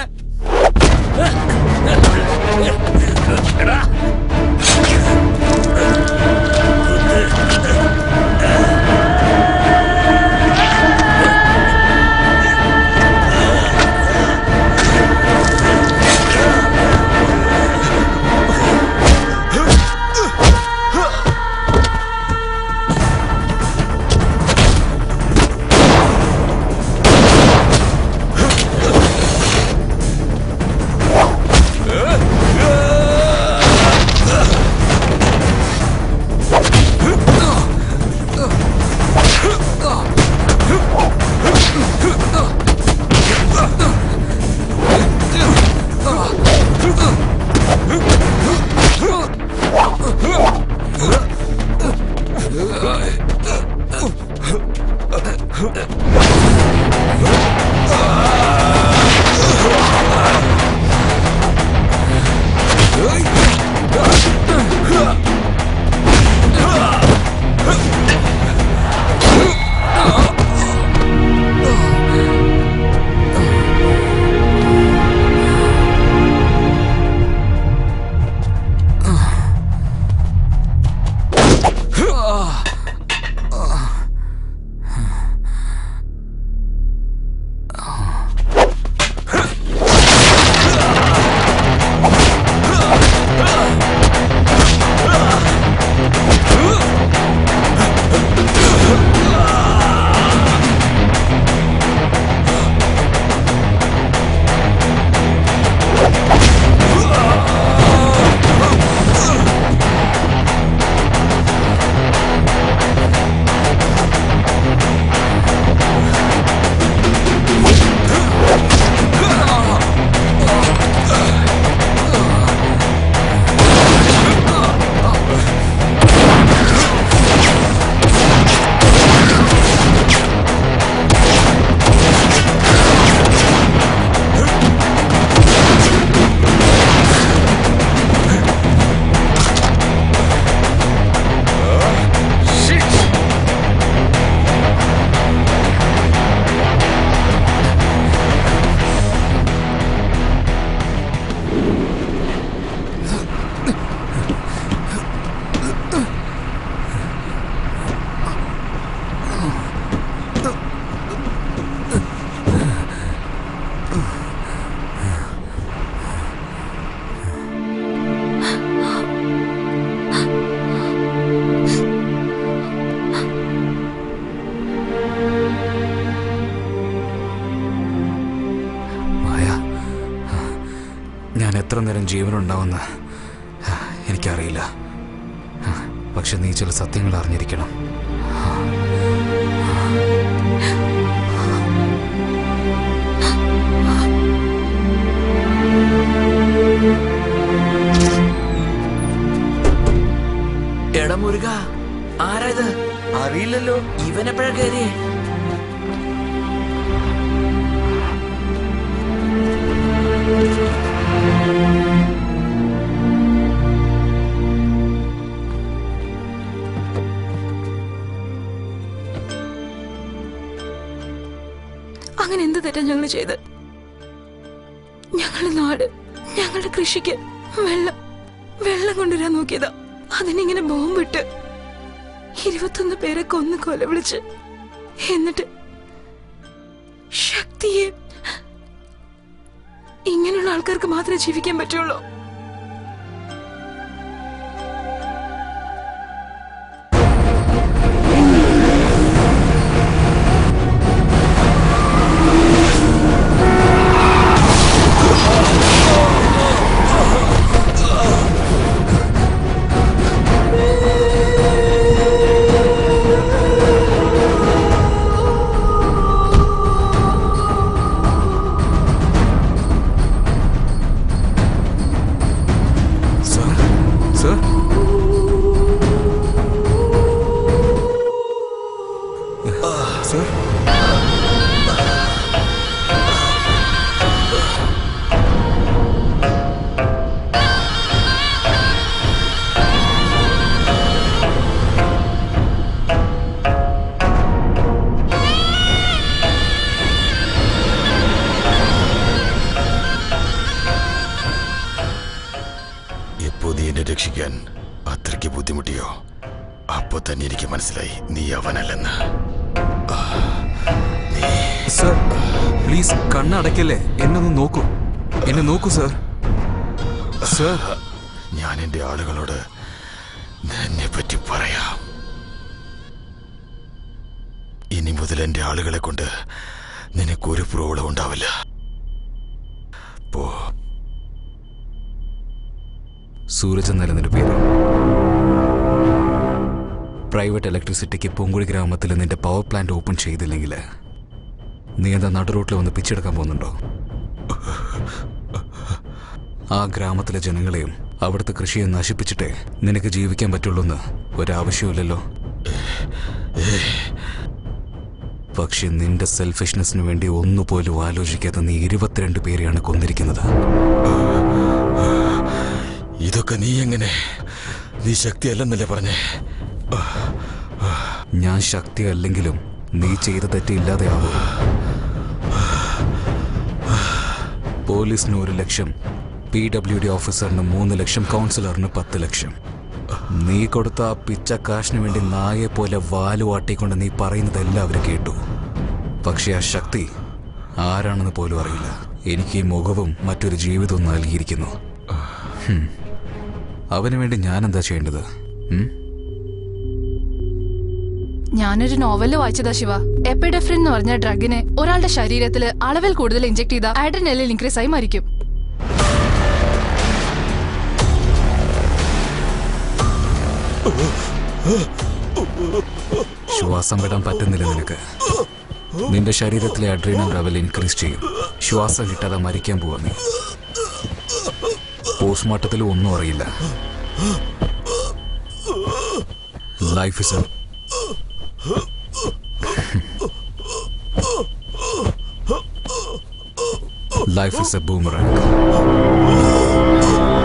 എത്ര നേരം ജീവനുണ്ടാവുമെന്ന് എനിക്കറിയില്ല. പക്ഷെ നീ ചില സത്യങ്ങൾ അറിഞ്ഞിരിക്കണം. എടാ മുരുക, ആരായത്? അറിയില്ലല്ലോ. ഇവനെപ്പോഴാ കയറി? അങ്ങനെ എന്ത് തെറ്റാ ഞങ്ങൾ ചെയ്ത്? ഞങ്ങളുടെ നാട്, ഞങ്ങളുടെ കൃഷിക്ക് വെള്ളം വെള്ളം കൊണ്ടുവരാൻ നോക്കിയതാ. അതിനിങ്ങനെ ബോംബിട്ട് ഇരുപത്തൊന്ന് പേരെ കൊന്ന് കൊല വിളിച്ച്, എന്നിട്ട് ശക്തിയെ ഇങ്ങനെയുള്ള ആൾക്കാർക്ക് മാത്രമേ ജീവിക്കാൻ പറ്റുള്ളൂ. രക്ഷിക്കാൻ അത്രയ്ക്ക് ബുദ്ധിമുട്ടിയോ? അപ്പോ തന്നെ എനിക്ക് മനസ്സിലായി നീ അവനല്ലെന്ന്. സർ പ്ലീസ് കണ്ണടക്കല്ലേ, എന്നൊന്ന് നോക്കൂ, എന്നെ നോക്കൂ സർ. സർ ഞാൻ എന്റെ ആളുകളോട് എന്നെ പറ്റി പറയാം. ഇനി മുതൽ എന്റെ ആളുകളെ കൊണ്ട് നിനക്കൊരു പ്രോബ്ലം ഉണ്ടാവില്ല. പോ. സൂരജ് എന്നല്ല നിന്റെ പേര്. പ്രൈവറ്റ് ഇലക്ട്രിസിറ്റിക്ക് പൊങ്കുഴി ഗ്രാമത്തിൽ നിന്റെ പവർ പ്ലാന്റ് ഓപ്പൺ ചെയ്തില്ലെങ്കിൽ നീ എന്താ നടുറോട്ടിൽ വന്ന് പിച്ചെടുക്കാൻ പോകുന്നുണ്ടോ? ആ ഗ്രാമത്തിലെ ജനങ്ങളെയും അവിടുത്തെ കൃഷിയെ നശിപ്പിച്ചിട്ടേ നിനക്ക് ജീവിക്കാൻ പറ്റുള്ളൂ എന്ന് ഒരാവശ്യമില്ലല്ലോ. പക്ഷെ നിന്റെ സെൽഫിഷ്നെസ്സിന് വേണ്ടി ഒന്നുപോലും ആലോചിക്കാതെ നീ ഇരുപത്തിരണ്ട് പേരെയാണ് കൊന്നിരിക്കുന്നത്. ഇതൊക്കെ നീ എങ്ങനെ? നീ ശക്തിയല്ലെന്നല്ലേ പറഞ്ഞേ? ഞാൻ ശക്തി അല്ലെങ്കിലും നീ ചെയ്ത തെറ്റില്ലാതെയാവൂ. പോലീസിന് ഒരു ലക്ഷം, പി ഡബ്ല്യു ഡി ഓഫീസറിന് മൂന്ന് ലക്ഷം, കൗൺസിലറിന് പത്ത് ലക്ഷം. നീ കൊടുത്ത ആ പിച്ചക്കാശിന് വേണ്ടി നായെ പോലെ വാലുവാട്ടിക്കൊണ്ട് നീ പറയുന്നത് എല്ലാവരും കേട്ടു. പക്ഷെ ആ ശക്തി ആരാണെന്ന് പോലും അറിയില്ല. എനിക്ക് ഈ മുഖവും മറ്റൊരു ജീവിതവും നൽകിയിരിക്കുന്നു. അവന് വേണ്ടി ഞാൻ എന്താ ചെയ്യേണ്ടത്? ഞാനൊരു നോവല് വായിച്ചതാ ശിവ. എപ്പിഡെഫ്രിൻ എന്ന് പറഞ്ഞ ഡ്രഗിനെ ഒരാളുടെ ശരീരത്തിൽ അളവിൽ കൂടുതൽ ഇഞ്ചെക്ട് ചെയ്ത ആഡ്രിനലിൻ ഇൻക്രീസ് ആയി മരിക്കും. ശ്വാസം വിടാൻ പറ്റുന്നില്ല നിനക്ക്. നിന്റെ ശരീരത്തിലെ അഡ്രീനൽ ലെവൽ ഇൻക്രീസ് ചെയ്യും. ശ്വാസം കിട്ടാതെ മരിക്കാൻ പോവാ നീ. പോസ്റ്റ്മോർട്ടത്തിൽ ഒന്നും അറിയില്ല. Life is a life is a boomerang.